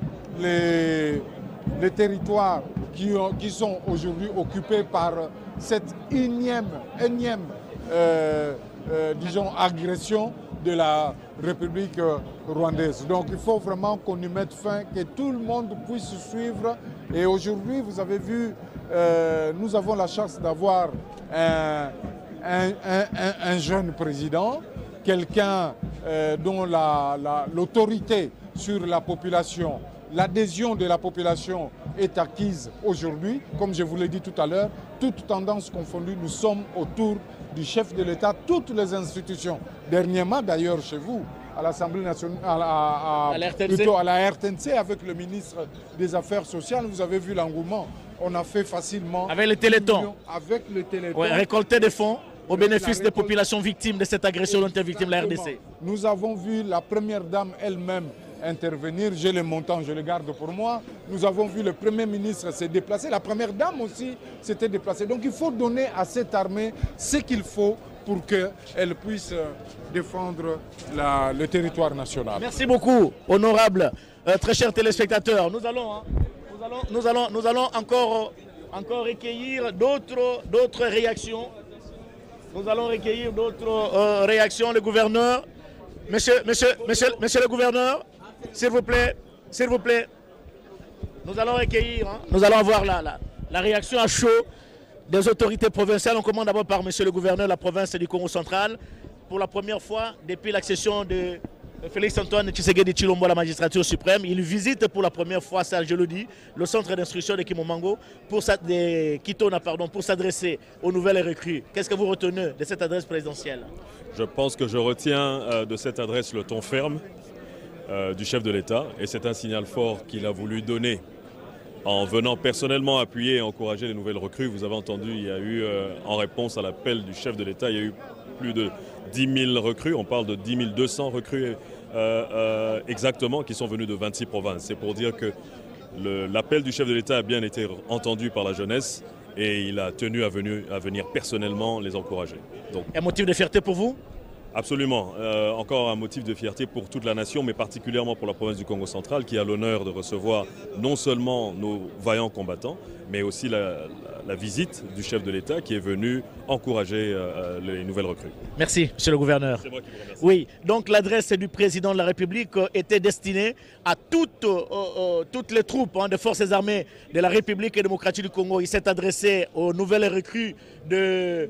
les, les territoires qui, ont, qui sont aujourd'hui occupés par cette énième, énième Euh, euh, disons, agression de la République euh, rwandaise. Donc il faut vraiment qu'on y mette fin, que tout le monde puisse suivre. Et aujourd'hui, vous avez vu, euh, nous avons la chance d'avoir un, un, un, un jeune président, quelqu'un euh, dont l'autorité la, sur la population, l'adhésion de la population est acquise aujourd'hui. Comme je vous l'ai dit tout à l'heure, toutes tendances confondues, nous sommes autour du chef de l'État, toutes les institutions. Dernièrement, d'ailleurs, chez vous, à l'Assemblée nationale, à, à, à, plutôt à la R T N C, avec le ministre des Affaires sociales, vous avez vu l'engouement. On a fait facilement... Avec le Téléthon. Avec le Téléthon. Ouais, récolter des fonds au bénéfice des populations victimes de cette agression dont est victime la R D C. Nous avons vu la première dame elle-même intervenir, j'ai les montants, je les garde pour moi. Nous avons vu le Premier ministre se déplacer, la Première Dame aussi s'était déplacée. Donc il faut donner à cette armée ce qu'il faut pour qu'elle puisse défendre la, le territoire national. Merci beaucoup, honorable, euh, très chers téléspectateurs. Nous allons, hein, nous allons, nous allons, nous allons encore, encore recueillir d'autres réactions. Nous allons recueillir d'autres euh, réactions. Le gouverneur, monsieur, monsieur, monsieur, monsieur le gouverneur, s'il vous plaît, s'il vous plaît, nous allons recueillir, hein, nous allons avoir la, la, la réaction à chaud des autorités provinciales. On commence d'abord par monsieur le gouverneur de la province du Congo central. Pour la première fois, depuis l'accession de Félix Antoine Tshisekedi Tshilombo, la magistrature suprême, il visite pour la première fois, ça je le dis, le centre d'instruction de Kimomango pour de Kitona, pardon, pour s'adresser aux nouvelles recrues. Qu'est-ce que vous retenez de cette adresse présidentielle? Je pense que je retiens euh, de cette adresse le ton ferme euh, du chef de l'État, et c'est un signal fort qu'il a voulu donner en venant personnellement appuyer et encourager les nouvelles recrues. Vous avez entendu, il y a eu, euh, en réponse à l'appel du chef de l'État, il y a eu plus de dix mille recrues, on parle de dix mille deux cents recrues euh, euh, exactement, qui sont venus de vingt-six provinces. C'est pour dire que l'appel du chef de l'État a bien été entendu par la jeunesse et il a tenu à venir, à venir personnellement les encourager. Donc, un motif de fierté pour vous? Absolument. Euh, encore un motif de fierté pour toute la nation, mais particulièrement pour la province du Congo central, qui a l'honneur de recevoir non seulement nos vaillants combattants, mais aussi la, la, la visite du chef de l'État qui est venu encourager euh, les nouvelles recrues. Merci, monsieur le gouverneur. C'est moi qui vous remercie. Oui, donc l'adresse du président de la République était destinée à toutes, euh, euh, toutes les troupes hein, des forces armées de la République démocratique du Congo. Il s'est adressé aux nouvelles recrues de...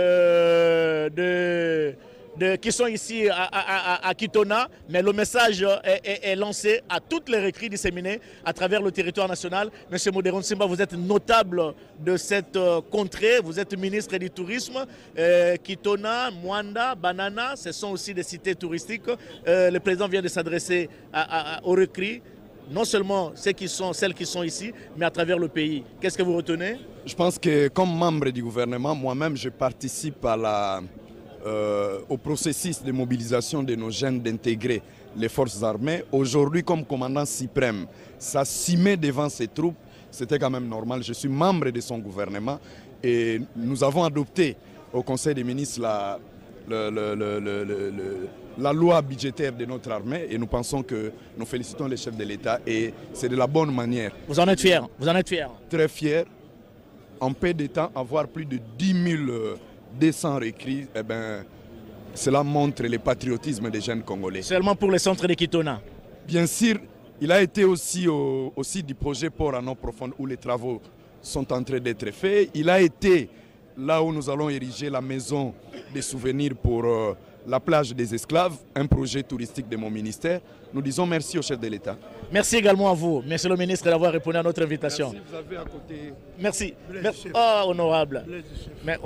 Euh, de De, qui sont ici à, à, à, à Kitona, mais le message est, est, est lancé à toutes les recrues disséminées à travers le territoire national. Monsieur Modéron Simba, vous êtes notable de cette euh, contrée, vous êtes ministre du tourisme. Euh, Kitona, Mwanda, Banana, ce sont aussi des cités touristiques. Euh, le président vient de s'adresser aux recrues, non seulement ceux qui sont, celles qui sont ici, mais à travers le pays. Qu'est-ce que vous retenez? Je pense que comme membre du gouvernement, moi-même, je participe à la... Euh, au processus de mobilisation de nos jeunes d'intégrer les forces armées. Aujourd'hui, comme commandant suprême, s'assumer devant ces troupes, c'était quand même normal. Je suis membre de son gouvernement et nous avons adopté au Conseil des ministres la, le, le, le, le, le, la loi budgétaire de notre armée et nous pensons que nous félicitons les chefs de l'État et c'est de la bonne manière. Vous en êtes fiers? Vous en êtes fiers? Très fiers. En peu de temps, avoir plus de dix mille deux cents recrues, eh ben, cela montre le patriotisme des jeunes Congolais. Seulement pour les centres de Kitona? Bien sûr, il a été aussi au, aussi du projet Port en eau profonde où les travaux sont en train d'être faits. Il a été là où nous allons ériger la maison des souvenirs pour euh, la plage des esclaves, un projet touristique de mon ministère. Nous disons merci au chef de l'État. Merci également à vous, monsieur le ministre, d'avoir répondu à notre invitation. Merci, vous avez à côté... Merci. Merci. Oh, honorable. Mais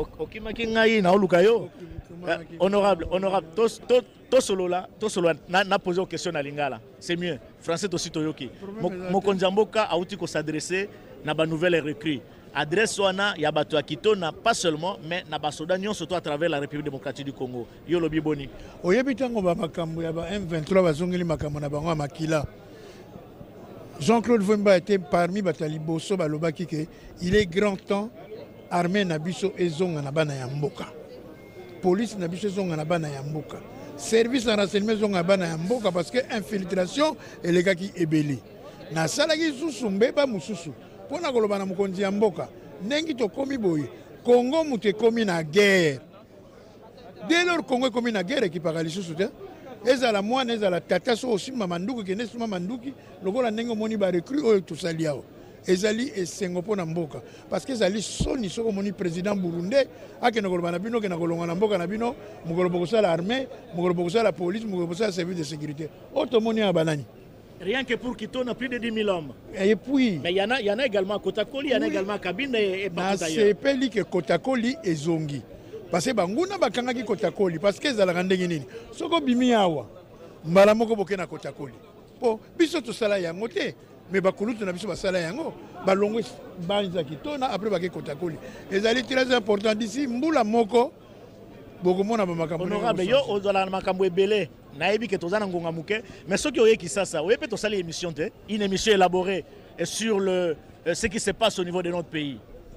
honorable, honorable, tout solo là, tout solo n'a posé une question à Lingala. C'est mieux. Français aussi Toyoki. Mokonzamboka a outil s'adresser à la nouvelle recrue. Adresse wana ya bato ya Kitona pas seulement mais na basoda nyon surtout à travers la République démocratique du Congo. Yo lobi boni. Oyebi tango ba makambo ya ba M vingt-trois bazongeli makambo na bango makila. Jean-Claude Vemba était parmi batali boso balobaki ke il est grand temps armée na biso ezonga na bana ya mboka. Police na biso ezonga na bana ya mboka. Service de renseignement ezonga na bana ya mboka parce que infiltration elekaki ebeli. Na salaki susumbe ba mususu. Pona koloba na mokonzi ya mboka ndenge tokomi boye Congo mutu ekomi na guerre. Dès lors Congo ekomi na guerre ekipaka lisusu te ezala mwana ezala tata so osimba manduki kende sima manduki lokola ndenge omoni ba recrue oyo tosali awa ezali esengo mpona mboka parce que ezali soni soko omoni président burundais akende koloba na bino kena kolonga na mboka na bino mokolo bokosala armée mokolo bokosala police mokolo bokosala service de sécurité oyo tomoni ya banani. Rien que pour Kitona, plus de dix mille hommes. Et puis... Mais il y en a, il y en a également à Kotakoli, il y en a oui. également à Kabine et, et partout ailleurs. C'est pas que Kotakoli et Zongi. Parce que Banguna Bakangaki Kotakoli, parce que ça la rende nini. Soko bimi awa, mbala moko boke na Kotakoli. Po, biso to sala yango te, mais bakulutu na biso basala yango, balongwe banza Kitona après bake Kotakoli. Ezali très important d'ici mbula moko. Honorable, yo ozala na makambo ebele nayebi ke tozana ngonga muke mais soki oyeki sasa oyepe tosali émission te une émission élaborée sur le ce qui se passe au niveau de notre pays.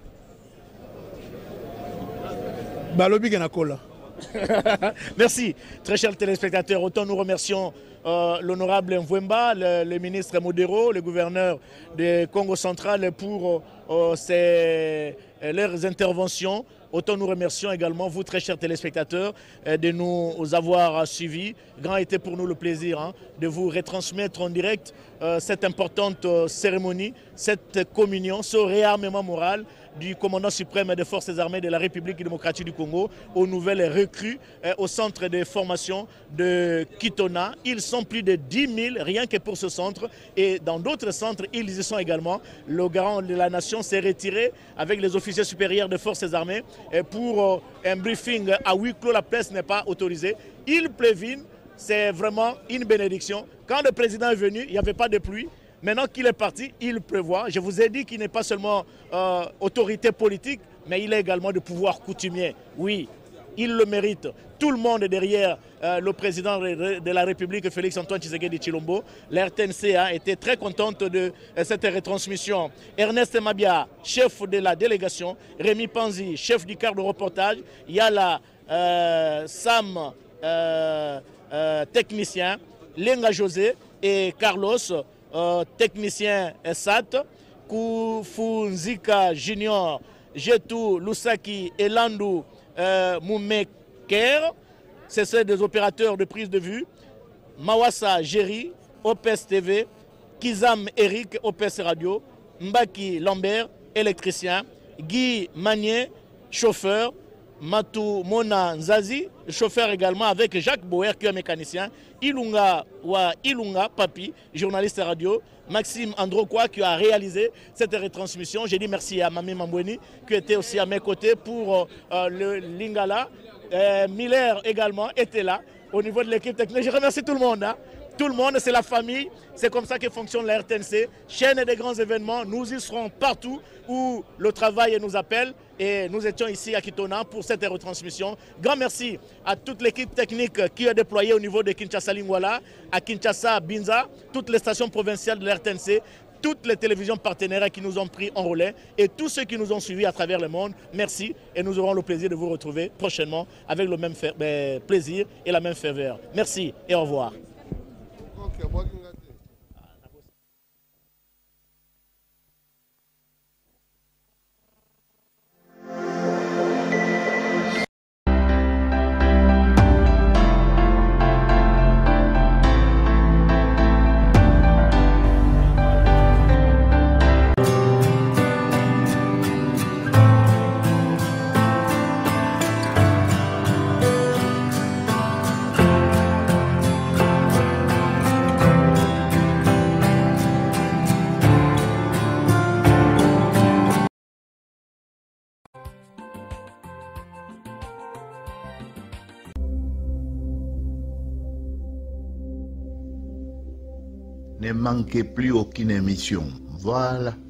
Balobi ke na kola. Merci, très chers téléspectateurs. Autant nous remercions euh, l'honorable Mvwemba, le, le ministre Modero, le gouverneur de Congo central pour euh, ces, leurs interventions. Autant nous remercions également vous, très chers téléspectateurs, de nous avoir suivis. Grand était pour nous le plaisir hein, de vous retransmettre en direct euh, cette importante euh, cérémonie, cette communion, ce réarmement moral du commandant suprême des forces armées de la République démocratique du Congo aux nouvelles recrues euh, au centre de formation de Kitona. Ils sont plus de dix mille rien que pour ce centre et dans d'autres centres, ils y sont également. Le garant de la nation s'est retiré avec les officiers supérieurs des forces armées pour euh, un briefing à huis clos. La presse n'est pas autorisée. Il prévient, c'est vraiment une bénédiction. Quand le président est venu, il n'y avait pas de pluie. Maintenant qu'il est parti, il prévoit. Je vous ai dit qu'il n'est pas seulement euh, autorité politique, mais il est également de pouvoir coutumier. Oui, il le mérite. Tout le monde est derrière euh, le président de la République, Félix-Antoine Tshisekedi Tshilombo. La R T N C a été très contente de euh, cette retransmission. Ernest Mabia, chef de la délégation. Rémi Panzi, chef du quart de reportage. Il y a la euh, Sam, euh, euh, technicien. Lenga José et Carlos, Euh, technicien S A T, Kufunzika Junior, Jetou Lusaki et Landou euh, Moumeker, c'est ceux des opérateurs de prise de vue, Mawassa Jerry, O P S T V, Kizam Eric, O P S Radio, Mbaki Lambert, électricien, Guy Manier, chauffeur, Matou Mona Nzazi, chauffeur également, avec Jacques Bauer qui est mécanicien, Ilunga Wa Ilunga Papi, journaliste radio, Maxime Androkwa qui a réalisé cette retransmission. J'ai dit merci à Mami Mambweni qui était aussi à mes côtés pour euh, le Lingala. Euh, Miller également était là au niveau de l'équipe technique. Je remercie tout le monde. Hein. Tout le monde, c'est la famille. C'est comme ça que fonctionne la R T N C. Chaîne des grands événements. Nous y serons partout où le travail nous appelle. Et nous étions ici à Kitona pour cette retransmission. Grand merci à toute l'équipe technique qui est déployée au niveau de Kinshasa Lingwala, à Kinshasa Binza, toutes les stations provinciales de la R T N C, toutes les télévisions partenaires qui nous ont pris en relais et tous ceux qui nous ont suivis à travers le monde. Merci et nous aurons le plaisir de vous retrouver prochainement avec le même plaisir et la même ferveur. Merci et au revoir. Ne manquez plus aucune émission. Voilà.